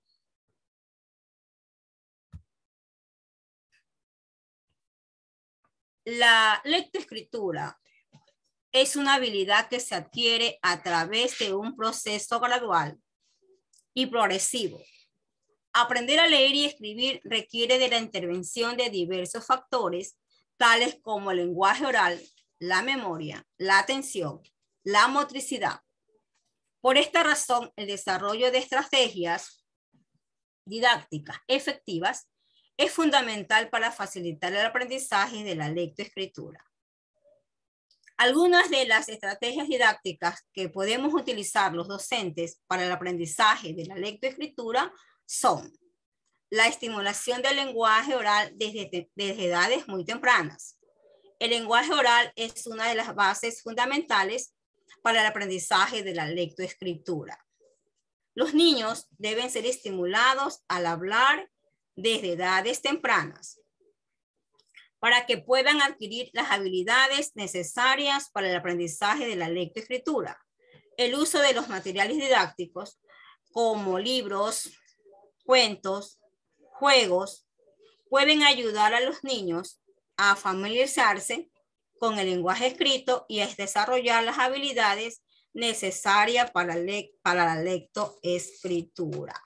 la lectoescritura es una habilidad que se adquiere a través de un proceso gradual y progresivo. Aprender a leer y escribir requiere de la intervención de diversos factores, tales como el lenguaje oral, la memoria, la atención, la motricidad. Por esta razón, el desarrollo de estrategias didácticas efectivas es fundamental para facilitar el aprendizaje de la lectoescritura. Algunas de las estrategias didácticas que podemos utilizar los docentes para el aprendizaje de la lectoescritura son la estimulación del lenguaje oral desde edades muy tempranas. El lenguaje oral es una de las bases fundamentales para el aprendizaje de la lectoescritura. Los niños deben ser estimulados al hablar desde edades tempranas para que puedan adquirir las habilidades necesarias para el aprendizaje de la lectoescritura. El uso de los materiales didácticos como libros, cuentos, juegos, pueden ayudar a los niños a familiarizarse con el lenguaje escrito y a desarrollar las habilidades necesarias para la lectoescritura.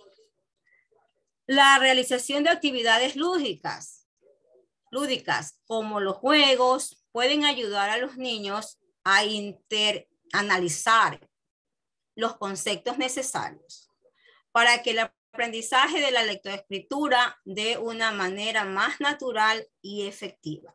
La realización de actividades lúdicas como los juegos pueden ayudar a los niños a analizar los conceptos necesarios para que el aprendizaje de la lectoescritura de una manera más natural y efectiva.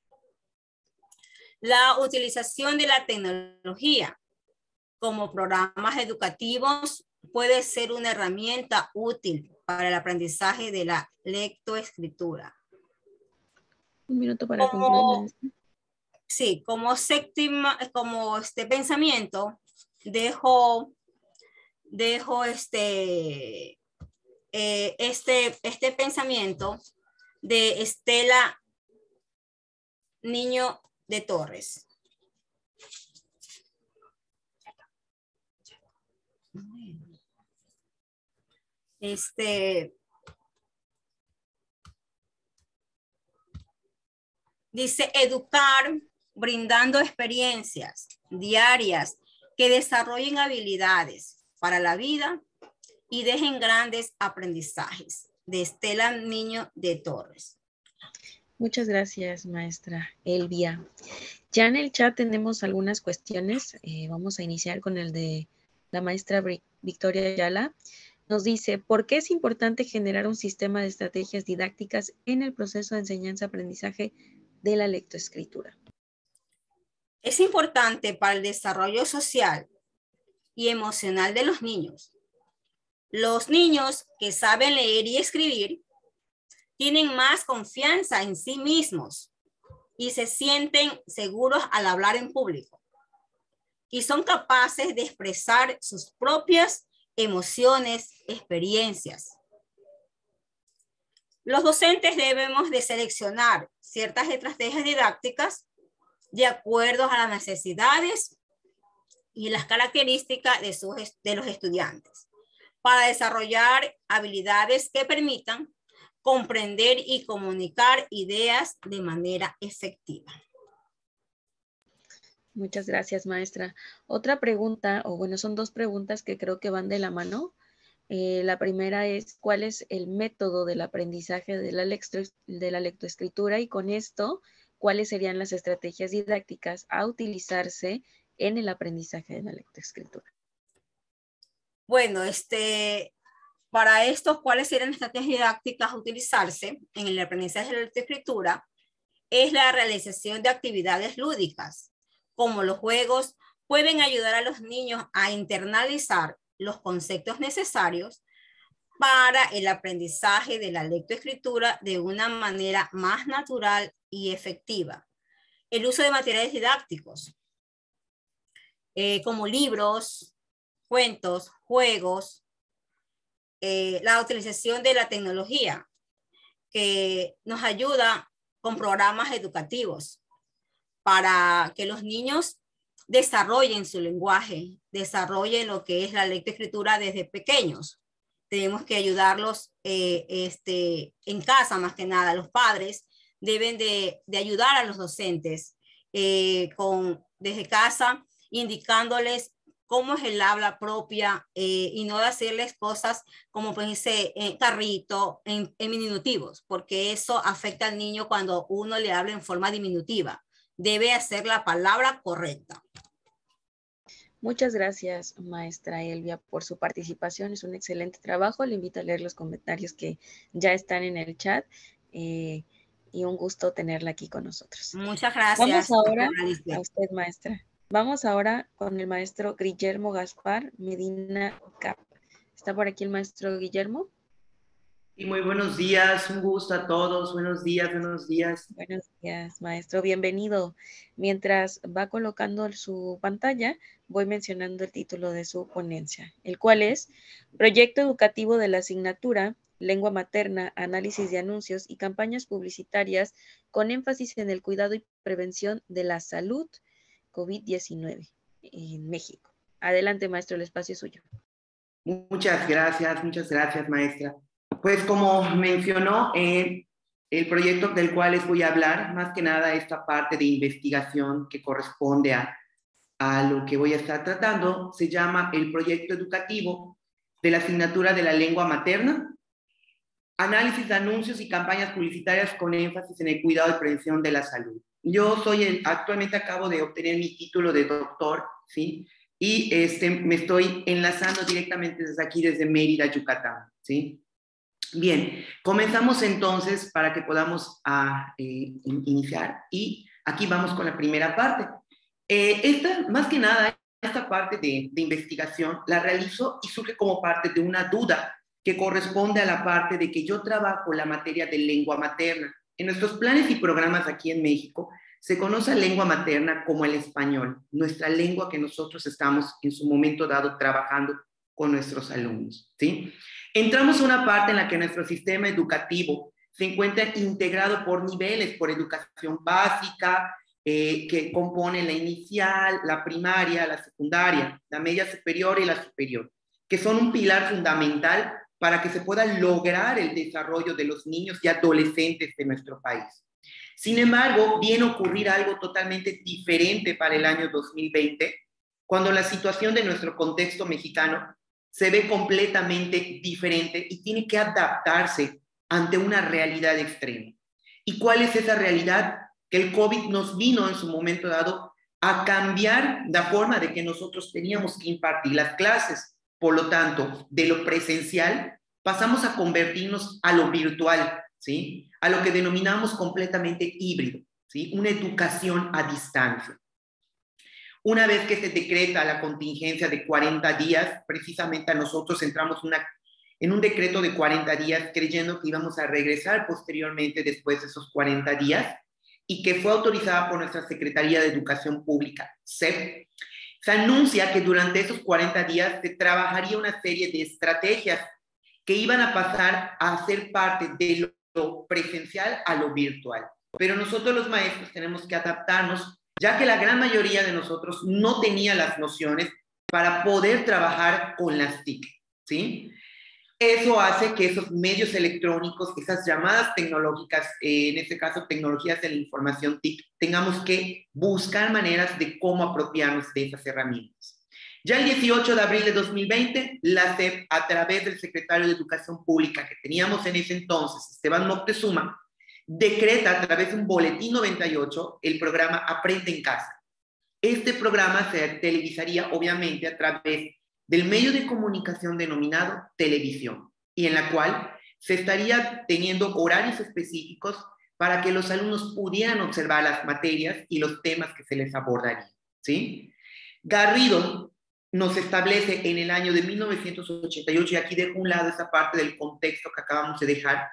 La utilización de la tecnología como programas educativos puede ser una herramienta útil para el aprendizaje de la lectoescritura. Un minuto para concluir. Sí, como pensamiento, dejo este pensamiento de Estela Niño de Torres. Dice educar brindando experiencias diarias que desarrollen habilidades para la vida y dejen grandes aprendizajes. De Estela Niño de Torres. Muchas gracias, maestra Elvia. Ya en el chat tenemos algunas cuestiones. Vamos a iniciar con el de la maestra Victoria Ayala. Nos dice, ¿por qué es importante generar un sistema de estrategias didácticas en el proceso de enseñanza-aprendizaje de la lectoescritura? Es importante para el desarrollo social y emocional de los niños. Los niños que saben leer y escribir tienen más confianza en sí mismos y se sienten seguros al hablar en público. Y son capaces de expresar sus propias emociones, experiencias. Los docentes debemos de seleccionar ciertas estrategias didácticas de acuerdo a las necesidades y las características de los estudiantes, para desarrollar habilidades que permitan comprender y comunicar ideas de manera efectiva. Muchas gracias, maestra. Otra pregunta, o bueno, son dos preguntas que creo que van de la mano. La primera es, ¿cuál es el método del aprendizaje de la lectoescritura? Y con esto, ¿cuáles serían las estrategias didácticas a utilizarse en el aprendizaje de la lectoescritura? Bueno, para esto, ¿cuáles serían las estrategias didácticas a utilizarse en el aprendizaje de la lectoescritura? Es la realización de actividades lúdicas, como los juegos pueden ayudar a los niños a internalizar los conceptos necesarios para el aprendizaje de la lectoescritura de una manera más natural y efectiva. El uso de materiales didácticos, como libros, cuentos, juegos, la utilización de la tecnología, que nos ayuda con programas educativos para que los niños desarrollen su lenguaje, desarrollen lo que es la lectoescritura desde pequeños. Tenemos que ayudarlos en casa, más que nada. Los padres deben de ayudar a los docentes desde casa, indicándoles cómo es el habla propia y no de hacerles cosas como pues dice carrito, en diminutivos, porque eso afecta al niño cuando uno le habla en forma diminutiva. Debe hacer la palabra correcta. Muchas gracias, maestra Elvia, por su participación. Es un excelente trabajo. Le invito a leer los comentarios que ya están en el chat y un gusto tenerla aquí con nosotros. Muchas gracias. Vamos ahora a usted, maestra. Vamos ahora con el maestro Guillermo Gaspar Medina Cap. ¿Está por aquí el maestro Guillermo? Y muy buenos días, un gusto a todos. Buenos días, buenos días. Buenos días, maestro. Bienvenido. Mientras va colocando su pantalla, voy mencionando el título de su ponencia, el cual es Proyecto Educativo de la Asignatura Lengua Materna, Análisis de Anuncios y Campañas Publicitarias con énfasis en el cuidado y prevención de la salud COVID-19 en México. Adelante, maestro, el espacio es suyo. Muchas gracias, maestra. Pues como mencionó, el proyecto del cual les voy a hablar, más que nada esta parte de investigación que corresponde a lo que voy a estar tratando, se llama el Proyecto Educativo de la Asignatura de la Lengua Materna, Análisis de Anuncios y Campañas Publicitarias con énfasis en el cuidado y prevención de la salud. Yo actualmente acabo de obtener mi título de doctor, ¿sí? Y me estoy enlazando directamente desde aquí, desde Mérida, Yucatán, ¿sí? Bien, comenzamos entonces para que podamos iniciar y aquí vamos con la primera parte. Más que nada, esta parte de investigación la realizo y surge como parte de una duda que corresponde a la parte de que yo trabajo la materia de lengua materna. En nuestros planes y programas aquí en México se conoce a lengua materna como el español, nuestra lengua que nosotros estamos en su momento dado trabajando con nuestros alumnos, ¿sí? Entramos a una parte en la que nuestro sistema educativo se encuentra integrado por niveles, por educación básica, que compone la inicial, la primaria, la secundaria, la media superior y la superior, que son un pilar fundamental para que se pueda lograr el desarrollo de los niños y adolescentes de nuestro país. Sin embargo, viene a ocurrir algo totalmente diferente para el año 2020, cuando la situación de nuestro contexto mexicano se ve completamente diferente y tiene que adaptarse ante una realidad extrema. ¿Y cuál es esa realidad? Que el COVID nos vino en su momento dado a cambiar la forma de que nosotros teníamos que impartir las clases. Por lo tanto, de lo presencial pasamos a convertirnos a lo virtual, ¿sí? A lo que denominamos completamente híbrido, ¿sí? Una educación a distancia. Una vez que se decreta la contingencia de 40 días, precisamente nosotros entramos en un decreto de 40 días creyendo que íbamos a regresar posteriormente después de esos 40 días y que fue autorizada por nuestra Secretaría de Educación Pública, SEP. Se anuncia que durante esos 40 días se trabajaría una serie de estrategias que iban a pasar a ser parte de lo presencial a lo virtual. Pero nosotros los maestros tenemos que adaptarnos, ya que la gran mayoría de nosotros no tenía las nociones para poder trabajar con las TIC, ¿sí? Eso hace que esos medios electrónicos, esas llamadas tecnológicas, en este caso tecnologías de la información TIC, tengamos que buscar maneras de cómo apropiarnos de esas herramientas. Ya el 18 de abril de 2020, la SEP, a través del secretario de Educación Pública que teníamos en ese entonces, Esteban Moctezuma, decreta a través de un boletín 98 el programa Aprende en Casa. Este programa se televisaría obviamente a través del medio de comunicación denominado televisión, y en la cual se estaría teniendo horarios específicos para que los alumnos pudieran observar las materias y los temas que se les abordarían, ¿sí? Garrido nos establece en el año de 1988, y aquí dejo un lado esa parte del contexto que acabamos de dejar,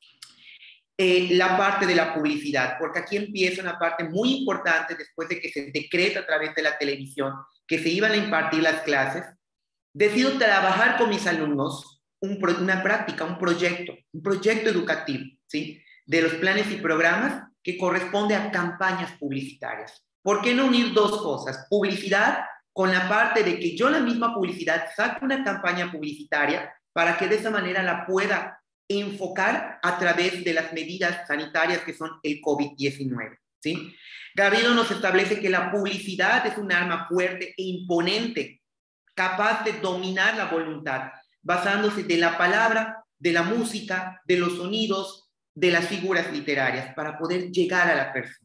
la parte de la publicidad, porque aquí empieza una parte muy importante después de que se decreta a través de la televisión que se iban a impartir las clases. Decido trabajar con mis alumnos una práctica, un proyecto educativo, ¿sí? De los planes y programas que corresponde a campañas publicitarias. ¿Por qué no unir dos cosas? Publicidad con la parte de que yo la misma publicidad saque una campaña publicitaria para que de esa manera la pueda enfocar a través de las medidas sanitarias que son el COVID-19, ¿sí? Garrido nos establece que la publicidad es un arma fuerte e imponente, capaz de dominar la voluntad, basándose de la palabra, de la música, de los sonidos, de las figuras literarias, para poder llegar a la persona.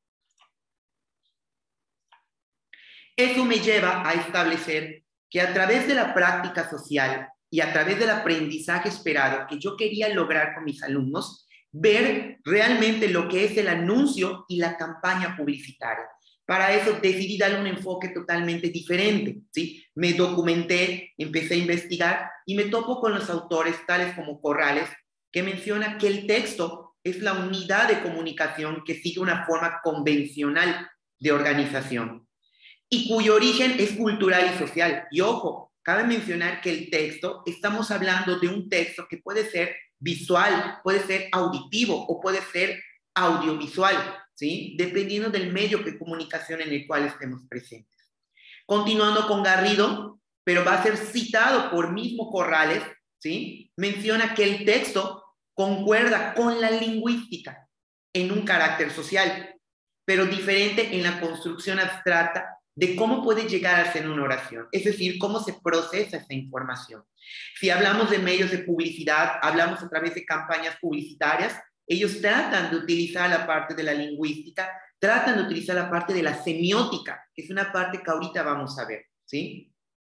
Eso me lleva a establecer que a través de la práctica social y a través del aprendizaje esperado que yo quería lograr con mis alumnos, ver realmente lo que es el anuncio y la campaña publicitaria. Para eso decidí darle un enfoque totalmente diferente, ¿sí? Me documenté, empecé a investigar y me topo con los autores tales como Corrales, que menciona que el texto es la unidad de comunicación que sigue una forma convencional de organización y cuyo origen es cultural y social. Y ojo, cabe mencionar que el texto, estamos hablando de un texto que puede ser visual, puede ser auditivo o puede ser audiovisual, ¿sí? Dependiendo del medio de comunicación en el cual estemos presentes. Continuando con Garrido, pero va a ser citado por mismo Corrales, ¿sí? Menciona que el texto concuerda con la lingüística en un carácter social, pero diferente en la construcción abstracta de cómo puede llegar a ser una oración, es decir, cómo se procesa esa información. Si hablamos de medios de publicidad, hablamos a través de campañas publicitarias, ellos tratan de utilizar la parte de la lingüística, tratan de utilizar la parte de la semiótica, que es una parte que ahorita vamos a ver, ¿sí?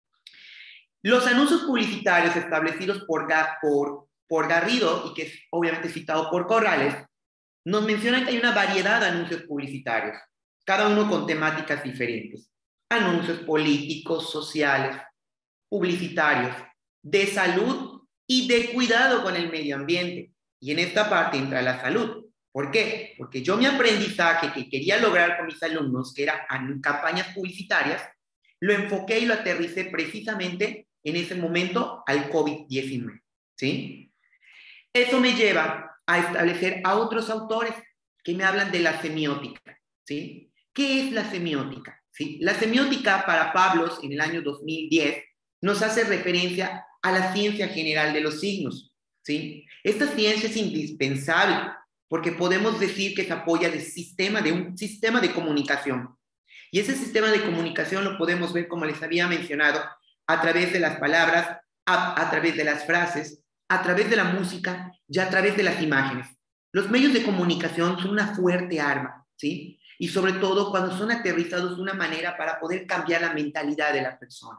Los anuncios publicitarios establecidos por Garrido, y que es obviamente citado por Corrales, nos mencionan que hay una variedad de anuncios publicitarios, cada uno con temáticas diferentes. Anuncios políticos, sociales, publicitarios, de salud y de cuidado con el medio ambiente. Y en esta parte entra la salud. ¿Por qué? Porque yo mi aprendizaje que quería lograr con mis alumnos, que era en campañas publicitarias, lo enfoqué y lo aterricé precisamente en ese momento al COVID-19, ¿sí? Eso me lleva a establecer a otros autores que me hablan de la semiótica, ¿sí? ¿Qué es la semiótica? ¿Sí? La semiótica para Pablos en el año 2010 nos hace referencia a la ciencia general de los signos, ¿sí? Esta ciencia es indispensable porque podemos decir que se apoya de un sistema de comunicación. Y ese sistema de comunicación lo podemos ver, como les había mencionado, a través de las palabras, a través de las frases, a través de la música y a través de las imágenes. Los medios de comunicación son una fuerte arma, ¿sí? Y sobre todo cuando son aterrizados de una manera para poder cambiar la mentalidad de la persona.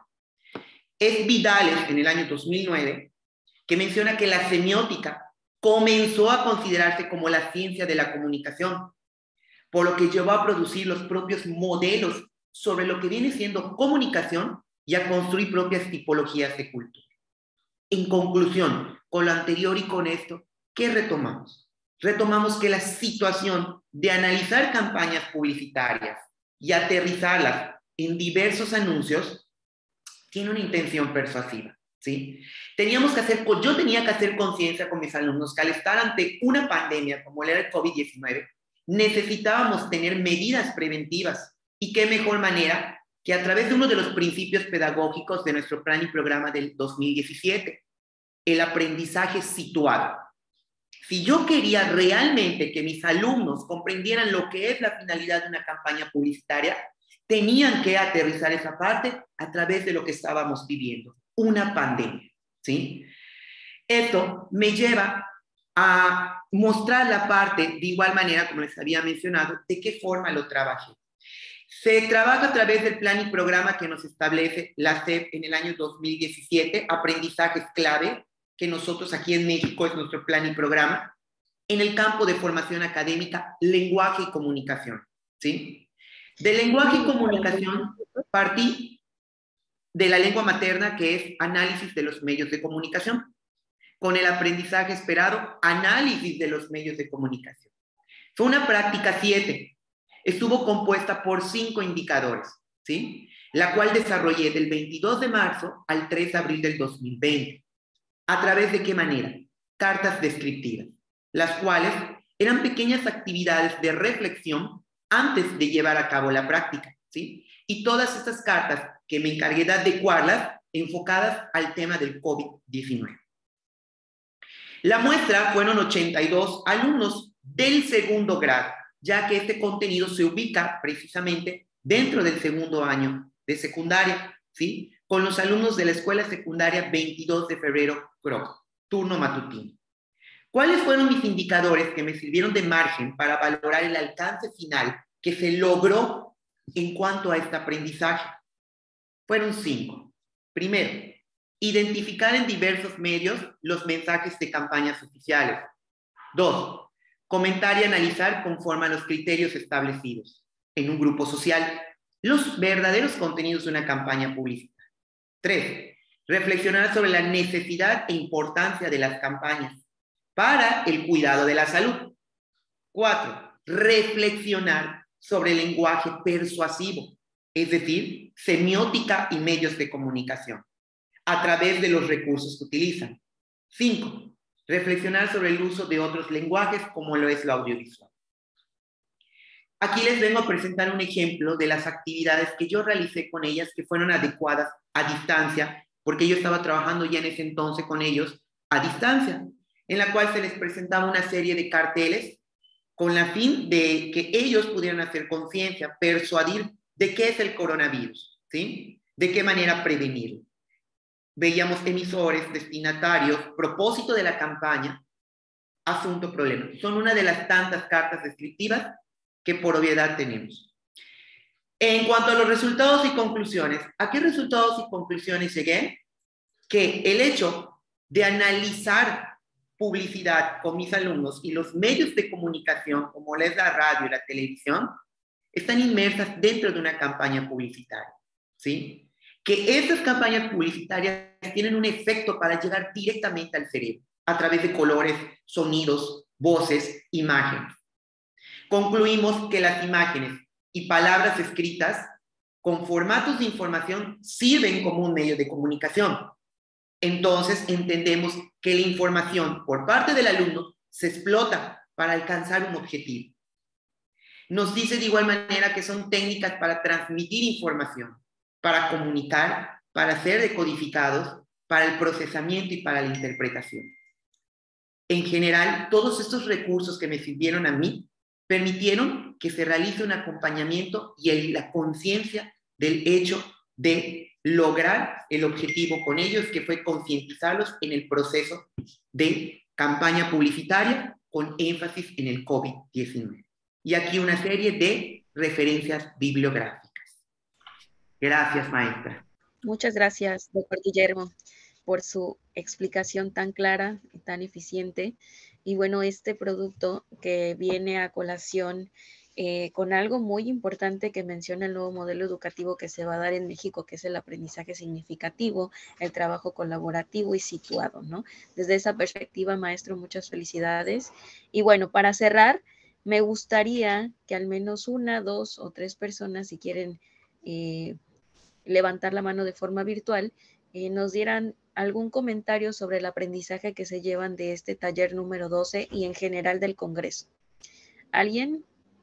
Es Vidales, en el año 2009, que menciona que la semiótica comenzó a considerarse como la ciencia de la comunicación, por lo que llevó a producir los propios modelos sobre lo que viene siendo comunicación y a construir propias tipologías de cultura. En conclusión, con lo anterior y con esto, ¿qué retomamos? Retomamos que la situación de analizar campañas publicitarias y aterrizarlas en diversos anuncios tiene una intención persuasiva, ¿sí? Yo tenía que hacer conciencia con mis alumnos que al estar ante una pandemia como era el COVID-19, necesitábamos tener medidas preventivas. Y qué mejor manera que a través de uno de los principios pedagógicos de nuestro plan y programa del 2017, el aprendizaje situado. Si yo quería realmente que mis alumnos comprendieran lo que es la finalidad de una campaña publicitaria, tenían que aterrizar esa parte a través de lo que estábamos viviendo, una pandemia, ¿sí? Esto me lleva a mostrar la parte, de igual manera, como les había mencionado, de qué forma lo trabajé. Se trabaja a través del plan y programa que nos establece la SEP en el año 2017, aprendizajes clave, que nosotros aquí en México es nuestro plan y programa, en el campo de formación académica, lenguaje y comunicación, ¿sí? De lenguaje y comunicación partí de la lengua materna, que es análisis de los medios de comunicación. Con el aprendizaje esperado, análisis de los medios de comunicación. Fue una práctica 7. Estuvo compuesta por 5 indicadores, ¿sí? La cual desarrollé del 22 de marzo al 3 de abril del 2020. ¿A través de qué manera? Cartas descriptivas, las cuales eran pequeñas actividades de reflexión antes de llevar a cabo la práctica, ¿sí? Y todas estas cartas que me encargué de adecuarlas enfocadas al tema del COVID-19. La muestra fueron 82 alumnos del segundo grado, ya que este contenido se ubica precisamente dentro del segundo año de secundaria, ¿sí? Con los alumnos de la escuela secundaria 22 de febrero, turno matutino. ¿Cuáles fueron mis indicadores que me sirvieron de margen para valorar el alcance final que se logró en cuanto a este aprendizaje? Fueron 5. Primero, identificar en diversos medios los mensajes de campañas oficiales. 2. Comentar y analizar conforme a los criterios establecidos en un grupo social los verdaderos contenidos de una campaña publicitaria. 3. Reflexionar sobre la necesidad e importancia de las campañas para el cuidado de la salud. 4. Reflexionar sobre el lenguaje persuasivo, es decir, semiótica y medios de comunicación, a través de los recursos que utilizan. 5. Reflexionar sobre el uso de otros lenguajes, como lo es lo audiovisual. Aquí les vengo a presentar un ejemplo de las actividades que yo realicé con ellas, que fueron adecuadas a distancia, porque yo estaba trabajando ya en ese entonces con ellos a distancia, en la cual se les presentaba una serie de carteles con la fin de que ellos pudieran hacer conciencia, persuadir de qué es el coronavirus, ¿sí? De qué manera prevenirlo. Veíamos emisores, destinatarios, propósito de la campaña, asunto, problema. Son una de las tantas cartas descriptivas que por obviedad tenemos. En cuanto a los resultados y conclusiones, ¿a qué resultados y conclusiones llegué? Que el hecho de analizar publicidad con mis alumnos y los medios de comunicación, como es la radio y la televisión, están inmersas dentro de una campaña publicitaria, ¿sí? Que estas campañas publicitarias tienen un efecto para llegar directamente al cerebro, a través de colores, sonidos, voces, imágenes. Concluimos que las imágenes y palabras escritas con formatos de información sirven como un medio de comunicación. Entonces entendemos que la información por parte del alumno se explota para alcanzar un objetivo. Nos dice de igual manera que son técnicas para transmitir información, para comunicar, para ser decodificados, para el procesamiento y para la interpretación. En general, todos estos recursos que me sirvieron a mí permitieron que se realice un acompañamiento y la conciencia del hecho de lograr el objetivo con ellos, que fue concientizarlos en el proceso de campaña publicitaria con énfasis en el COVID-19. Y aquí una serie de referencias bibliográficas. Gracias, maestra. Muchas gracias, doctor Guillermo, por su explicación tan clara y tan eficiente. Y bueno, este producto que viene a colación con algo muy importante que menciona el nuevo modelo educativo que se va a dar en México, que es el aprendizaje significativo, el trabajo colaborativo y situado, ¿no? Desde esa perspectiva, maestro, muchas felicidades. Y bueno, para cerrar, me gustaría que al menos 1, 2 o 3 personas, si quieren levantar la mano de forma virtual, nos dieran algún comentario sobre el aprendizaje que se llevan de este taller número 12 y en general del Congreso. ¿Alguien?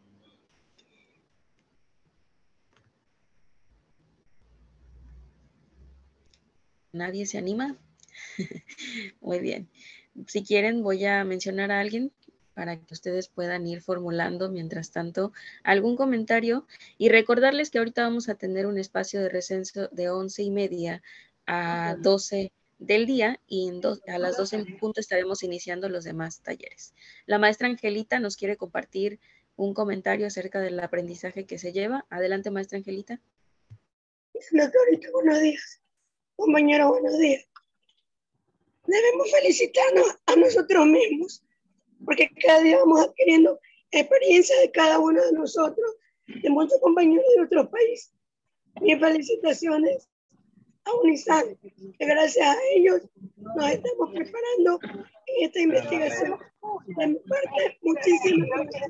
¿Nadie se anima? Muy bien. Si quieren, voy a mencionar a alguien para que ustedes puedan ir formulando, mientras tanto, algún comentario y recordarles que ahorita vamos a tener un espacio de receso de 11:30 a 12 del día y a las 12 en punto estaremos iniciando los demás talleres. La maestra Angelita nos quiere compartir un comentario acerca del aprendizaje que se lleva. Adelante, maestra Angelita. Doctorita, buenos días. Compañero, buenos días. Debemos felicitarnos a nosotros mismos, porque cada día vamos adquiriendo experiencia de cada uno de nosotros, de muchos compañeros de otros países. Mis felicitaciones a UNISAN, que gracias a ellos nos estamos preparando en esta investigación. De mi parte, muchísimas gracias.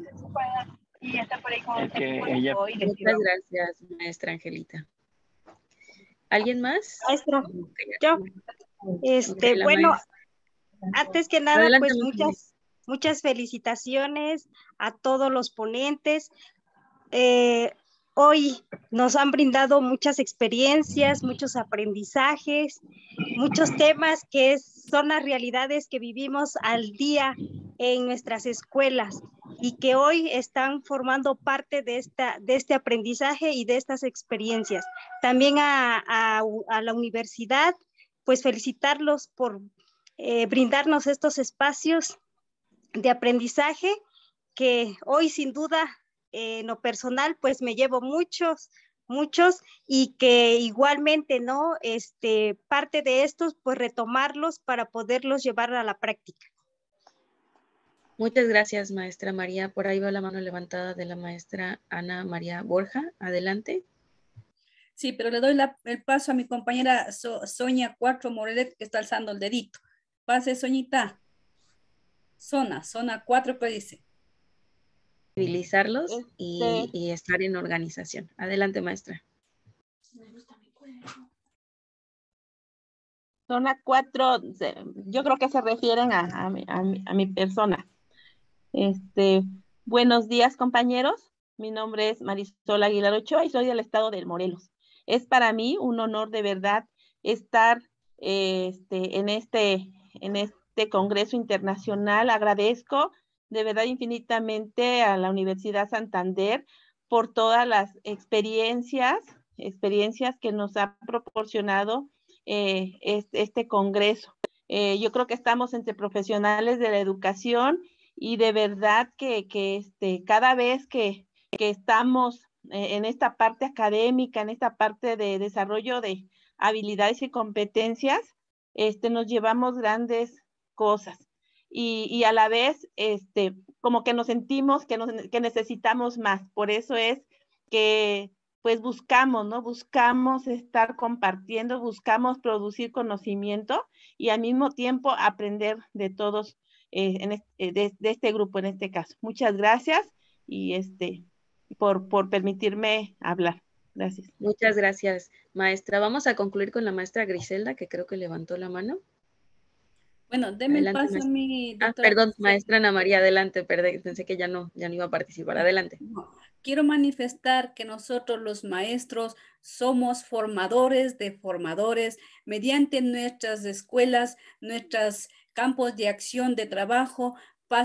Muchas gracias, maestra Angelita. ¿Alguien más? Maestra, yo. Bueno, antes que nada, adelante, pues muchas felicitaciones a todos los ponentes. Hoy nos han brindado muchas experiencias, muchos aprendizajes, muchos temas que son las realidades que vivimos al día en nuestras escuelas y que hoy están formando parte de este aprendizaje y de estas experiencias. También a la universidad, pues felicitarlos por brindarnos estos espacios de aprendizaje que hoy sin duda en lo personal pues me llevo muchos y que igualmente no parte de estos pues retomarlos para poderlos llevar a la práctica. Muchas gracias, maestra María. Por ahí va la mano levantada de la maestra Ana María Borja. Adelante. Sí, pero le doy el paso a mi compañera Sonia Cuatro Morelet, que está alzando el dedito. Pase, Soñita. Zona 4, ¿qué dice? Civilizarlos y estar en organización. Adelante, maestra. Zona 4, yo creo que se refieren a mi persona. Buenos días, compañeros. Mi nombre es Marisol Aguilar Ochoa y soy del estado de Morelos. Es para mí un honor de verdad estar en este Congreso Internacional. Agradezco de verdad infinitamente a la Universidad Santander por todas las experiencias que nos ha proporcionado este Congreso. Yo creo que estamos entre profesionales de la educación y de verdad que cada vez que estamos en esta parte académica, en esta parte de desarrollo de habilidades y competencias, nos llevamos grandes cosas y a la vez como que nos sentimos que necesitamos más. Por eso es que pues buscamos estar compartiendo, buscamos producir conocimiento y al mismo tiempo aprender de todos de este grupo en este caso. Muchas gracias y por permitirme hablar. Gracias. Muchas gracias, maestra. Vamos a concluir con la maestra Griselda, que creo que levantó la mano. Bueno, deme el paso a mi doctora. Perdón, maestra Ana María, adelante. Pensé que ya no iba a participar. Adelante. Quiero manifestar que nosotros los maestros somos formadores de formadores mediante nuestras escuelas, nuestras campos de acción de trabajo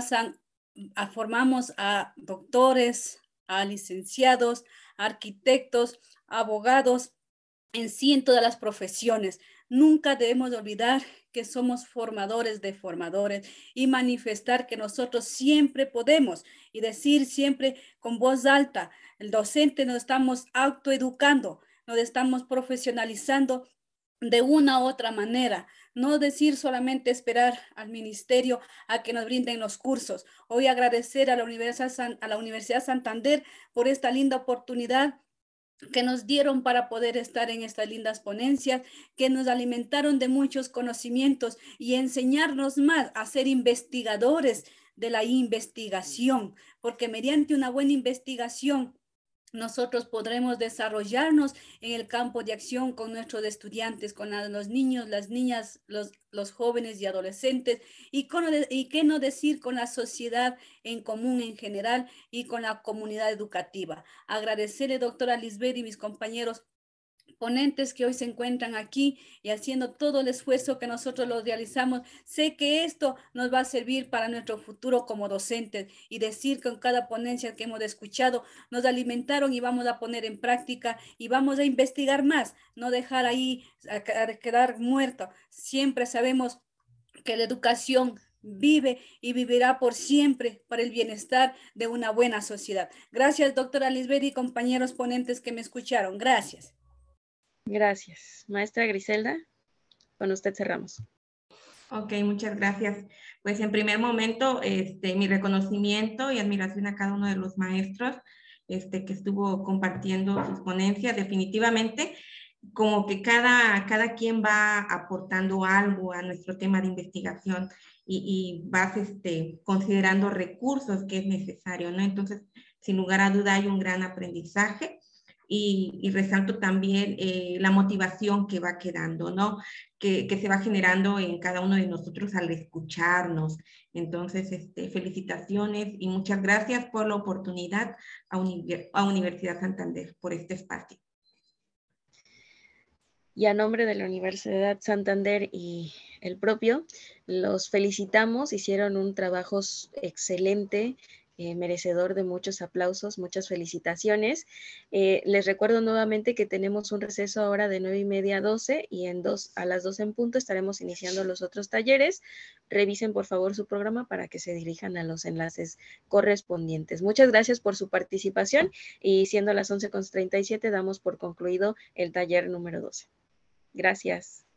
formamos a doctores, a licenciados, arquitectos, abogados, en sí en todas las profesiones. Nunca debemos olvidar que somos formadores de formadores y manifestar que nosotros siempre podemos y decir siempre con voz alta, el docente nos estamos autoeducando, nos estamos profesionalizando de una u otra manera. No decir solamente esperar al ministerio a que nos brinden los cursos. Hoy agradecer a la Universidad Santander por esta linda oportunidad que nos dieron para poder estar en estas lindas ponencias, que nos alimentaron de muchos conocimientos y enseñarnos más a ser investigadores de la investigación, porque mediante una buena investigación nosotros podremos desarrollarnos en el campo de acción con nuestros estudiantes, con los niños, las niñas, los jóvenes y adolescentes, y qué no decir con la sociedad en común en general y con la comunidad educativa. Agradecerle, doctora Lisbeth y mis compañeros ponentes que hoy se encuentran aquí y haciendo todo el esfuerzo que nosotros los realizamos. Sé que esto nos va a servir para nuestro futuro como docentes y decir que en cada ponencia que hemos escuchado nos alimentaron y vamos a poner en práctica y vamos a investigar más, no dejar ahí a quedar muerto. Siempre sabemos que la educación vive y vivirá por siempre para el bienestar de una buena sociedad. Gracias, doctora Lisbeth y compañeros ponentes que me escucharon. Gracias. Gracias. Maestra Griselda, con usted cerramos. Ok, muchas gracias. Pues en primer momento, mi reconocimiento y admiración a cada uno de los maestros que estuvo compartiendo sus ponencias. Definitivamente, como que cada quien va aportando algo a nuestro tema de investigación y vas considerando recursos que es necesario, ¿no? Entonces, sin lugar a duda hay un gran aprendizaje. Y resalto también la motivación que va quedando, ¿no? Que se va generando en cada uno de nosotros al escucharnos. Entonces, felicitaciones y muchas gracias por la oportunidad a Universidad Santander por este espacio. Y a nombre de la Universidad Santander y el propio, los felicitamos, hicieron un trabajo excelente, merecedor de muchos aplausos, muchas felicitaciones. Les recuerdo nuevamente que tenemos un receso ahora de 9:30 a 12 y a las 12 en punto estaremos iniciando los otros talleres. Revisen por favor su programa para que se dirijan a los enlaces correspondientes. Muchas gracias por su participación y siendo las 11:37 damos por concluido el taller número 12. Gracias.